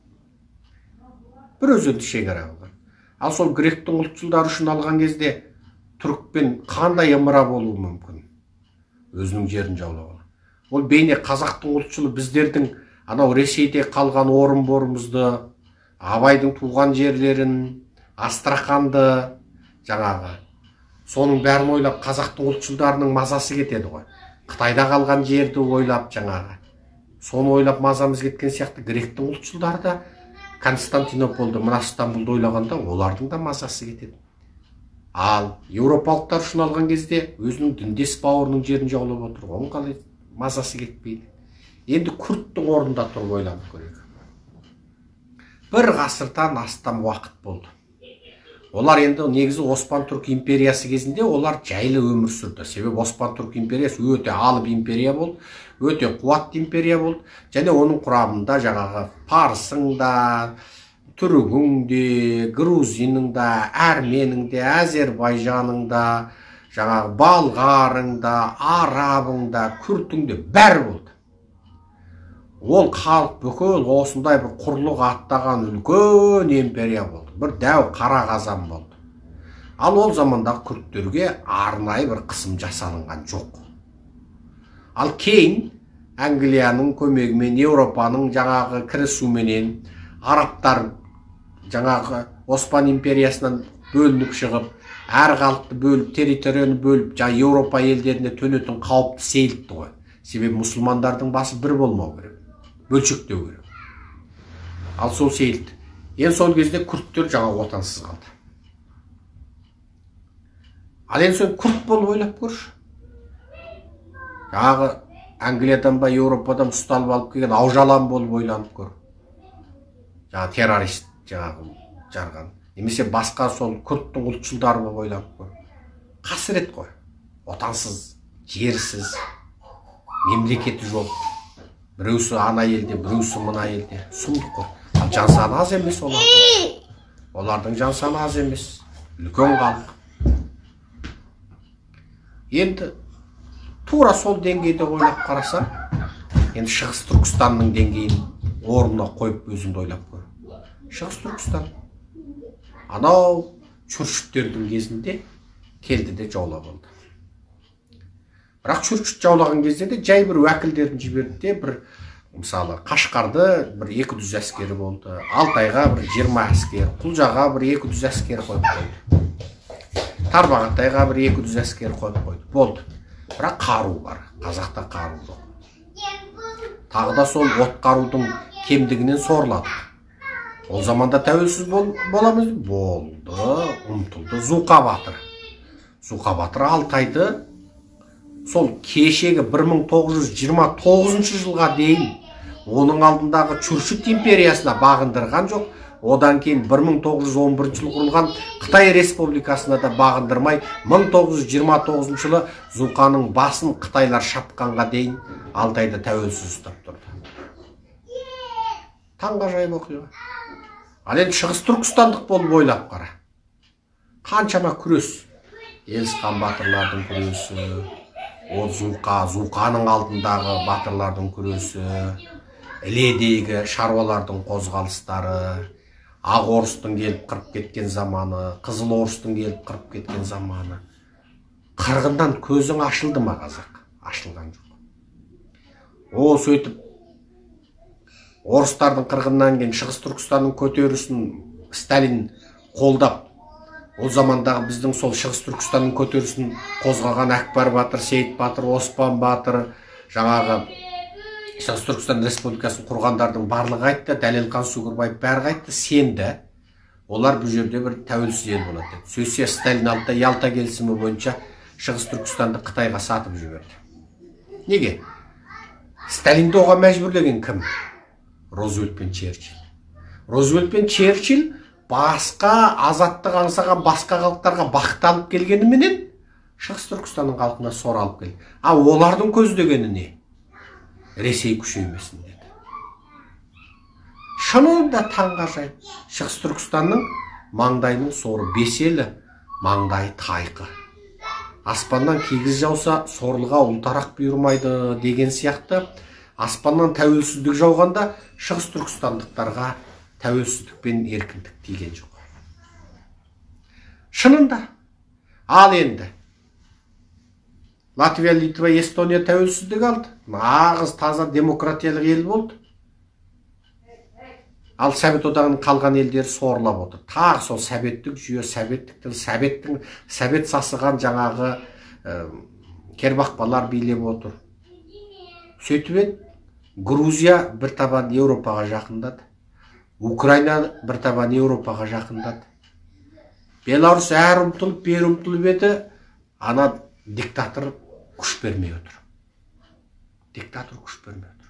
Бір өзенді шекара қылған. Ал сол гректің ұлтшылдары үшін алған кезде түрікпен қандай ымыра болуы мүмкін? Өзінің жерін жаулап алған. Ол бейне қазақтың ұлтшылы біздердің анау Ресейде қалған орынборымызды, Абайдың туған жерлерін, Астраханды, жаңағы соның бәрін ойлап қазақтың ұлтшылдарының мазасы кетеді ғой. Қытайда қалған жерді ойлап жаңағы. Соны ойлап мазамыз кеткен сияқты гректің ұлтшылдары да Константинополды, мына Стамбулды ойлағанда олардың да мазасы кетеді. Ал еуропалықтар үшін алған кезде өзінің діндес бауырының жерін жаулап отыр. Оның қалай мазасы кетпейді. Енді күрттің орнында тұрып ойланып көрейік. Бір ғасырдан астам уақыт болды. Олар енді негізі Оспан Түрік империясы кезінде олар жайлы өмір сүрді. Себебі Оспан Түрік империясы өте алып империя болды, өте қуатты империя болды. Және оның құрамында жаңағы парсың да, түрігің де, грузинің да, әрменің де, әзербайжаның да, жаңағы балғарың да, арабың да, күртің де бәрі болды. Ол халық бүкіл осындай бір құрлық аттаған үлкен империя болды. Бір дәу қара қазан болды. Ал ол замандағы күрттерге арнайы бір қысым жасалынған жоқ. Ал кейін Англияның көмегімен, Еуропаның жаңағы кірісуіменен арабтар жаңағы Оспан империясынан бөлініп шығып, әр халықты бөліп, территорияны бөліп, жаңа Еуропа елдеріне төнетін қауіпті сейілтті ғой. Себебі мұсылмандардың басы бір болмау керек. Бөлшектеу керек. Ал сол сейілді. Ең сол кезде күрттер жаңа отансыз қалды. Ал ең сол күрт болып ойлап көрші. Жаңағы Англиядан ба, Еуропадан ұсталып алып келген аужалам болып ойланып көр. Жаңа террорист жаңағы жарған. Немесе басқа сол күрттің ұлтшылдары болып ойланып көр. Қасірет қой. Отансыз, жерсіз, мемлекеті жоқ. Біреусі ана елде, біреусі мына елде. Сұмдық қой. Ал жан саны аз емес олардың. Олардың жан саны аз емес. Үлкен халық. Енді тура сол деңгейде ойлап қарасам, енді Шығыс Түркістанның деңгейін орнына қойып өзіңді ойлап көр. Шығыс Түркістан анау чүршіттердің кезінде келді де жаулап алды. Бірақ чүршіт жаулаған кезде де жай бір уәкілдерін жіберді де бір мысалы Қашқарды бір екі жүз әскері болды, Алтайға бір жиырма әскер, Құлжаға бір екі жүз әскер қойып қойды. Тарбағатайға бір екі жүз әскер қойып қойды. Болды. Бірақ қару бар. Қазақта қару жоқ. Тағы да сол от қарудың кемдігінен сорлады. Ол заманда тәуелсіз боламыз. Болды, ұмтылды. Зұқа батыр. Зұқа батыр Алтайды сол кешегі бір мың тоғыз жүз жиырма тоғызыншы жылға дейін оның алдындағы Чүршіт империясына бағындырған жоқ. Одан кейін бір мың тоғыз жүз он бірінші жылы құрылған Қытай Республикасына да бағындырмай, мың тоғыз жүз жиырма тоғызыншы жылы Зұқаның басын Қытайлар шапқанға дейін Алтайды тәуелсіз ұстап тұрды. Таңғажайып оқиға. Ал енді Шығыс Түркістандық болып ойлап қара. Қаншама күрес. Елісқан батырлардың күресі, ол Зұқа, Зұқаның алдындағы батырлардың күресі, Іледегі шаруалардың қозғалыстары, Ақ Орыстың келіп қырып кеткен заманы, Қызыл Орыстың келіп қырып кеткен заманы. Қырғыннан көзің ашылды ма қазақ? Ашылған жоқ. О, сөйтіп, орыстардың қырғыннан кейін Шығыс Түркістанның көтерісін Сталин қолдап, ол замандағы біздің сол Шығыс Түркістанның көтерісін қозғаған Әкбар батыр, Сейіт батыр, Оспан батыр, жаңағы Шығыс Түркістан Республикасын құрғандардың барлығы айтты, Дәлелхан Сүгірбаев бәрі айтты, сенді. олар бұл жерде бір тәуелсіз ел болады деп. Сөйтсе Сталин алдында Ялта келісімі бойынша Шығыс Түркістанды Қытайға сатып жіберді. Неге? Сталинді оған мәжбүрлеген кім? Рузвельт пен Черчилль. Рузвельт пен Черчилль басқа азаттық аңсаған басқа халықтарға бақыт алып келгеніменен Шығыс Түркістанның халқына сор алып келді. А олардың көздегені не? Ресей күшеймесін деді. Шынында таңғажайып. Шығыс Түркістанның маңдайының соры беселі, маңдайы тайқы. Аспаннан кигіз жауса, сорлыға ұлтарақ бұйырмайды деген сияқты, аспаннан тәуелсіздік жауғанда Шығыс Түркістандықтарға тәуелсіздік пен еркіндік тиген жоқ. Шынында. Ал енді Латвия, Литва, Эстония тәуелсіздік алды. Нағыз таза демократиялық ел болды. Ал Совет одағының қалған елдері сорлап отыр. Тағы сол советтік жүйе, советтік тіл, советтің совет сасыған жаңағы ә, кербақпалар билеп отыр. Сөйтіп еді, Грузия бір табан Еуропаға жақындады. Украина бір табан Еуропаға жақындады. Беларусь әр ұмтылып, бер ұмтылып еді, ана диктатор күш бермей отыр. Диктатор күш бермей отыр.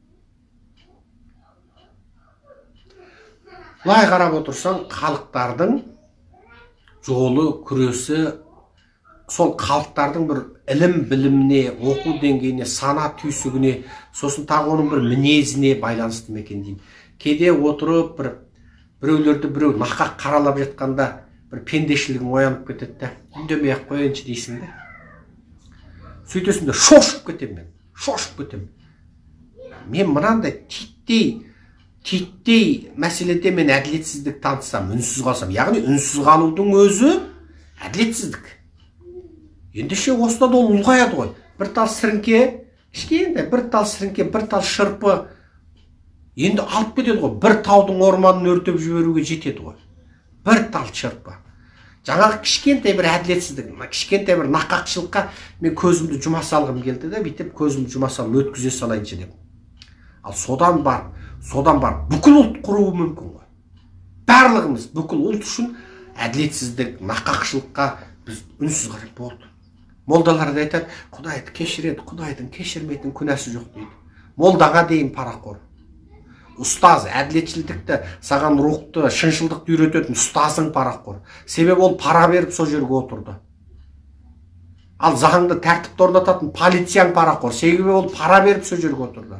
Лай қарап отырсаң, халықтардың жолы, күресі, сол халықтардың бір ілім біліміне, оқу деңгейіне, сана түйсігіне, сосын тағы оның бір мінезіне байланысты ма екен деймін. Кейде отырып, бір біреулерді біреу нақақ қаралап жатқанда, бір пендешілігің оянып кетеді. Үндемей ақ қояйыншы дейсің бе? Сөйтесің де шошып кетем мен, шошып кетем. Мен мынандай титтей, титтей мәселеде мен әділетсіздік танытсам, үнсіз қалсам, яғни үнсіз қалудың өзі әділетсіздік. Ендеше осыдан ол ұлғаяды ғой. Бір тал сіріңке, кішкентай, бір тал сіріңке, бір тал шырпы енді алып кетеді ғой. Бір таудың орманын өртеп жіберуге жетеді ғой. Бір тал шырпы. Жаңағы кішкентай бір әділетсіздік, кішкентай бір нақақшылыққа мен көзімді жұма салғым келді де, бүйтіп көзімді жұма салып өткізе салайыншы деп. Ал содан бар, содан бар бүкіл ұлт құруы мүмкін ғой. Барлығымыз бүкіл ұлт үшін әділетсіздік, нақақшылыққа біз үнсіз қарап болды. Молдалар да айтады, Құдайды кешіреді, Құдайдың кешірмейтін күнәсі жоқ дейді. Молдаға дейін парақор. Ұстаз, әділетшілдікті, саған рухты, шыншылдықты үйрететін ұстазың парақор. Себебі ол пара беріп сол жерге отырды. Ал заңды тәртіпті орнататын полицияң парақор. Себебі ол пара беріп сол жерге отырды.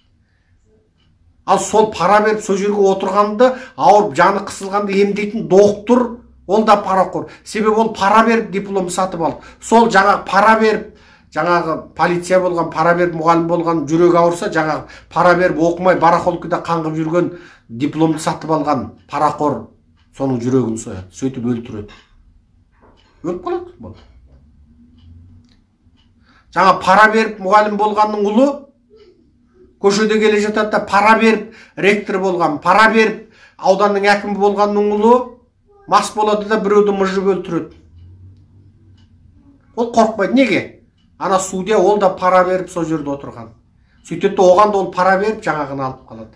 Ал сол пара беріп сол жерге отырғанды, ауырып жаны қысылғанды емдейтін доктор, ол да парақор. Себебі ол пара беріп диплом сатып алды. Сол жаңағы пара беріп, жаңағы полиция болған, пара беріп мұғалім болған, жүрегі ауырса, жаңағы пара беріп оқымай барахолкада қаңғып жүрген, дипломды сатып алған парақор соның жүрегін сояды, сөйтіп өлтіреді. Өліп қалады бұл. Жаңа пара беріп мұғалім болғанның ұлы көшеде келе жатады да пара беріп ректор болған, пара беріп ауданның әкімі болғанның ұлы мас болады да біреуді мыжып өлтіреді. Ол қорқпайды. Неге? Ана судья ол да пара беріп сол жерде отырған. Сөйтеді оған да ол пара беріп жаңағын алып қалады.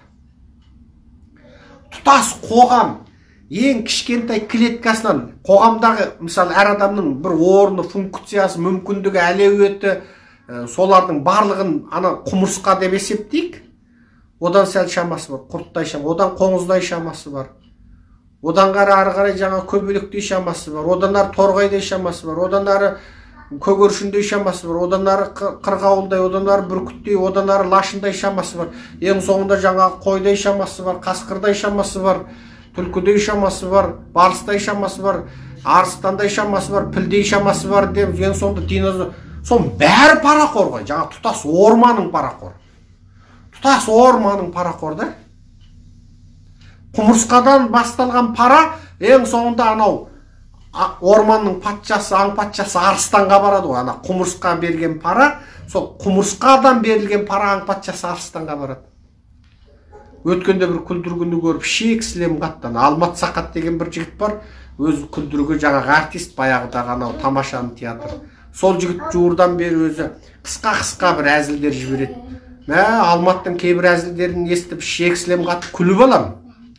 Тұтас қоғам ең кішкентай клеткасынан қоғамдағы, мысалы, әр адамның бір орны, функциясы, мүмкіндігі, әлеуеті, солардың барлығын ана құмырсқа деп есептейік. Одан сәл шамасы бар, құрттай шамасы, одан қоңыздай шамасы бар. Одан ары ары қарай жаңа көбелектей шамасы бар, одан ары торғайдай шамасы бар, одан ары көгершіндей шамасы бар, одан ары қырғауылдай, одан ары бүркіттей, одан ары лашындай шамасы бар. Ең соңында жаңа қойдай шамасы бар, қасқырдай шамасы бар, түлкідей шамасы бар, барыстай шамасы бар, арыстандай шамасы бар, пілдей шамасы бар деп, ең соңында динозавр. Соның бәрі парақор ғой, жаңа тұтас орманың парақор. Тұтас орманың парақор да. Құмырсқадан басталған пара, ең соңында анау орманның патшасы, аң патшасы арыстанға барады ғой. Ана құмырсқа берген пара, сол құмырсқадан берілген пара аң патшасы арыстанға барады. Өткенде бір күлдіргіні көріп, шек сілем қаттан, Алмат Сақат деген бір жігіт бар, өз күлдіргі жаңағы артист, баяғыдағы анау тамашаның театр. Сол жігіт жуырдан бері өзі қысқа-қысқа бір әзілдер жібереді. Мә, Алматтың кейбір әзілдерін естіп, шек сілем қатып күліп алам.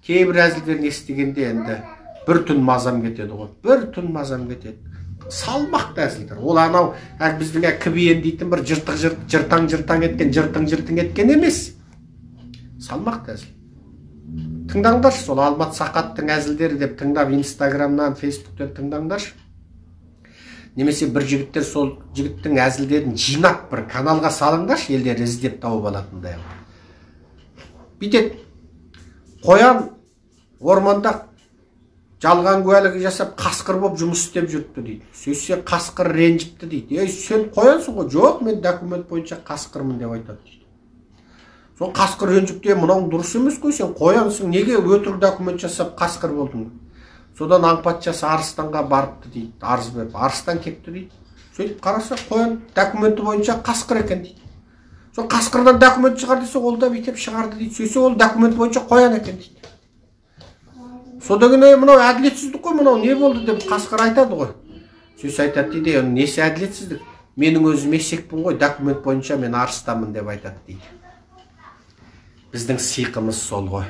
кейбір әзілдерін естігенде енді бір түн мазам кетеді ғой, бір түн мазам кетеді. Салмақты әзілдер. Ол анау біздің кібиен дейтін бір жыртық жыртаң жыртаң еткен, жыртың жыртың еткен емес. Салмақты әзіл. Тыңдаңдаршы, сол Алмат Сақаттың әзілдері деп тыңдап, Инстаграмнан, Фейсбуктен тыңдаңдаршы. Немесе бір жігіттер сол жігіттің әзілдерін жинап бір каналға салыңдаршы, елдер іздеп тауып алатындай. Бүйтеді, қоян орманда жалған куәлігі жасап қасқыр болып жұмыс істеп жүріпті дейді. Сөйтсе қасқыр ренжіпті дейді. Ей, сен қоянсың ғой? Жоқ, мен документ бойынша қасқырмын деп айтады дейді. Сол қасқыр ренжіпті, мынауың дұрыс емес қой, сен қоянсың, неге өтірік документ жасап қасқыр болдың? Содан аң патшасы арыстанға барыпты дейді, арыз беріп, арыстан кепті дейді. Сөйтіп қараса, қоян документі бойынша қасқыр екен дейді. Сол қасқырдан документ шығар десе, ол да бүйтіп шығарды дейді. Сөйтсе ол документ бойынша қоян екен дейді. Содан кейін мынау әділетсіздік қой, мынау не болды деп қасқыр айтады ғой. Сөйтсе айтады дейді, несі әділетсіздік? Менің өзім есекпін ғой, документ бойынша мен арыстанмын деп айтады дейді. Біздің сиқымыз сол ғой.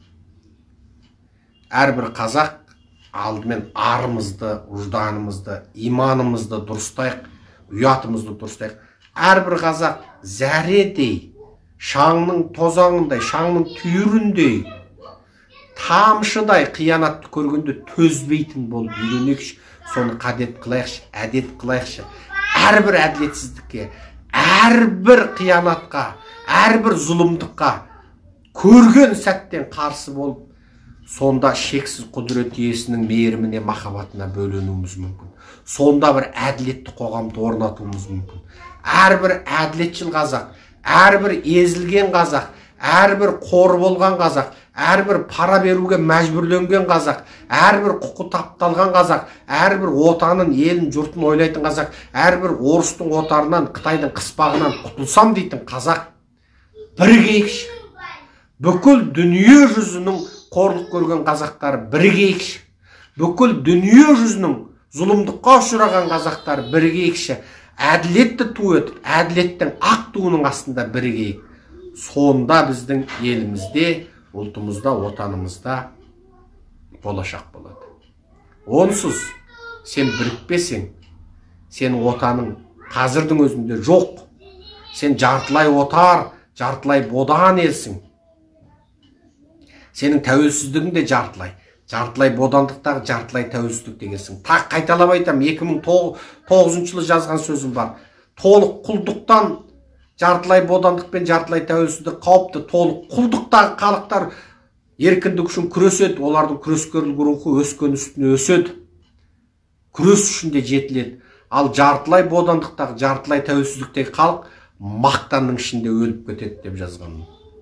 Әрбір қазақ алдымен арымызды, ұжданымызды, иманымызды дұрыстайық, ұятымызды дұрыстайық. Әрбір қазақ зәредей, шаңның тозаңындай, шаңның түйіріндей, тамшыдай қиянатты көргенде төзбейтін болып үйренекші, соны қадет қылайықшы, әдет қылайықшы. Әрбір әділетсіздікке, әрбір қиянатқа, әрбір зұлымдыққа көрген сәттен қарсы болып, сонда шексіз құдірет иесінің мейіріміне, махаббатына бөленуіміз мүмкін. Сонда бір әділетті қоғамды орнатуымыз мүмкін. Әрбір әділетшіл қазақ, әрбір езілген қазақ, әрбір қор болған қазақ, әрбір пара беруге мәжбүрленген қазақ, әрбір құқы тапталған қазақ, әрбір отанын, елін, жұртын ойлайтын қазақ, әрбір орыстың отарынан, Қытайдың қыспағынан құтылсам дейтін қазақ бірігейікші. Бүкіл дүние жүзінің қорлық көрген қазақтар бірігейікші. Бүкіл дүние жүзінің зұлымдыққа ұшыраған қазақтар бірігейікші. Әділетті ту етіп, әділеттің ақ туының астында бірігейік. Сонда біздің елімізде, ұлтымызда, отанымызда болашақ болады. Онсыз сен бірікпесең, сен отаның қазірдің өзінде жоқ. Сен жартылай отар, жартылай бодан елсің. Сенің тәуелсіздігің де жартылай. Жартылай бодандықтағы жартылай тәуелсіздік дегенсің. Тақ қайталап айтам, екі мың тоғызыншы жылы жазған сөзім бар. Толық құлдықтан жартылай бодандық пен жартылай тәуелсіздік қауіпті. Толық құлдықтағы халықтар еркіндік үшін күреседі. Олардың күрескерлік рухы өскен үстіне өседі. Күрес үшінде жетіледі. Ал жартылай бодандықтағы жартылай тәуелсіздіктегі халық мақтанның ішінде өліп кетеді деп жазғанмын.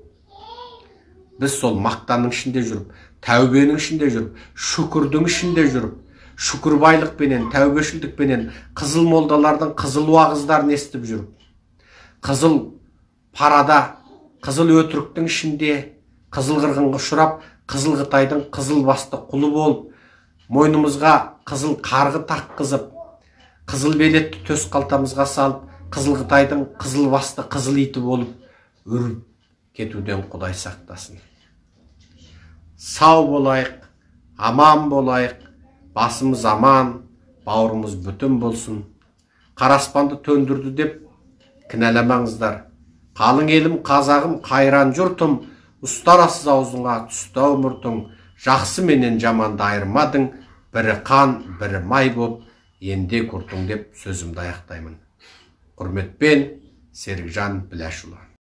Біз сол мақтанның ішінде жүріп, тәубенің ішінде жүріп, шүкірдің ішінде жүріп, шүкірбайлықпенен, тәубешілдікпенен қызыл молдалардың қызыл уағыздарын естіп жүріп, қызыл парада, қызыл өтіріктің ішінде қызыл қырғынға ұшырап, қызыл Қытайдың қызыл басты құлы болып, мойнымызға қызыл қарғы таққызып, қызыл белетті төс қалтамызға салып, қызыл Қытайдың қызыл басты қызыл иті болып үріп кетуден Құдай сақтасын. Сау болайық, аман болайық, басымыз аман, бауырымыз бүтін болсын. Қараспанды төндірді деп кінәламаңыздар. Қалың елім, қазағым, қайран жұртым, ұстарасыз аузыңа түстау мұртың, жақсы менен жаманды айырмадың, бірі қан, бірі май боп, енде құртың деп сөзімді аяқтаймын. Құрметпен, Серікжан Біләшұлы.